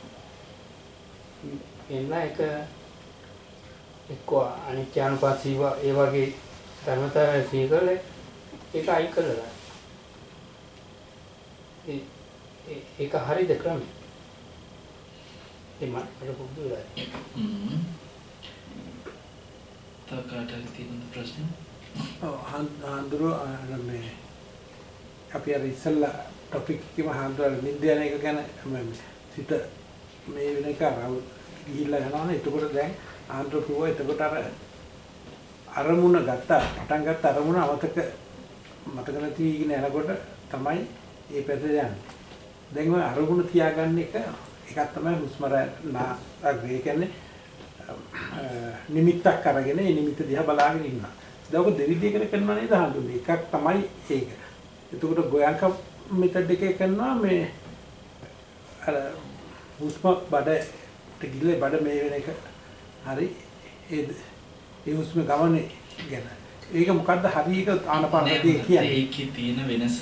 [SPEAKER 7] එන්න එක එක්ක අනිත්‍යානුපස්සීව ඒ වගේ ධර්මතාවය සීකල ඒක අයින් කළා. ඒක හරිද ක්‍රමය? ඒ මට පුරුදු වෙලා.
[SPEAKER 1] තව කාටද තියෙන ප්‍රශ්න?
[SPEAKER 2] ආන්දරෝ මේ අපි අර ඉස්සල්ලා ටොපික් එකේම ආන්දරෝ නින්ද යන එක ගැන සිත මේ වෙන එක ගිහිල්ලා යනවනේ. එතකොට දැන් ආන්දරෝ කිව්වා එතකොට අර අරමුණ ගත්තා පටන් ගත්ත අරමුණ මතක නැති වීගෙන යනකොට තමයි ඒ පැත්තට යන්නේ. දැන් ඔය අරමුණ තියාගන්න එකක් තමයි හුස්ම රැල්ල කියන්නේ නිමිත්තක් අරගෙන ඒ නිමිත්ත දිහා බලාගෙන ඉන්නවා. ඒක දෙවිදියකට කරනවා නේද හඳුන්නේ. එකක් තමයි ඒක. එතකොට ගෝයන්ක මෙතඩ් එකේ කරනවා මේ අර හුස්ම බඩට ගිහලා බඩ මේ වෙන එක හරි ඒ හුස්ම ගමනේ ගැන. ඒක මොකද්ද හරි එක ආනපානසතිය කියන්නේ.
[SPEAKER 1] ඒකේ තියෙන වෙනස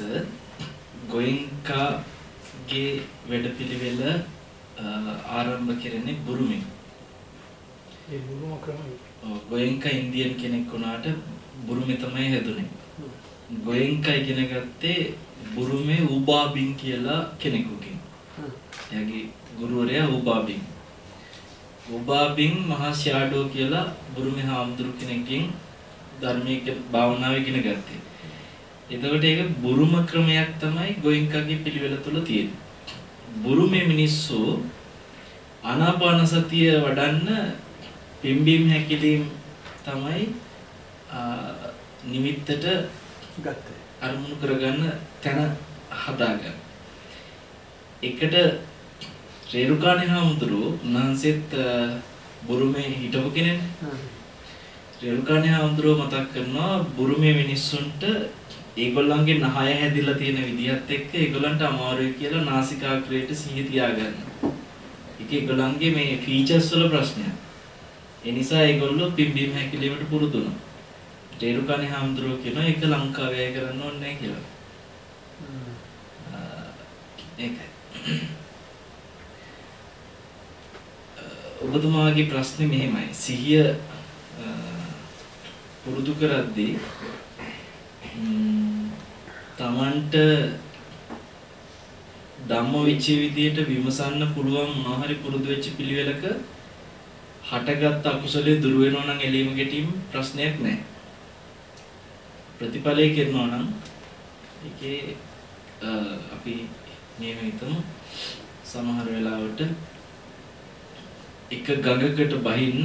[SPEAKER 1] ගෝයන්කගේ වැඩපිළිවෙල ආරම්භ කරන්නේ බුරුමෙන්.
[SPEAKER 7] ඒ බුරුම ක්‍රමය.
[SPEAKER 1] ගෝයන්ක ඉන්දියන් කෙනෙක් වුණාට බුරුමේ තමයි හැදුනේ. ගෝයන්ක ඉගෙන ගත්තේ බුරුමේ ඌබාබින් කියලා කෙනෙකුගෙන්. එයාගේ ගුරුවරයා ඌබාබින්. ඌබාබින් මහා ෂාඩෝ කියලා බුරුමේ හාමුදුරු කෙනෙක්ගෙන් ධර්මයේ භාවනාව ඉගෙන ගත්තේ. එතකොට ඒක බුරුම ක්‍රමයක් තමයි ගෝයන්කගේ පිළිවෙල තුල තියෙන්නේ. බුරුමේ මිනිස්සු ආනාපාන සතිය වඩන්න පිම්බීම හැකිලිම තමයි නිමිත්තට
[SPEAKER 2] ගත්තේ.
[SPEAKER 1] අරමුණු කරගන්න තැන හදාගන්න. එකට රේරුකාණේ හාමුදුරුවෝ උන්වහන්සේත් බුරුමේ හිටපු කෙනෙක්නේ. රේරුකාණේ හාමුදුරුවෝ මතක් කරනවා බුරුමේ මිනිස්සුන්ට ඒගොල්ලන්ගේ නහය හැදිලා තියෙන විදිහත් එක්ක ඒගොල්ලන්ට අමාරුයි කියලා නාසිකාග්‍රේට සිහිය තියාගන්න. ඒක ඒගොල්ලන්ගේ මේ ෆීචර්ස් වල ප්‍රශ්නයක්. ඒ නිසා ඒගොල්ලෝ පිම්බීම හැකිලීමට පුරුදු වුණා. රේරුකාණේ හාමුදුරුවෝ කියනවා ඒක ලංකාවේ අය කරන්න ඕනේ නැහැ කියලා. ඒකයි. ඔබතුමාගේ ප්‍රශ්නේ මෙහෙමයි. සිහිය පුරුදු කරද්දී තමන්ට ධම්ම විචේ විදියට විමසන්න පුළුවන් මොනවා හරි පුරුදු වෙච්ච පිළිවෙලක හටගත් අකුසලයේ දුර වෙනවා නම් එළීම ගැටීම ප්‍රශ්නයක් නැහැ. ප්‍රතිඵලය කරනවා නම් ඒකේ අපි මේ හිතමු සමහර වෙලාවට එක ගඟකට බහින්න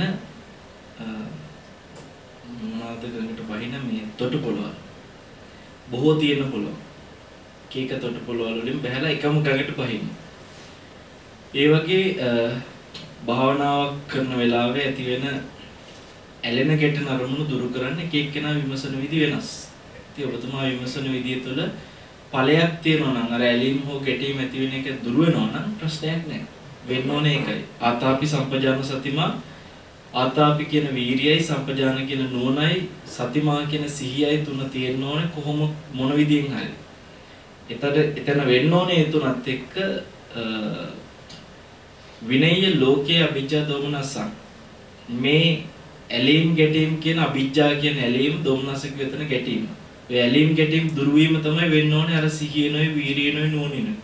[SPEAKER 1] මොනවාද ගඟකට බහින්න මේ තොටු පොළවල් බොහෝ තියෙන පොළොව. කීක තොටු පොළවල් වලින් බහැලා එකම ගඟට බහින්න. ඒ වගේ භාවනාවක් කරන වෙලාවේ ඇති වෙන ඇලෙන ගැටෙන අරමුණු දුරු කරන්න එක එක්කෙනා විමසන විදි වෙනස්. ඉතින් ඔබතුමා විමසන විදිය තුළ ඵලයක් තියෙනවා නම් අර ඇලීම් හෝ ගැටීම් ඇති වෙන එක දුරු වෙනවා නම් ප්‍රශ්නයක් නැහැ. වෙන්න ඕනේ ඒකයි. ආතාපි සම්පජාන සතිමා ආතාපි කියන වීරියයි සම්පජාන කියන නුවණයි සතිමා කියන සිහියයි තුන තියෙන්න ඕනේ කොහොම මොන විදියෙන් හරි. එතන වෙන්න ඕනේ ඒ තුනත් එක්ක විනය්‍ය ලෝකයේ අභිජ්ජා දෝමනසං මේ ඇලීම් ගැටීම් කියන අභිජ්ජා කියන ඇලීම් දෝමනසක වෙතන ගැටීම. ඒ ඇලීම් ගැටීම් දුරු වීම තමයි වෙන්න ඕනේ අර සිහියනොයි වීරියනොයි නුවණිනොයි.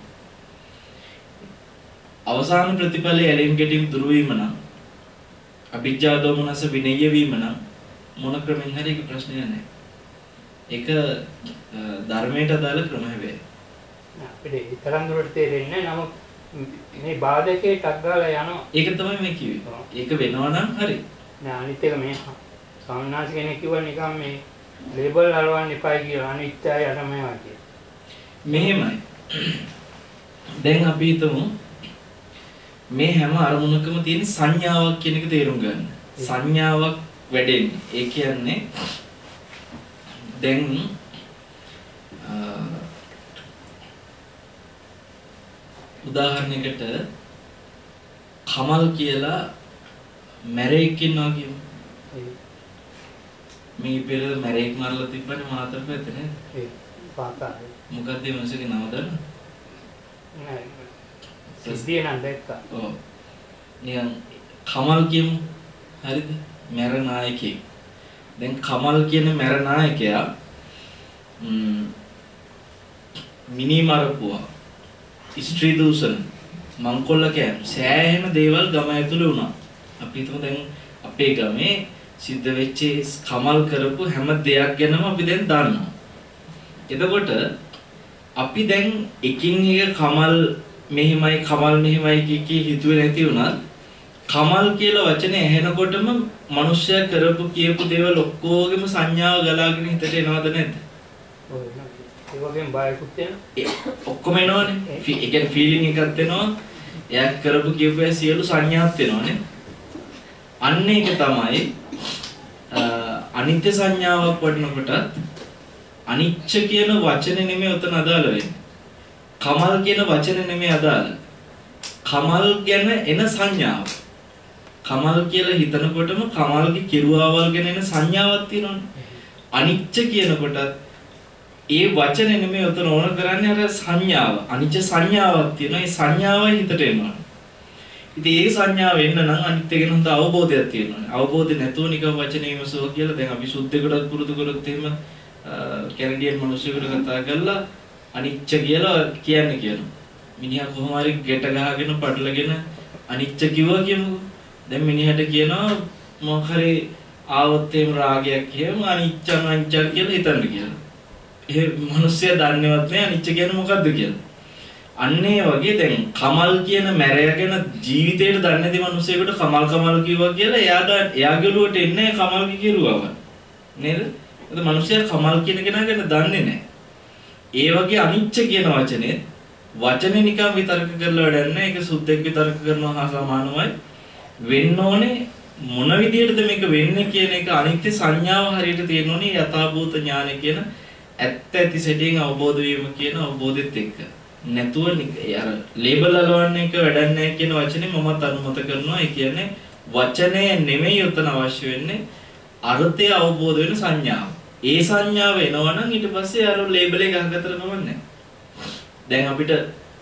[SPEAKER 1] අවසාන ප්‍රතිඵලයේ ඇලීම් ගැටීම් දුරු වීම නම් අභිජ්ජා දෝමනස විනය්‍ය වීම නම් මොන ක්‍රමෙන් හරි ඒක ප්‍රශ්නයක් නැහැ. ඒක ධර්මයට අදාළ ක්‍රම හැබැයි.
[SPEAKER 7] අපිට ඊතරම් දුරට තේරෙන්නේ නැහැ. නමුත් මේ බාධකේ ටක් ගාලා යනවා.
[SPEAKER 1] ඒක තමයි මේ කිව්වේ. ඒක වෙනවා නම් හරි.
[SPEAKER 7] නෑ අනිත් එක මේ සාමනාස කෙනෙක් කිව්වා නිකන් මේ ලේබල් අරවන්න එපා කියලා අනිත්‍යය යටමයි වගේ.
[SPEAKER 1] මෙහෙමයි. දැන් අපි හිතමු මේ හැම අරමුණකම තියෙන සංඥාවක් කියන එක තේරුම් ගන්න. සංඥාවක් වැඩෙන්නේ. ඒ කියන්නේ දැන් උදාහරණයකට කමල් කියලා මැරෙක් ඉන්නවා කියමු. මේ පෙර මැරෙක් මරලා තිබ්බනේ මාතර පැත්තේ නේද?
[SPEAKER 7] ඒ පාතායි.
[SPEAKER 1] මොකද්ද මේ මිනිස්සුගේ නම දන්නවද?
[SPEAKER 7] නෑ. සිද්ධිය නම් දැක්කා.
[SPEAKER 1] ඔව්. නිකන් කමල් කියමු. හරිද? මැර නායකයෙක්. දැන් කමල් කියන මැර නායකයා මිනි මරපුවා. ස්ත්‍රී දූෂණ මංකොල්ල කෑම සෑහෙන දේවල් ගම ඇතුළේ වුණා. අපි හිතමු දැන් අපේ ගමේ සිද්ධ වෙච්ච කමල් කරපු හැම දෙයක් ගැනම අපි දැන් දන්නවා. එතකොට අපි දැන් එකින් එක කමල් මෙහිමයි කී හිතුවේ නැති වුණත් කමල් කියලා වචනේ ඇහෙනකොටම මිනිස්සයා කරපු කියපු දේවල් ඔක්කොගෙම සංඥාව ගලාගෙන හිතට එනවද නැද්ද?
[SPEAKER 7] ඔව් එනවා. ඒ වගේම බයකුත් එනවා.
[SPEAKER 1] ඔක්කොම එනවනේ. ඒ කියන්නේ ෆීලිං එකක් එනවා. එයා කරපු කියපු සියලු සංඥාත් එනවනේ. අන්න ඒක තමයි අනිත්‍ය සංඥාවක් වඩනකොටත් අනිච්ච කියන වචනේ නෙමෙයි උතන අදාළ වෙන්නේ. කමල් කියන වචනේ නෙමෙයි අදාළ. කමල් ගැන එන සංඥාව. කමල් කියලා හිතනකොටම කමල්ගේ කිරුවාවල් ගැන එන සංඥාවක් තියෙනවනේ. අනිච්ච කියනකොටත් ඒ වචනේ නෙමෙයි උතන ඕන කරන්නේ අර සංඥාව. අනිච්ච සංඥාවක් තියෙනවා. ඒ සංඥාවයි හිතට එනවා. ඉතින් ඒ සංඥාව වෙන්න නම් අනිත් එක ගැන හොඳ අවබෝධයක් තියෙනවා. අවබෝධය නැතුව නිකන් වචනේ විමසෝ කියලා දැන් අපි සුද්ධයකටත් පුරුදු කරොත් එහෙම කැනඩියන් මිනිස්සුන්ට කතා කරලා අනිච්ච කියලා කියනවා. මිනිහා කොහොම හරි ගැට ගහගෙන පටලගෙන අනිච්ච කිව්වා කියමුකෝ. දැන් මිනිහට කියනවා මොකක් හරි ආවොත් එහෙම රාගයක් කියම අනිච්චං කියලා හිතන්න කියලා. ඒ මිනිස්සයා දන්නේවත් නෑ අනිච්ච කියන්නේ මොකද්ද කියලා. අන්න ඒ වගේ දැන් කමල් කියන මැරයගෙන ජීවිතේට දන්නේ නැති මිනිස්සෙකුට කමල් කිව්වා කියලා එයාගේ ඔළුවට එන්නේ කමල් කිරුවව. නේද? ඒත් මිනිස්සයා කමල් කියන කෙනා ගැන දන්නේ නැහැ. ඒ වගේ අනිච්ච කියන වචනේ නිකන් විතර්ක කරලා වැඩක් නැහැ. ඒක සුද්ධෙක් විතර්ක කරනවා හා සමානමයි. වෙන්න ඕනේ මොන විදියටද මේක වෙන්නේ කියන එක අනිත්‍ය සංඥාව හරියට තියෙනෝනේ යථාභූත ඥානය කියන ඇත්ත ඇති සැටියෙන් අවබෝධ වීම කියන අවබෝධෙත් එක්ක. නැතුව අර ලේබල් අලවන්න එක වැඩක් නැහැ කියන වචනේ මමත් අනුමත කරනවා. ඒ කියන්නේ වචනය නෙමෙයි උතන අවශ්‍ය වෙන්නේ අර්ථය අවබෝධ වෙන සංඥාව. ඒ සංඥාව එනවනම් ඊට පස්සේ අර ලේබල් එක ගහකට නමන්නේ. දැන් අපිට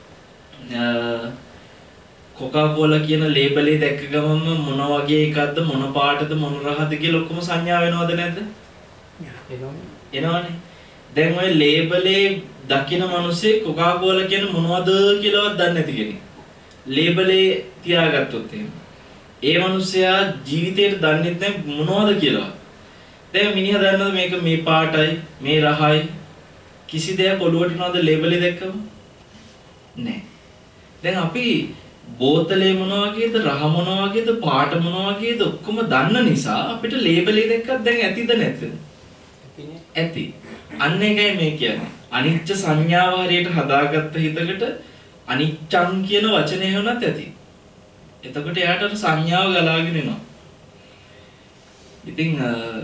[SPEAKER 1] කොකාකෝලා කියන ලේබල් එක දැක්ක ගමන්ම මොන වගේ එකක්ද මොන පාටද මොන රහද කියලා ඔක්කොම සංඥා වෙනවද නැද්ද? එනවනේ. දැන් ওই ලේබලේ දකින්න මිනිස්සේ කොකාකෝලා කියන මොනවද කියලාවත් දන්නේ නැති කෙනෙක්. ලේබලේ තියාගත්තොත් එහෙම. ඒ මිනිස්සයා ජීවිතේට දන්නේ නැහැ මොනවද කියලා. දැන් මිනිහා දන්නවද මේක මේ පාටයි මේ රහයි කිසි දෙයක් ඔළුවට එනවද ලේබලේ දැක්කම? නැහැ. දැන් අපි බෝතලේ මොනවා වගේද රහ මොනවා වගේද පාට මොනවා වගේද ඔක්කොම දන්න නිසා අපිට ලේබලේ දැක්කත් දැන් ඇතිද නැද්ද? ඇති. අන්න එකයි මේ කියන්නේ. අනිච්ච සංඥාව හරියට හදාගත්ත හිතකට අනිච්චං කියන වචනේ වුණත් ඇති. එතකොට එයාට අර සංඥාව ගලාගෙන එනවා. ඉතින්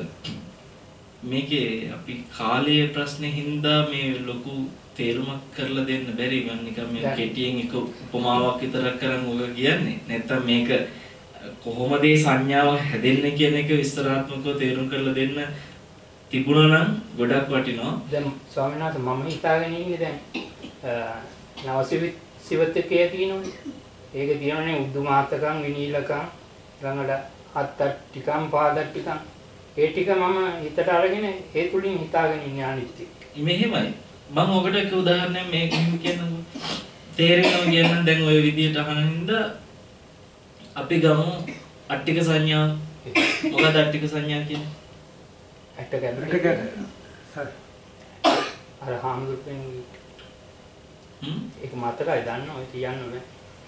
[SPEAKER 1] මේකේ අපි කාලයේ ප්‍රශ්නේ හින්දා මේ ලොකු තේරුමක් කරලා දෙන්න බැරි මම නිකන් මේ කෙටියෙන් එක උපමාවක් විතරක් කරන් ඔය කියන්නේ. නැත්තම් මේක කොහොමද මේ සංඥාව හැදෙන්නේ කියන එක විස්තරාත්මකව තේරුම් කරලා දෙන්න තිබුණා නම් ගොඩක් වටිනවා.
[SPEAKER 7] දැන් ස්වාමීන් වහන්සේ මම හිතාගෙන ඉන්නේ දැන් නවසිවිතකයේ තියෙනවනේ. ඒක තියෙනවනේ උද්දුමාතකම් විනීලකම් ළඟට අත්තට්ටිකම් පාදට්ටිකම් ඒ ටික මම හිතට අරගෙන ඒ තුලින් හිතාගෙන ඉන්නේ අනිත්‍ය.
[SPEAKER 1] මෙහෙමයි. මම ඔකට එක උදාහරණයක් මේක කියන්නකෝ. තේරෙනවා කියන්න දැන් ওই විදියට අහන හින්දා අපි ගමු අට්ටික සංඥා. මොකද අට්ටික සංඥා කියන්නේ?
[SPEAKER 7] ඇට ගැන. අර හාමුදුරුවෝ ඒක මතකයි දන්නවා ඒක කියන්න ඕනේ.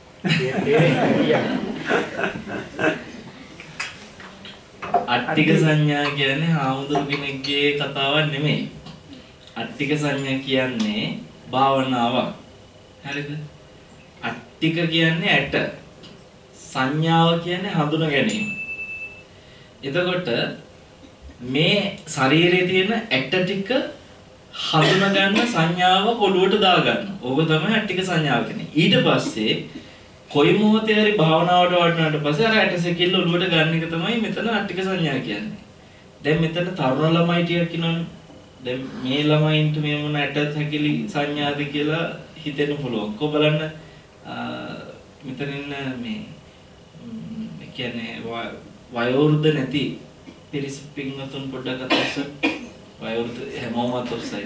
[SPEAKER 1] අට්ටික සංඥා කියන්නේ හාමුදුරු කෙනෙක්ගේ කතාවක් නෙමෙයි. අට්ටික සංඥා කියන්නේ භාවනාවක්. හරිද? අට්ටික කියන්නේ ඇට. සංඥාව කියන්නේ හඳුනා ගැනීම. එතකොට මේ ශරීරයේ තියෙන ඇට ටික හඳුනා ගන්න සංඥාව ඔළුවට දා ගන්න. ඕක තමයි අට්ටික සංඥාව කියන්නේ. ඊට පස්සේ කොයි මොහොතේ හරි භාවනාවට වඩනාට පස්සේ අර ඇට සැකිල්ල ඔළුවට ගන්න එක තමයි මෙතන අට්ටික සංඥා කියන්නේ. දැන් මෙතන තරුණ ළමයි ටිකක් ඉන්නවනේ. දැන් මේ ළමයින්ට මේ මොන ඇට සැකිලි සංඥාද කියලා හිතෙන්න පුළුවන්. කො බලන්න මෙතන ඉන්න මේ කියන්නේ වයෝවෘද්ධ නැති පිරිස පින්වතුන් පොඩ්ඩක් අතස්ස වයෝවෘද්ධ හැමෝම අතස්සයි.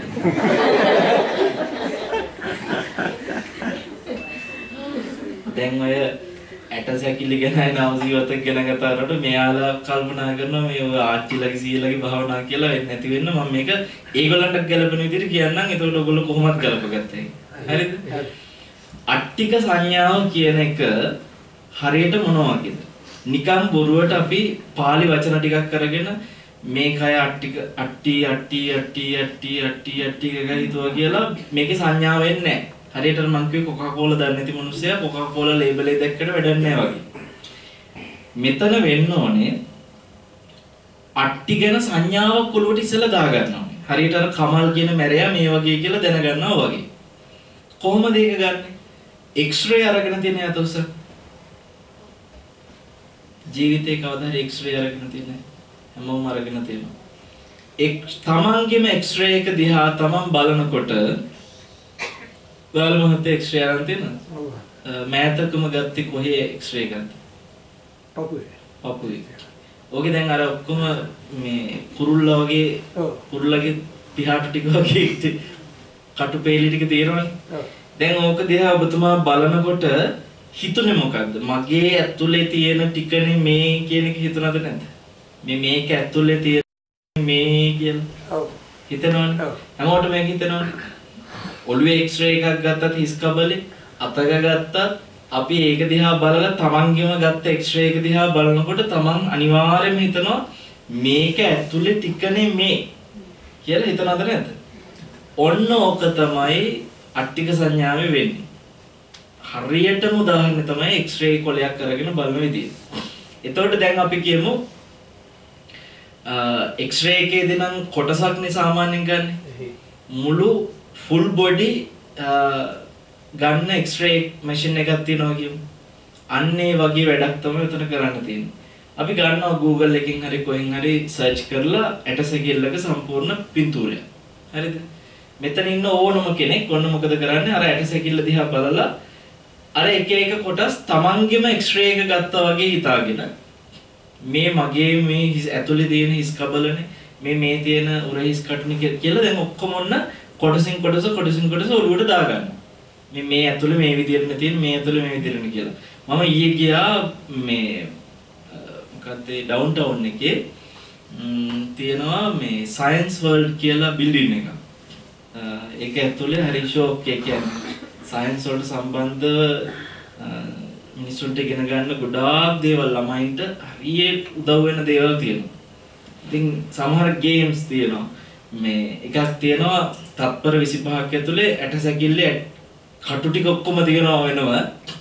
[SPEAKER 1] දැන් ඔය ඇට සැකිලි ගැන නවසීවතක් ගැන කතා කරනකොට මෙයාලා කල්පනා කරනවා මේ ඔය ආච්චිලගේ සීයලගේ භාවනා කියලා වෙන්නේ නැති වෙන්න මම මේක ඒගොල්ලන්ට ගැලපෙන විදිහට කියන්නම්. එතකොට ඔයගොල්ලෝ කොහොමද ගලපගත්තේ? හරිද? අට්ටික සංඥාව කියන එක හරියට මොනවා වගේද? නිකම් බොරුවට අපි පාලි වචන ටිකක් අරගෙන මේකයි අට්ටික අට්ටි එකයි හිතුවා කියලා මේකේ සංඥාව වෙන්නේ නැහැ. හරියට මං කිව්වේ කොකාකෝලා දන්නේ නැති මිනිස්සයා කොකාකෝලා ලේබල් එක දැක්කට වැඩක් නැහැ වගේ. මෙතන වෙන්න ඕනේ අට්ටි ගැන සංඥාවක් ඔළුවට ඉස්සෙල්ලා දා ගන්න ඕනේ. හරියට අර කමල් කියන මැරයා මේ වගේ කියලා දැනගන්නවා වගේ. කොහොමද ඒක ගන්නෙ? එක්ස්රේ අරගෙන තියෙන යතොස්ස ජීවිතේ කවදා හරි එක්ස්රේ අරගෙන තියෙන හැමෝම අරගෙන තියෙනවා. තමන්ගේම එක්ස්රේ එක දිහා තමන් බලනකොට ඔයාලා මොහොතේ එක්ස්රේ අරන් තියෙනවද? ඔව්. මෑතකම ගත්තේ කොහේ එක්ස්රේ ගත්තේ? පපුවේ. ඕකේ දැන් අර ඔක්කොම මේ කුරුල්ලා වගේ කුරුල්ලගේ පිහාට ටික වගේ කටු පෙලි ටික තියෙනවනේ. ඔව්. දැන් ඕක දිහා ඔබතුමා බලනකොට හිතුනේ මොකද්ද? මගේ ඇතුලේ තියෙන ටිකනේ මේ කියන එක හිතුණාද නැද්ද? මේක ඇතුලේ තියෙන මේ කියලා. ඔව්. හිතනවනේ. ඔව්. හැමෝටම මේක හිතනවනේ. ඔළුවේ එක්ස්රේ එකක් ගත්තත් හිස් කබලේ අතක ගත්තත් අපි ඒක දිහා බලලා තමන්ගෙම ගත්ත එක්ස්රේ එක දිහා බලනකොට තමන් අනිවාර්යයෙන්ම හිතනවා මේක ඇතුලේ ටිකනේ මේ කියලා හිතනවද නැද්ද? ඔන්න ඕක තමයි අට්ටික සංඥාවේ වෙන්නේ. හරියටම උදාහරණ තමයි එක්ස්රේ කොලයක් අරගෙන බලන විදිය. එතකොට දැන් අපි කියමු එක්ස්රේ එකේදී නම් කොටසක්නේ සාමාන්‍යයෙන් ගන්න. මුළු ෆුල් බොඩි ගන්න එක්ස්රේ මැෂින් එකක් තියෙනවා කියමු. අන්න ඒ වගේ වැඩක් තමයි උතන කරන්න තියෙන්නේ. අපි ගන්නවා Google එකකින් හරි කොහෙන් හරි සර්ච් කරලා ඇටසැකිල්ලක සම්පූර්ණ පින්තූරය. හරිද? මෙතන ඉන්න ඕනම කෙනෙක් ඔන්න මොකද කරන්නේ? අර ඇටසැකිල්ල දිහා බලලා අර එක එක කොටස් තමන්ගෙම එක්ස්රේ එක ගත්තා වගේ හිතාගෙන මේ මගේ මේ ඇතුලේ තියෙන හිස් කබලනේ මේ තියෙන උර හිස් කටුනේ කියලා දැන් ඔක්කොම ඔන්න කොටසින් කොටස ඔළුවට දාගන්නවා. මේ ඇතුලේ මේ විදියට තියෙන මේ ඇතුලේ මේ විදියට කියලා. මම ඊයේ ගියා මේ මොකක්ද ඩවුන්ටවුන් එකේ තියෙනවා මේ සයන්ස් වර්ල්ඩ් කියලා බිල්ඩින් එකක්. ඒක ඇතුලේ හරි ෂෝක් එක කියන්නේ සයන්ස් වලට සම්බන්ධව මිනිස්සුන්ට ඉගෙන ගන්න ගොඩාක් දේවල් ළමයින්ට හරියට උදව් වෙන දේවල් තියෙනවා. ඉතින් සමහර ගේම්ස් තියෙනවා. මේ එකක් තියෙනවා තත්පර 25ක් ඇතුලේ ඇටසැකිල්ලේ කටු ටික ඔක්කොම තියෙනවා වෙනවා.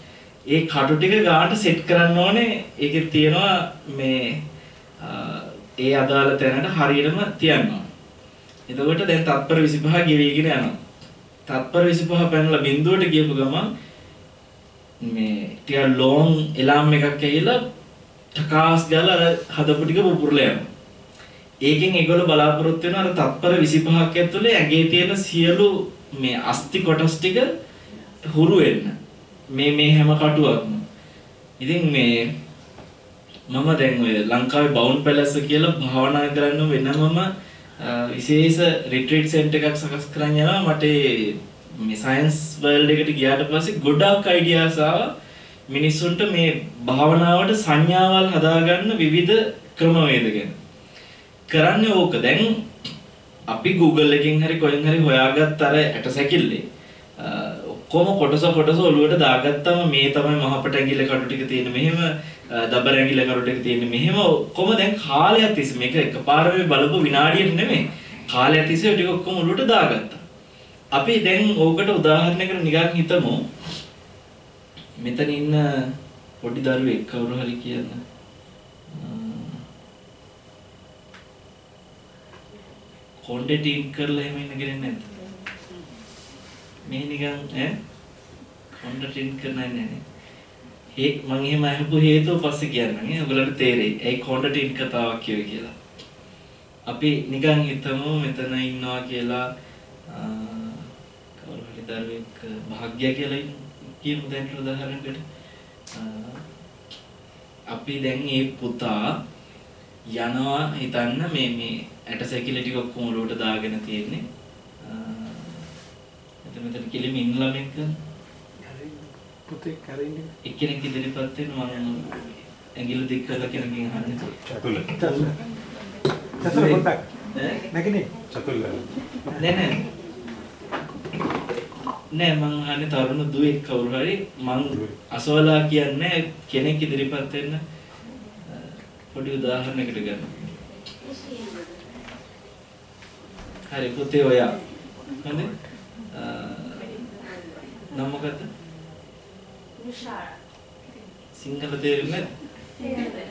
[SPEAKER 1] ඒ කටු ටික ගානට සෙට් කරන්න ඕනේ. ඒකේ තියෙනවා මේ ඒ අදාළ තැනට හරියටම තියන්න ඕනේ. එතකොට දැන් තත්පර 25 ගෙවිගෙන යනවා. තත්පර 25 පැනලා බිඳුවට ගියපු ගමන් මේ ටික ලොන් එලාම් එකක් ඇවිල්ලා ටකාස් ගාලා අර හදපු ටික පුපුරලා යනවා. ඒකෙන් ඒගොල්ලෝ බලාපොරොත්තු වෙනවා අර තත්පර 25ක් ඇතුලේ ඇඟේ තියෙන සියලු මේ අස්ථි කොටස් ටික හුරු වෙන්න. මේ හැම කටුවක්ම. ඉතින් මේ මම දැන් ඔය ලංකාවේ බවුන් පැලස් කියලා භාවනා කරන්න වෙනමම විශේෂ රිට්‍රීට් සෙන්ටර් එකක් සකස් කරන්න යනවා. මට මේ සයන්ස් වර්ල්ඩ් එකට ගියාට පස්සේ ගොඩක් අයිඩියාස් ආවා මිනිස්සුන්ට මේ භාවනාවට සංඥාවල් හදාගන්න විවිධ ක්‍රමවේද ගැන. කරන්නේ ඕක. දැන් අපි Google එකෙන් හරි කොහෙන් හරි හොයාගත්ත අර ඇටසැකිල්ලේ ඔක්කොම කොටස ඔලුවට දාගත්තම මේ තමයි මහපට ඇඟිල්ල කටු ටික තියෙන මෙහෙම දබර ඇඟිල්ල කටු ටික තියෙන මෙහෙම ඔක්කොම දැන් කාලයක් තිස්සේ මේක එකපාරම බලපු විනාඩියක් නෙමෙයි කාලයක් තිස්සේ ටික ඔක්කොම ඔලුවට දාගත්තා. අපි දැන් ඕකට උදාහරණයකට නිකන් හිතමු මෙතන ඉන්න පොඩි දරුවෙක් කවුරු හරි කියන්න කොණ්ඩේ ටීම් කරලා එහෙම ඉන්න කෙනෙක් නැද්ද? මේ නිකන් කොණ්ඩේ ටීම් කරන්නේ නැහැ. මම එහෙම අහපු හේතුව පස්සේ කියන්නම්. ඔයගොල්ලන්ට තේරෙයි. ඒ කොණ්ඩේ ටීම් කතාවක් කියවේ කියලා. අපි නිකන් හිතමු මෙතන ඉන්නවා කියලා කවුරු හරි දරුවෙක් භාග්‍ය කියලා කියමු දැන් උදාහරණයකට. අපි දැන් මේ පුතා යනවා හිතන්න මේ ඇටසැකිලි ටික ඔක්කොම උඩට දාගෙන තියෙන්නේ. මෙතන කෙලිම ඉන්න ළමෙක්
[SPEAKER 2] පුතේ කරින්නේ
[SPEAKER 1] එක්කෙනෙක් ඉදිරිපත් වෙන මම ඇඟිල්ල දික් කරලා කෙනකින් අහන්නේ.
[SPEAKER 2] චතුල පොට්ටක් නැගිනේ චතුල
[SPEAKER 1] නෑ මං අහන්නේ තරුණ දුවෙක් කවුරු හරි මං අසවලා කියන්නේ කෙනෙක් ඉදිරිපත් වෙන්න පොඩි උදාහරණයකට ගන්න. හරි පුතේ ඔයා හරි නම මොකද්ද? සිංහල තේරෙන්නේ නැහැ.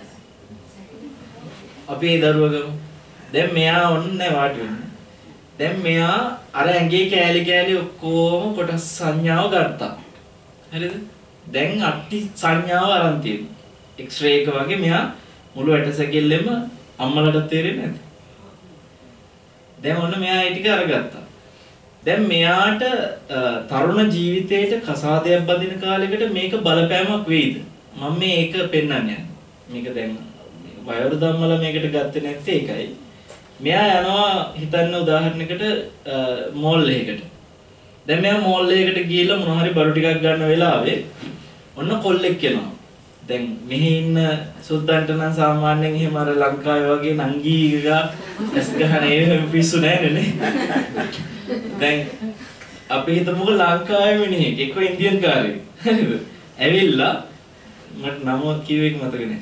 [SPEAKER 1] අපි ඒ දරුවා ගමු. දැන් මෙයා ඔන්නේ වාටි වෙන්නේ. දැන් මෙයා අර ඇඟේ කෑලි ඔක්කොම කොටස් සංඥාව ගත්තා. හරිද? දැන් අට්ටි සංඥාව අරන් තියෙනවා. එක්ස්රේ එක වගේ මෙයා මුළු ඇටසැකිල්ලෙම අම්මලට තේරෙන්නේ නැද්ද? දැන් ඔන්න මෙයා ඒ ටික අරගත්තා. දැන් මෙයාට තරුණ ජීවිතේට කසාදයක් බඳින කාලයකට මේක බලපෑමක් වෙයිද? මම මේක පෙන්වන්නේ. මේක දැන් වයෝවෘද්ධ ධම්මල මේකට ගත්තේ නැත්තේ ඒකයි. මෙයා යනවා හිතන්න උදාහරණයකට මෝල් එකකට. දැන් මෙයා මෝල් එකකට ගිහිල්ලා මොනවා හරි බඩු ටිකක් ගන්න වෙලාවේ ඔන්න කොල්ලෙක් එනවා. දැන් මෙහි ඉන්න සුද්දන්ට නම් සාමාන්‍යයෙන් එහෙම අර ලංකාවේ වගේ නංගීගා ඇස් ගහන ඒ පිස්සු නැහැ නේ. දැන් අපි හිතමුකෝ ලංකාවේ මිනිහෙක් එක්ක ඉන්දියන් කාරයෙක්. හරිද? ඇවිල්ලා මට නම කිව්වෙක් මතක නැහැ.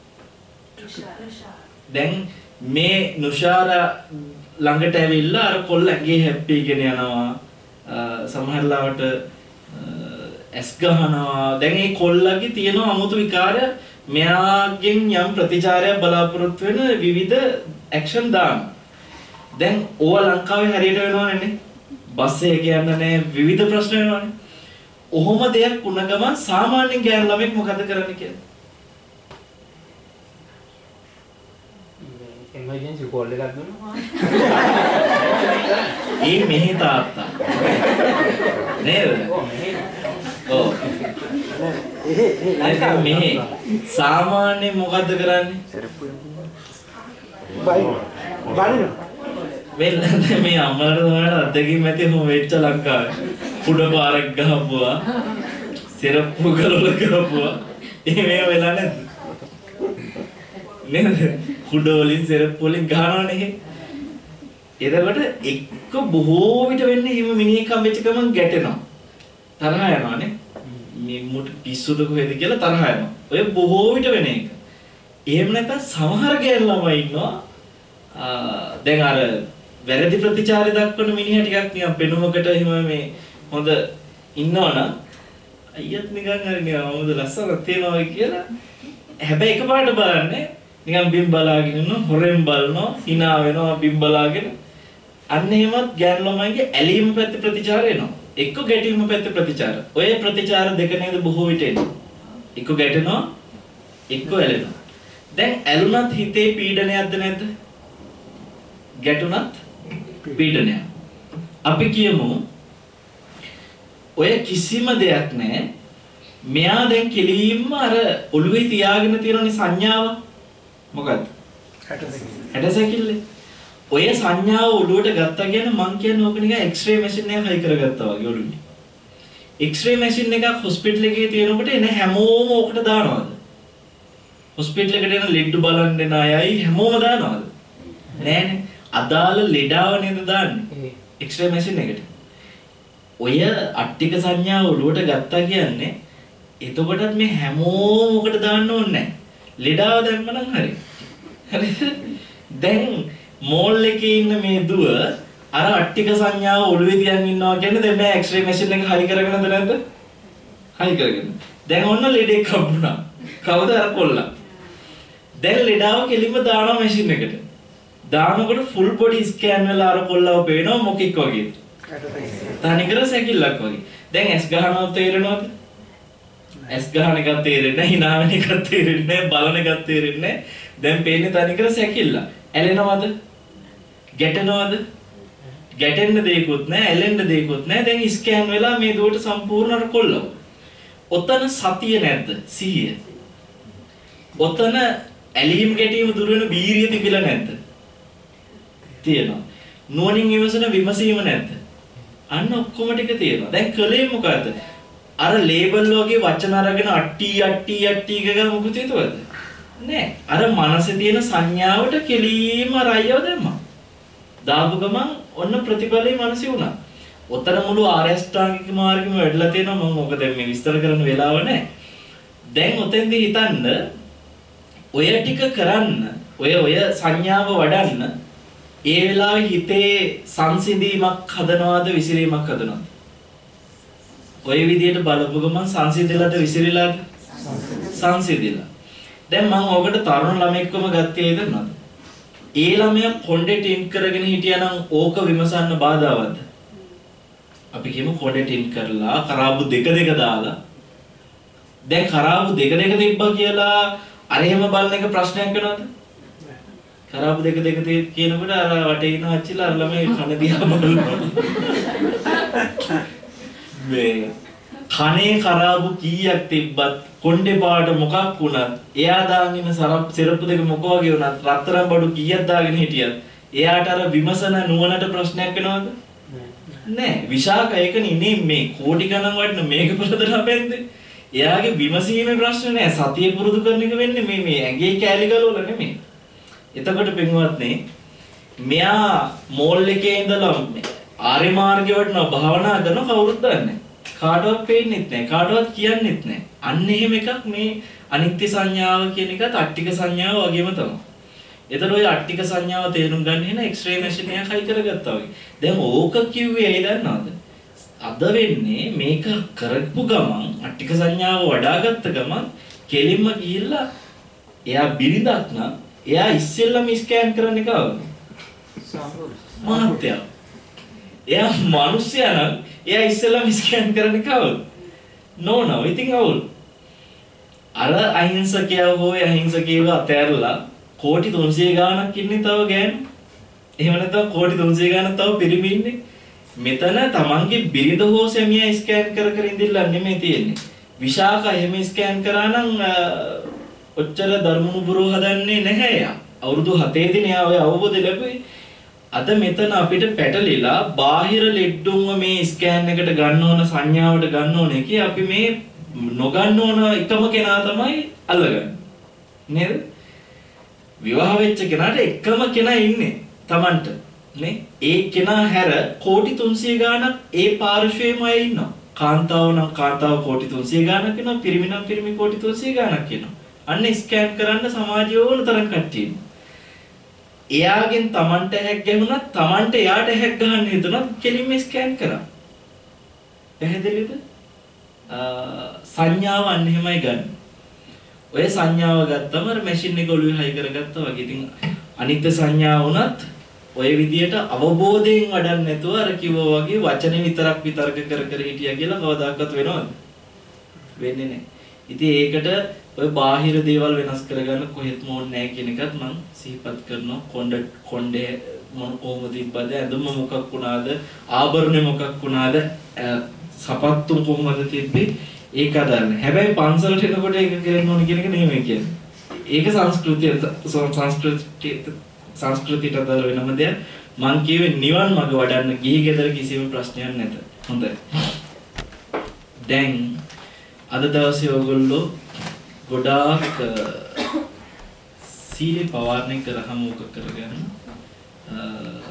[SPEAKER 1] දැන් මේ නුෂාර ළඟට ඇවිල්ලා අර කොල්ල ඇඟේ හැප්පීගෙන යනවා. සමහර ලාවට ඇස් ගහනවා. දැන් මේ කොල්ලගේ තියෙන අමුතු විකාරය මෙයාගෙන් යම් ප්‍රතිචාරයක් බලාපොරොත්තු වෙන විවිධ ඇක්ෂන් දාන. දැන් ඕවා ලංකාවේ හරියට වෙනවනේ නේ. බස් එකේ යන්න නැහැ විවිධ ප්‍රශ්න වෙනවනේ. ඔහොම දෙයක් වුණ ගමන් සාමාන්‍යයෙන් ගෑනු ළමෙක් මොකද කරන්නේ කියලා?
[SPEAKER 7] එමර්ජන්සි කෝල් එකක් දුන්නා.
[SPEAKER 1] ඒ මෙහි තාත්තා. නේද? ඔව්. මෙහි සාමාන්‍යයෙන් මොකද කරන්නේ?
[SPEAKER 2] බයි
[SPEAKER 1] වෙන්නේ මේ අම්මලාට තමයි අත්දැකීම් ඇති හොම වෙච්ච ලංකාවේ. කුඩ පාරක් ගහපුවා, සිරප්පු කරලා ගහපුවා. මේ වෙලා නැද්ද? නේද? කුඩ වලින් සිරප්පු වලින් ගහනවනේ. එතකොට එක්ක බොහෝ විට වෙන්නේ හිම මිනිහෙක් හම්බෙච්ච ගමන් ගැටෙනවා. තරහ යනවානේ. මේ මුට පිස්සුද කොහෙද කියලා තරහ යනවා. ඔය බොහෝ විට වෙන එක. එහෙම නැත්නම් සමහර ගෑනු ළමයි ඉන්නවා දැන් අර වැරදි ප්‍රතිචාරය දක්වන මිනිහා ටිකක් නිකන් පෙනුමකට එහෙම මේ හොඳ ඉන්නවනම් අයියත් නිකන් හරි නිකන් මොකද ලස්සනක් තියනවා කියලා. හැබැයි එකපාරට බලන්නේ නිකන් බිම් බලාගෙන ඉන්න හොරෙන් බලනවා hina වෙනවා බිම් බලාගෙන. අන්න එහෙමත් ගෑනු ළමයිගේ ඇලීම පැත්තේ ප්‍රතිචාර එනවා. එක්ක ගැටීම පැත්තේ ප්‍රතිචාර. ඔය ප්‍රතිචාර දෙක නේද බොහෝ විට එන්නේ. එක්ක ගැටෙනවා එක්ක ඇලෙනවා. දැන් ඇලුනත් හිතේ පීඩනයක්ද නැද්ද? ගැටුණත් පීඩනයක්. අපි කියමු ඔය කිසිම දෙයක් නැහැ. මෙයා දැන් කෙලින්ම අර ඔළුවේ තියාගෙන තියෙනනේ සංඥාව. මොකද්ද? හැඩසැකිල්ල. ඔය සංඥාව ඔළුවට ගත්තා කියන්නේ මං කියන්නේ ඕක නිකන් එක්ස්රේ මැෂින් එකක් හයි කරගත්තා වගේ ඔළුවේ. එක්ස්රේ මැෂින් එකක් හොස්පිටල් එකේ තියෙනකොට එන හැමෝම ඕකට දානවද? හොස්පිටල් එකට එන ලෙඩ බලන්න එන අයයි හැමෝම දානවද? නෑනේ. අදාළ ලෙඩාව නේද දාන්නේ එක්ස්රේ මැෂින් එකට. ඔය අට්ටික සංඥාව ඔළුවට ගත්තා කියන්නේ එතකොටත් මේ හැමෝම ඔකට දාන්න ඕනේ නැහැ. ලෙඩාව දැම්මනම් හරි. හරිද? දැන් මෝල් එකේ ඉන්න මේ දුව අර අට්ටික සංඥාව ඔළුවේ තියන් ඉන්නවා කියන්නේ දැන් මේ එක්ස්රේ මැෂින් එක හයි කරගෙනද නැද්ද? හයි කරගෙන. දැන් ඔන්න ලෙඩෙක් හම්බුණා. කවුද අර කොල්ලා? දැන් ලෙඩාව කෙලින්ම දානවා මැෂින් එකට. දානකොට ෆුල් බොඩි ස්කෑන් වෙලා අර කොල්ලව පේනවා මොකෙක් වගේද? තනිකර සැකිල්ලක් වගේ. දැන් ඇස් ගහනවා තේරෙනවද? ඇස් ගහන එක තේරෙන්නේ නැහැ, hina වෙන එක තේරෙන්නේ නැහැ, බලන එක තේරෙන්නේ නැහැ. දැන් පේන්නේ තනිකර සැකිල්ල. ඇලෙනවද? ගැටෙනවද? ගැටෙන්න දෙයක්වත් නැහැ, ඇලෙන්න දෙයක්වත් නැහැ. දැන් ස්කෑන් වෙලා මේ දුවට සම්පූර්ණ අර කොල්ලව. ඔතන සතිය නැද්ද? සිහිය. ඔතන ඇලීම් ගැටීම දුර වෙන වීරිය තිබිලා නැද්ද? තියෙනවා. නුවණින් විමසන විමසීම නැද්ද? අන්න ඔක්කොම ටික තියෙනවා. දැන් කලේ මොකද්ද? අර ලේබල් වගේ වචන අරගෙන අට්ටි ගගා මොකද හිතුවද? නෑ. අර මනසේ තියෙන සංඥාවට කෙලීම අරයව දැම්මා. දාපු ගමන් ඔන්න ප්‍රතිඵලේ මනසේ වුණා. ඔතන මුළු ආරයස්ථාංගික මාර්ගෙම වැඩිලා තියෙනවා. මම මොකද මේ විස්තර කරන්න වෙලාව නෑ. දැන් ඔතෙන්දී හිතන්න ඔය ටික කරන්න, ඔය සංඥාව වඩන්න ඒ වෙලාවේ හිතේ සංසිඳීමක් හදනවද විසිරීමක් හදනවද? ඔය විදිහට බලපු ගමන් සංසිඳිලාද විසිරිලාද? සංසිඳිලා. දැන් මම ඔකට තරුණ ළමෙක්වම ගත්තේ නේද? ඒ ළමයා කොණ්ඩේ ටින් කරගෙන හිටියානම් ඕක විමසන්න බාධාවත්ද? අපි කියමු කොණ්ඩේ ටින් කරලා කරාබු දෙක දාලා දැන් කරාබු දෙක තිබ්බා කියලා අර එහෙම බලන එක ප්‍රශ්නයක් වෙනවද? කරාබු දෙක කියනකොට අර වටේ ඉන්න අච්චිලා අර ළමයි කන දිහා බලනවා. මේ කනේ කරාබු කීයක් තිබ්බත් කොණ්ඩේ පාට මොකක් වුණත් එයා දාගෙන ඉන්න සෙරප්පු දෙක මොක වගේ වුණත් රත්තරන් බඩු කීයක් දාගෙන හිටියත් එයාට අර විමසන නුවණට ප්‍රශ්නයක් වෙනවද? නෑ. විශාක ඒකනේ ඉන්නේ මේ කෝටි ගණන් වටින මේක පොතට අපෙන්ද? එයාගේ විමසීමේ ප්‍රශ්න නෑ. සතිය පුරුදු කරන එක වෙන්නේ මේ ඇඟේ කැලි ගලවල නෙමෙයි. එතකොට පින්වත්නි මෙයා මෝල් එකේ ඉඳලා ආර්ය මාර්ගයේ වටන භාවනා කරන කවුරුත් දන්නේ නැහැ. කාටවත් පේන්නෙත් නැහැ. කාටවත් කියන්නෙත් නැහැ. අන්න එහෙම එකක් මේ අනිත්‍ය සංඥාව කියන එකත් අට්ටික සංඥාව වගේම තමයි. එතකොට ওই අට්ටික සංඥාව තේරුම් ගන්න වෙන එක්ස්රේ මැෂින් එකක් හයි කරගත්තා වගේ. දැන් ඕක කිව්වේ ඇයි දන්නවද? අද වෙන්නේ මේක කරපු ගමන් අට්ටික සංඥාව වඩාගත්ත ගමන් කෙලින්ම ගිහිල්ලා එයා බිරිඳක් නම් එයා ඉස්සෙල්ලම ස්කෑන් කරන්න කවුද? මහත්තයා. එයා මිනිස්සයා නම් එයා ඉස්සෙල්ලම ස්කෑන් කරන්න කවුද? නෝනා. ඉතින් අවුල්. අර අහිංසකයා හෝ අහිංසකේව අතෑරලා කෝටි 300 ගාණක් ඉන්නේ තව ගෑනු. එහෙම නැත්නම් කෝටි 300 ගාණක් තව පිරිමි ඉන්නේ. මෙතන තමන්ගේ බිරිඳ හෝ සැමියා ස්කෑන් කර ඉඳිල්ල නෙමෙයි තියෙන්නේ. විශාක එහෙම ස්කෑන් කරා නම් ඔච්චර ධර්මණු පුරව හදන්නේ නැහැ යා. අවුරුදු 7 දින යා ඔය අවබෝධය ලැබුවේ. අද මෙතන අපිට පැටලිලා බාහිර ලෙඩ්ඩුන්ව මේ ස්කෑන් එකට ගන්න ඕන සංඥාවට ගන්න ඕන එකේ අපි මේ නොගන්න ඕන එකම කෙනා තමයි අල්ලගන්නේ. නේද? විවාහ වෙච්ච කෙනාට එකම කෙනා ඉන්නේ Tamanට. නේ? ඒ කෙනා හැර කෝටි 300 ගාණක් ඒ පාර්ශ්වයේම අය ඉන්නවා. කාන්තාව නම් කාන්තාව කෝටි 300 ගාණක් වෙනවා, පිරිමි නම් පිරිමි කෝටි 300 ගාණක් වෙනවා. අන්න ස්කෑන් කරන්න සමාජයේ ඕන තරම් කට්ටිය ඉන්නවා. එයාගෙන් Tamanට හැක් ගැහුණත් Tamanට එයාට හැක් ගන්න හිතුණත් කෙලින්ම ස්කෑන් කරා. පැහැදිලිද? සංඥාව අන්න එහෙමයි ගන්න. ඔය සංඥාව ගත්තම අර මැෂින් එක ඔළුවේ හයි කරගත්තා වගේ. ඉතින් අනිත්‍ය සංඥාව වුණත් ඔය විදියට අවබෝධයෙන් වඩන්න නැතුව අර කිව්වා වගේ වචනේ විතරක් විතර්ක කර කර හිටියා කියලා කවදාකවත් වෙනවද? වෙන්නේ නැහැ. ඉතින් ඒකට ඔය බාහිර දේවල් වෙනස් කරගන්න කොහෙත්ම ඕනේ නැහැ කියන එකත් මම සිහිපත් කරනවා. කොණ්ඩේ මොන කොහොමද තිබ්බද? ඇඳුම මොකක් වුණාද? ආභරණ මොකක් වුණාද? සපත්තු කොහොමද තිබ්බේ? ඒක අදාළ. හැබැයි පන්සලට එනකොට ඒක කරන්න ඕනේ කියන එක නෙමෙයි කියන්නේ. ඒක සංස්කෘතියට අදාළ වෙනම දෙයක්. මං කියුවේ නිවන් මඟ වඩන්න ගිහි ගෙදර කිසිම ප්‍රශ්නයක් නැත. හොඳයි. දැන් අද දවසේ ඔයගොල්ලෝ ගොඩාක් සීලේ පවාරණය කරාම මොක කරගන්න